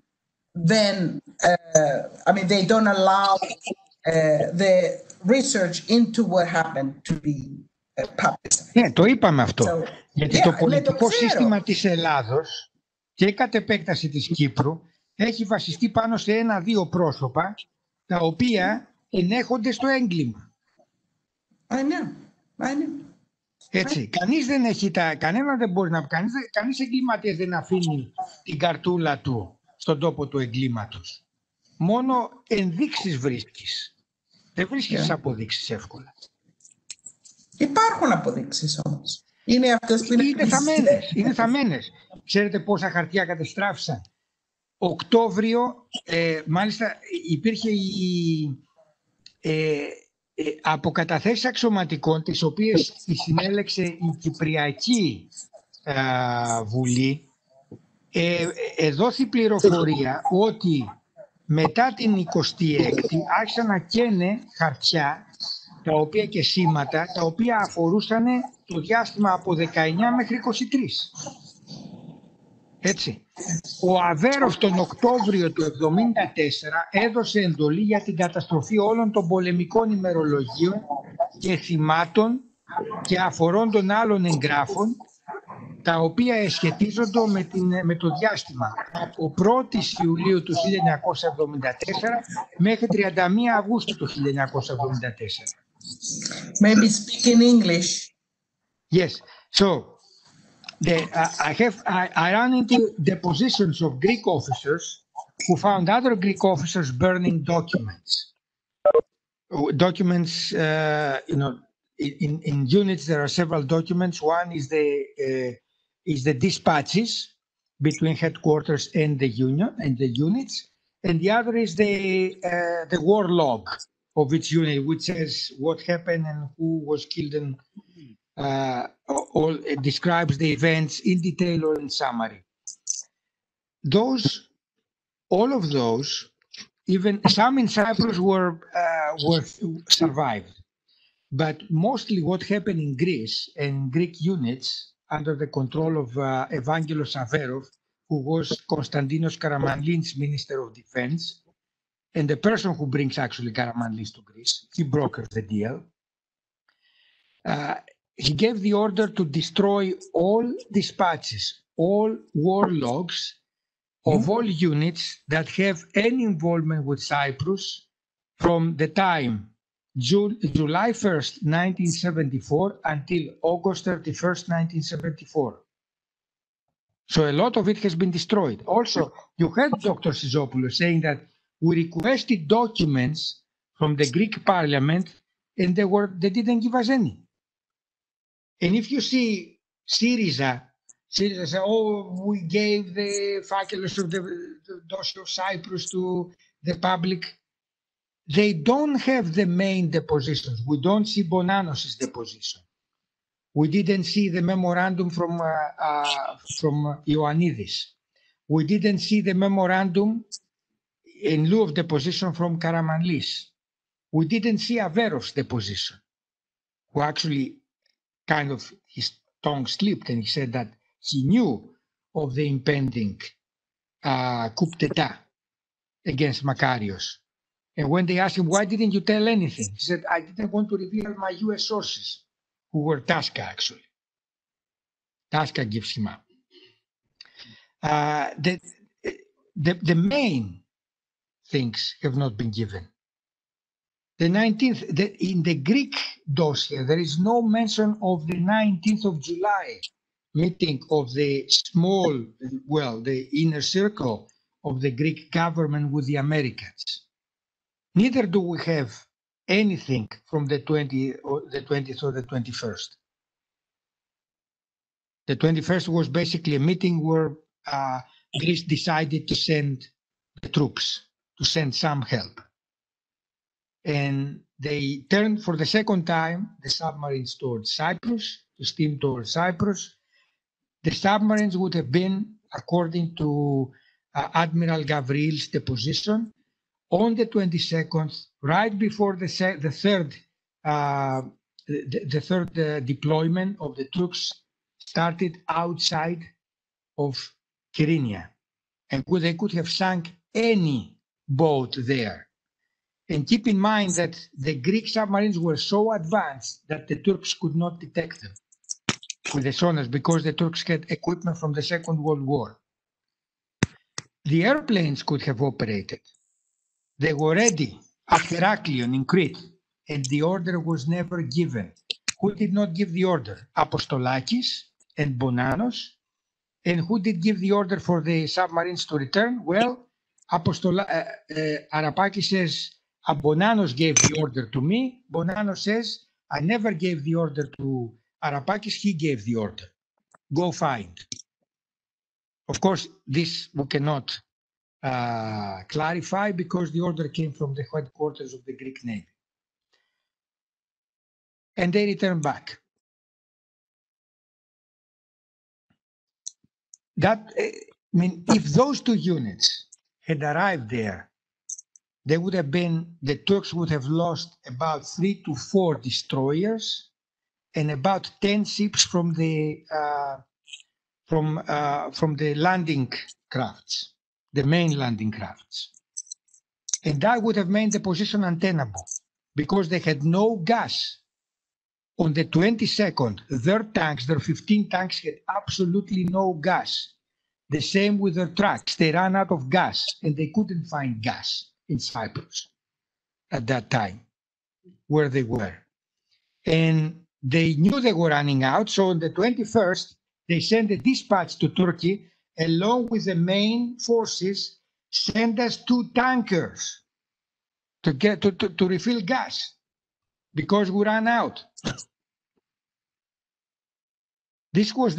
I mean, they don't allow the research into what happened to be published. Ναι, το είπαμε αυτό. So, γιατί το πολιτικό σύστημα της Ελλάδος και κατ' επέκταση της Κύπρου έχει βασιστεί πάνω σε 1-2 πρόσωπα τα οποία ενέχονται στο έγκλημα. I know. Έτσι, κανείς δεν έχει κανένα δεν μπορεί να κανείς εγκληματίας δεν αφήνει την καρτούλα του στον τόπο του εγκλήματος. Μόνο ενδείξεις βρίσκεις. Δεν βρίσκεις αποδείξεις εύκολα. Υπάρχουν αποδείξεις όμως. Είναι αυτές που είναι θαμμένες. Ξέρετε πόσα χαρτιά κατεστράφησαν. Οκτώβριο, μάλιστα υπήρχε αποκαταθέσεις αξιωματικών, τις οποίες συνέλεξε η Κυπριακή Βουλή. Δόθη πληροφορία ότι μετά την 26η άρχισαν να καίνε χαρτιά τα οποία και σήματα τα οποία αφορούσαν το διάστημα από 19 μέχρι 23. Έτσι. Ο Αβέροφ τον Οκτώβριο του 1974 έδωσε εντολή για την καταστροφή όλων των πολεμικών ημερολογίων και θυμάτων και αφορών των άλλων εγγράφων τα οποία σχετίζονται με το διάστημα από 1η Ιουλίου του 1974 μέχρι 31 Αυγούστου του 1974. Maybe speak in English. Yes. So I ran into depositions of Greek officers who found other Greek officers burning documents. Documents, in units there are several documents. One is the dispatches between headquarters and the union and the units, and the other is the war log of each unit, which says what happened and who was killed and it describes the events in detail or in summary. All of those, even some in Cyprus were survived, but mostly what happened in Greece and Greek units under the control of Evangelos Averov, who was Konstantinos Karamanlis Minister of Defense, and the person who brings actually Karamanlis to Greece. He brokered the deal. He gave the order to destroy all dispatches, all war logs of all units that have any involvement with Cyprus from the time July 1st, 1974 until August 31st, 1974. So a lot of it has been destroyed. Also, you heard Dr. Sizopoulos saying that we requested documents from the Greek parliament and they didn't give us any. And if you see Syriza say, oh, we gave the faculties of the Dossier of Cyprus to the public. They don't have the main depositions. We don't see Bonanos' deposition. We didn't see the memorandum from Ioannidis. We didn't see the memorandum in lieu of deposition from Karamanlis. We didn't see Averov's deposition, who actually kind of his tongue slipped and he said that he knew of the impending coup d'etat against Makarios. And when they asked him, why didn't you tell anything? He said, I didn't want to reveal my US sources, who were Tasca actually. Tasca gives him up. The main things have not been given. The 19th, in the Greek dossier, there is no mention of the 19th of July meeting of the the inner circle of the Greek government with the Americans. Neither do we have anything from the 20th or the 21st. The 21st was basically a meeting where Greece decided to send the troops, to send some help. And they turned for the second time the submarines towards Cyprus, to steam towards Cyprus. The submarines would have been, according to Admiral Gavril's deposition, on the 22nd, right before the third deployment of the troops started outside of Kyrenia, and they could have sunk any boat there. And keep in mind that the Greek submarines were so advanced that the Turks could not detect them with the sonars because the Turks had equipment from the Second World War. The airplanes could have operated. They were ready at Heraklion in Crete, and the order was never given. Who did not give the order? Apostolakis and Bonanos. And who did give the order for the submarines to return? Well, Arapakis says, Bonanos gave the order to me. Bonanos says, I never gave the order to Arapakis, he gave the order. Go find. Of course, this we cannot clarify because the order came from the headquarters of the Greek Navy. And they returned back. That, I mean, if those two units had arrived there, they would have been, the Turks would have lost about 3 to 4 destroyers and about 10 ships from the landing crafts, the main landing crafts. And that would have made the position untenable because they had no gas. On the 22nd, their tanks, their 15 tanks had absolutely no gas. The same with their trucks. They ran out of gas and they couldn't find gas in Cyprus at that time where they were. And they knew they were running out. So on the 21st, they sent a dispatch to Turkey along with the main forces, send us 2 tankers to get to refill gas because we ran out. This was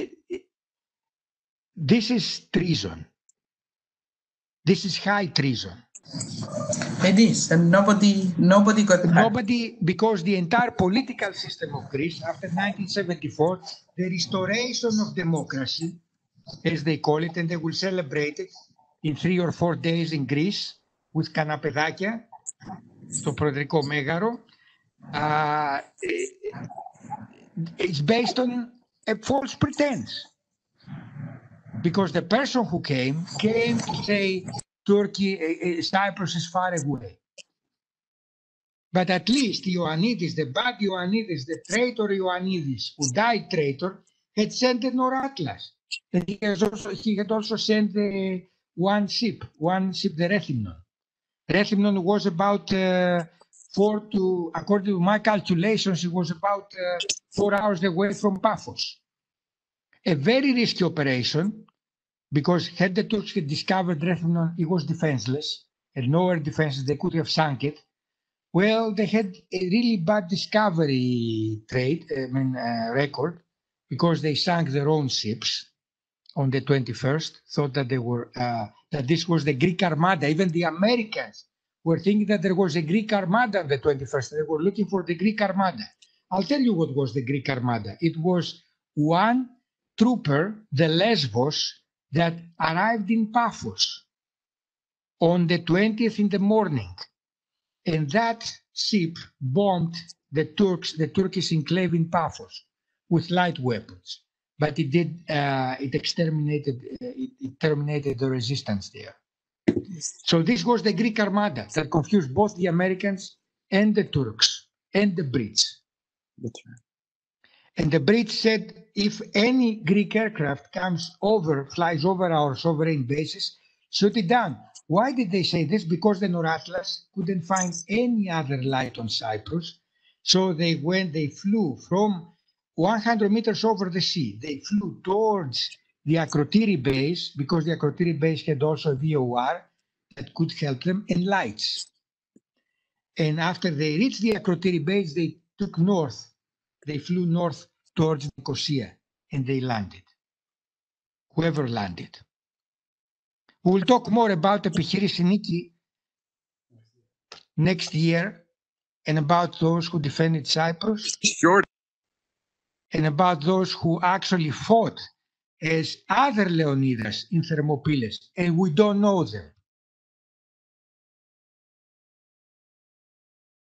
this is treason. This is high treason. It is, and nobody got hurt. Nobody, because the entire political system of Greece after 1974, the restoration of democracy, as they call it, and they will celebrate it in 3 or 4 days in Greece with καναπεδάκια στο Προεδρικό Μέγαρο. It's based on a false pretense. Because the person who came to say Turkey, Cyprus is far away. But at least Ioannidis, the bad Ioannidis, the traitor Ioannidis, who died traitor, had sent an Atlas. And he had also sent one ship, the Rethymnon. Rethymnon was about according to my calculations, it was about 4 hours away from Paphos. A very risky operation, because had the Turks had discovered Rethymnon, it was defenseless, and no air defenses, they could have sunk it. Well, they had a really bad discovery record, because they sank their own ships on the 21st, thought that they were that this was the Greek Armada. Even the Americans were thinking that there was a Greek Armada on the 21st. They were looking for the Greek Armada. I'll tell you what was the Greek Armada. It was one trooper, the Lesbos, that arrived in Paphos on the 20th in the morning. And that ship bombed the Turkish enclave in Paphos with light weapons. But it terminated the resistance there. So this was the Greek Armada that confused both the Americans and the Turks and the Brits. And the Brits said, if any Greek aircraft flies over our sovereign bases, shoot it down. Why did they say this? Because the Atlas couldn't find any other light on Cyprus. So they flew from 100 meters over the sea. They flew towards the Akrotiri base, because the Akrotiri base had also a VOR that could help them, and lights. And after they reached the Akrotiri base, they took north. They flew north towards Nicosia, and they landed. Whoever landed. We will talk more about Επιχείρηση Νίκη next year, and about those who defended Cyprus. Sure. And about those who actually fought as other Leonidas in Thermopyles, and we don't know them.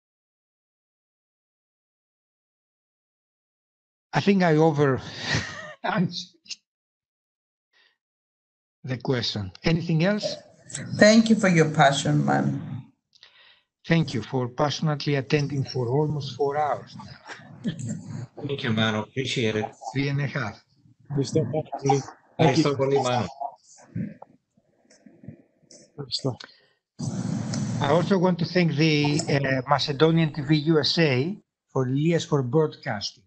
I think I answered the question. Anything else? Thank you for your passion, man. Thank you for passionately attending for almost 4 hours now. Thank you, Mano. Appreciate it. 3.5. Thank you. Mano. I also want to thank the Macedonian TV USA for Elias for broadcasting.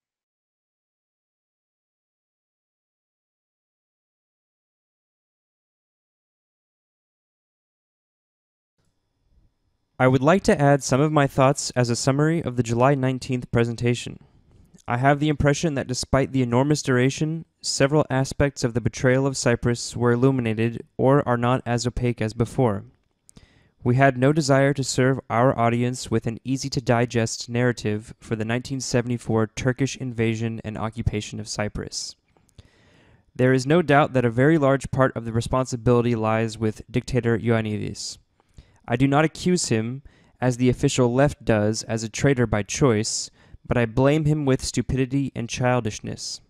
I would like to add some of my thoughts as a summary of the July 19th presentation. I have the impression that despite the enormous duration, several aspects of the betrayal of Cyprus were illuminated or are not as opaque as before. We had no desire to serve our audience with an easy-to-digest narrative for the 1974 Turkish invasion and occupation of Cyprus. There is no doubt that a very large part of the responsibility lies with dictator Ioannidis. I do not accuse him, as the official left does, as a traitor by choice, but I blame him with stupidity and childishness.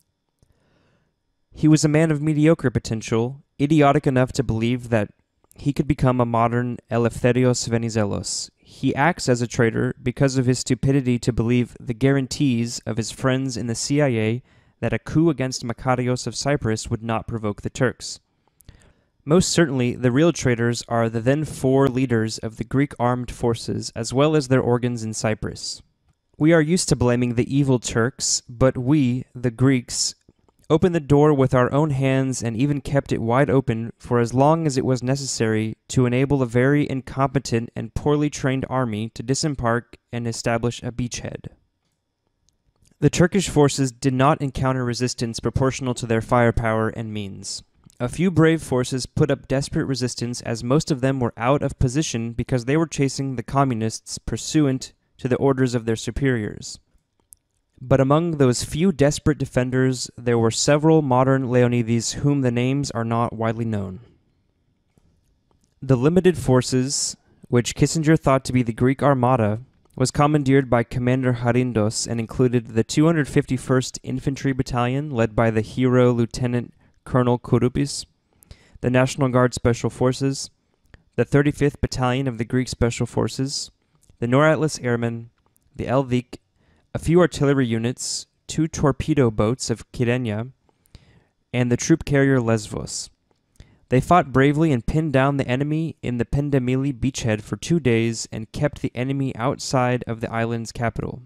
He was a man of mediocre potential, idiotic enough to believe that he could become a modern Eleftherios Venizelos. He acts as a traitor because of his stupidity to believe the guarantees of his friends in the CIA that a coup against Makarios of Cyprus would not provoke the Turks. Most certainly, the real traitors are the then 4 leaders of the Greek armed forces, as well as their organs in Cyprus. We are used to blaming the evil Turks, but we, the Greeks, opened the door with our own hands and even kept it wide open for as long as it was necessary to enable a very incompetent and poorly trained army to disembark and establish a beachhead. The Turkish forces did not encounter resistance proportional to their firepower and means. A few brave forces put up desperate resistance, as most of them were out of position because they were chasing the communists pursuant to the orders of their superiors. But among those few desperate defenders, there were several modern Leonidis whom the names are not widely known. The limited forces, which Kissinger thought to be the Greek Armada, was commandeered by Commander Harindos and included the 251st Infantry Battalion, led by the hero Lieutenant Colonel Kouroupis, the National Guard Special Forces, the 35th Battalion of the Greek Special Forces, the Nor-Atlas Airmen, the Elvik, a few artillery units, 2 torpedo boats of Kyrenia, and the troop carrier Lesvos. They fought bravely and pinned down the enemy in the Pendamili beachhead for 2 days and kept the enemy outside of the island's capital.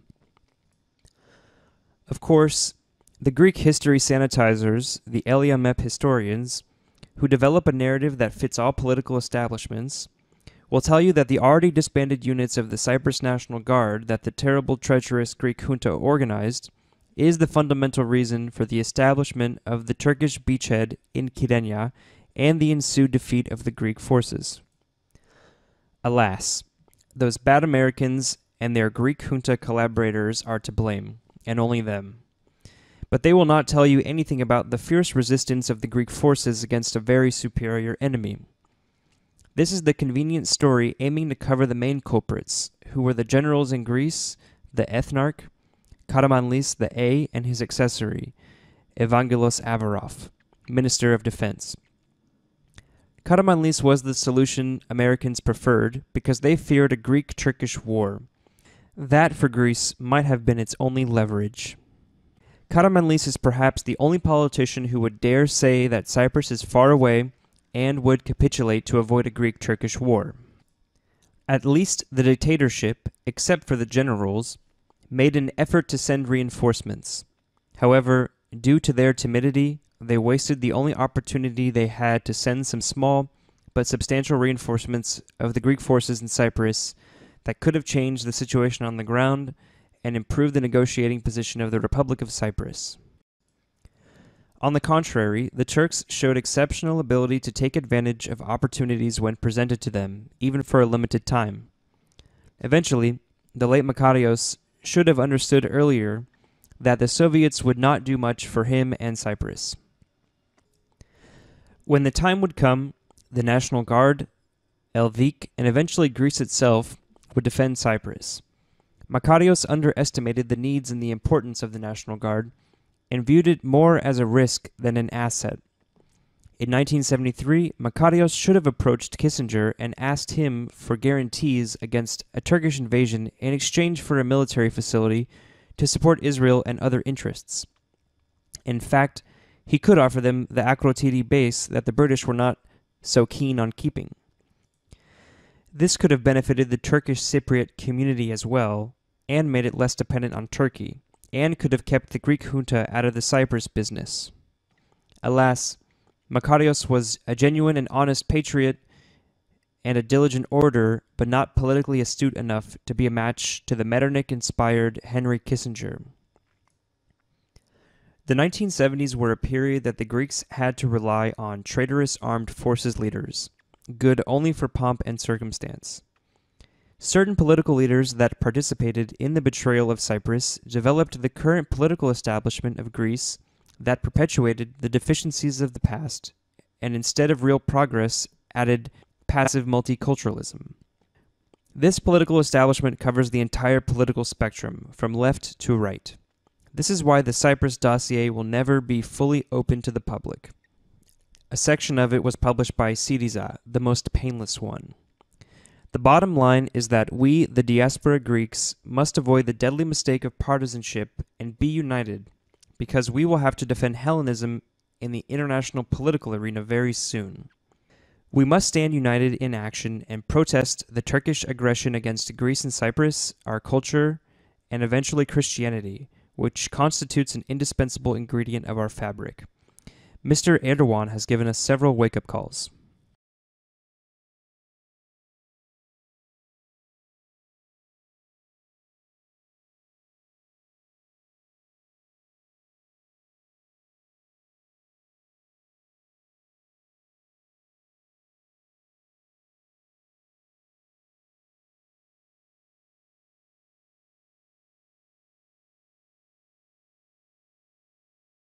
Of course, the Greek history sanitizers, the Eliamep historians, who develop a narrative that fits all political establishments, will tell you that the already disbanded units of the Cyprus National Guard that the terrible, treacherous Greek junta organized is the fundamental reason for the establishment of the Turkish beachhead in Kyrenia and the ensued defeat of the Greek forces. Alas, those bad Americans and their Greek junta collaborators are to blame, and only them. But they will not tell you anything about the fierce resistance of the Greek forces against a very superior enemy. This is the convenient story aiming to cover the main culprits, who were the generals in Greece, the ethnarch, Karamanlis the A, and his accessory, Evangelos Avarov, Minister of Defense. Karamanlis was the solution Americans preferred because they feared a Greek-Turkish war. That, for Greece, might have been its only leverage. Karamanlis is perhaps the only politician who would dare say that Cyprus is far away and would capitulate to avoid a Greek-Turkish war. At least the dictatorship, except for the generals, made an effort to send reinforcements. However, due to their timidity, they wasted the only opportunity they had to send some small but substantial reinforcements of the Greek forces in Cyprus that could have changed the situation on the ground and improved the negotiating position of the Republic of Cyprus. On the contrary, the Turks showed exceptional ability to take advantage of opportunities when presented to them, even for a limited time. Eventually, the late Makarios should have understood earlier that the Soviets would not do much for him and Cyprus. When the time would come, the National Guard, Elvik, and eventually Greece itself would defend Cyprus. Makarios underestimated the needs and the importance of the National Guard, and viewed it more as a risk than an asset. In 1973, Makarios should have approached Kissinger and asked him for guarantees against a Turkish invasion in exchange for a military facility to support Israel and other interests. In fact, he could offer them the Akrotiri base that the British were not so keen on keeping. This could have benefited the Turkish Cypriot community as well, and made it less dependent on Turkey, and could have kept the Greek junta out of the Cyprus business. Alas, Makarios was a genuine and honest patriot and a diligent orator, but not politically astute enough to be a match to the Metternich-inspired Henry Kissinger. The 1970s were a period that the Greeks had to rely on traitorous armed forces leaders, good only for pomp and circumstance. Certain political leaders that participated in the betrayal of Cyprus developed the current political establishment of Greece that perpetuated the deficiencies of the past, and instead of real progress, added passive multiculturalism. This political establishment covers the entire political spectrum, from left to right. This is why the Cyprus Dossier will never be fully open to the public. A section of it was published by Syriza, the most painless one. The bottom line is that we, the diaspora Greeks, must avoid the deadly mistake of partisanship and be united, because we will have to defend Hellenism in the international political arena very soon. We must stand united in action and protest the Turkish aggression against Greece and Cyprus, our culture, and eventually Christianity, which constitutes an indispensable ingredient of our fabric. Mr. Erdogan has given us several wake-up calls.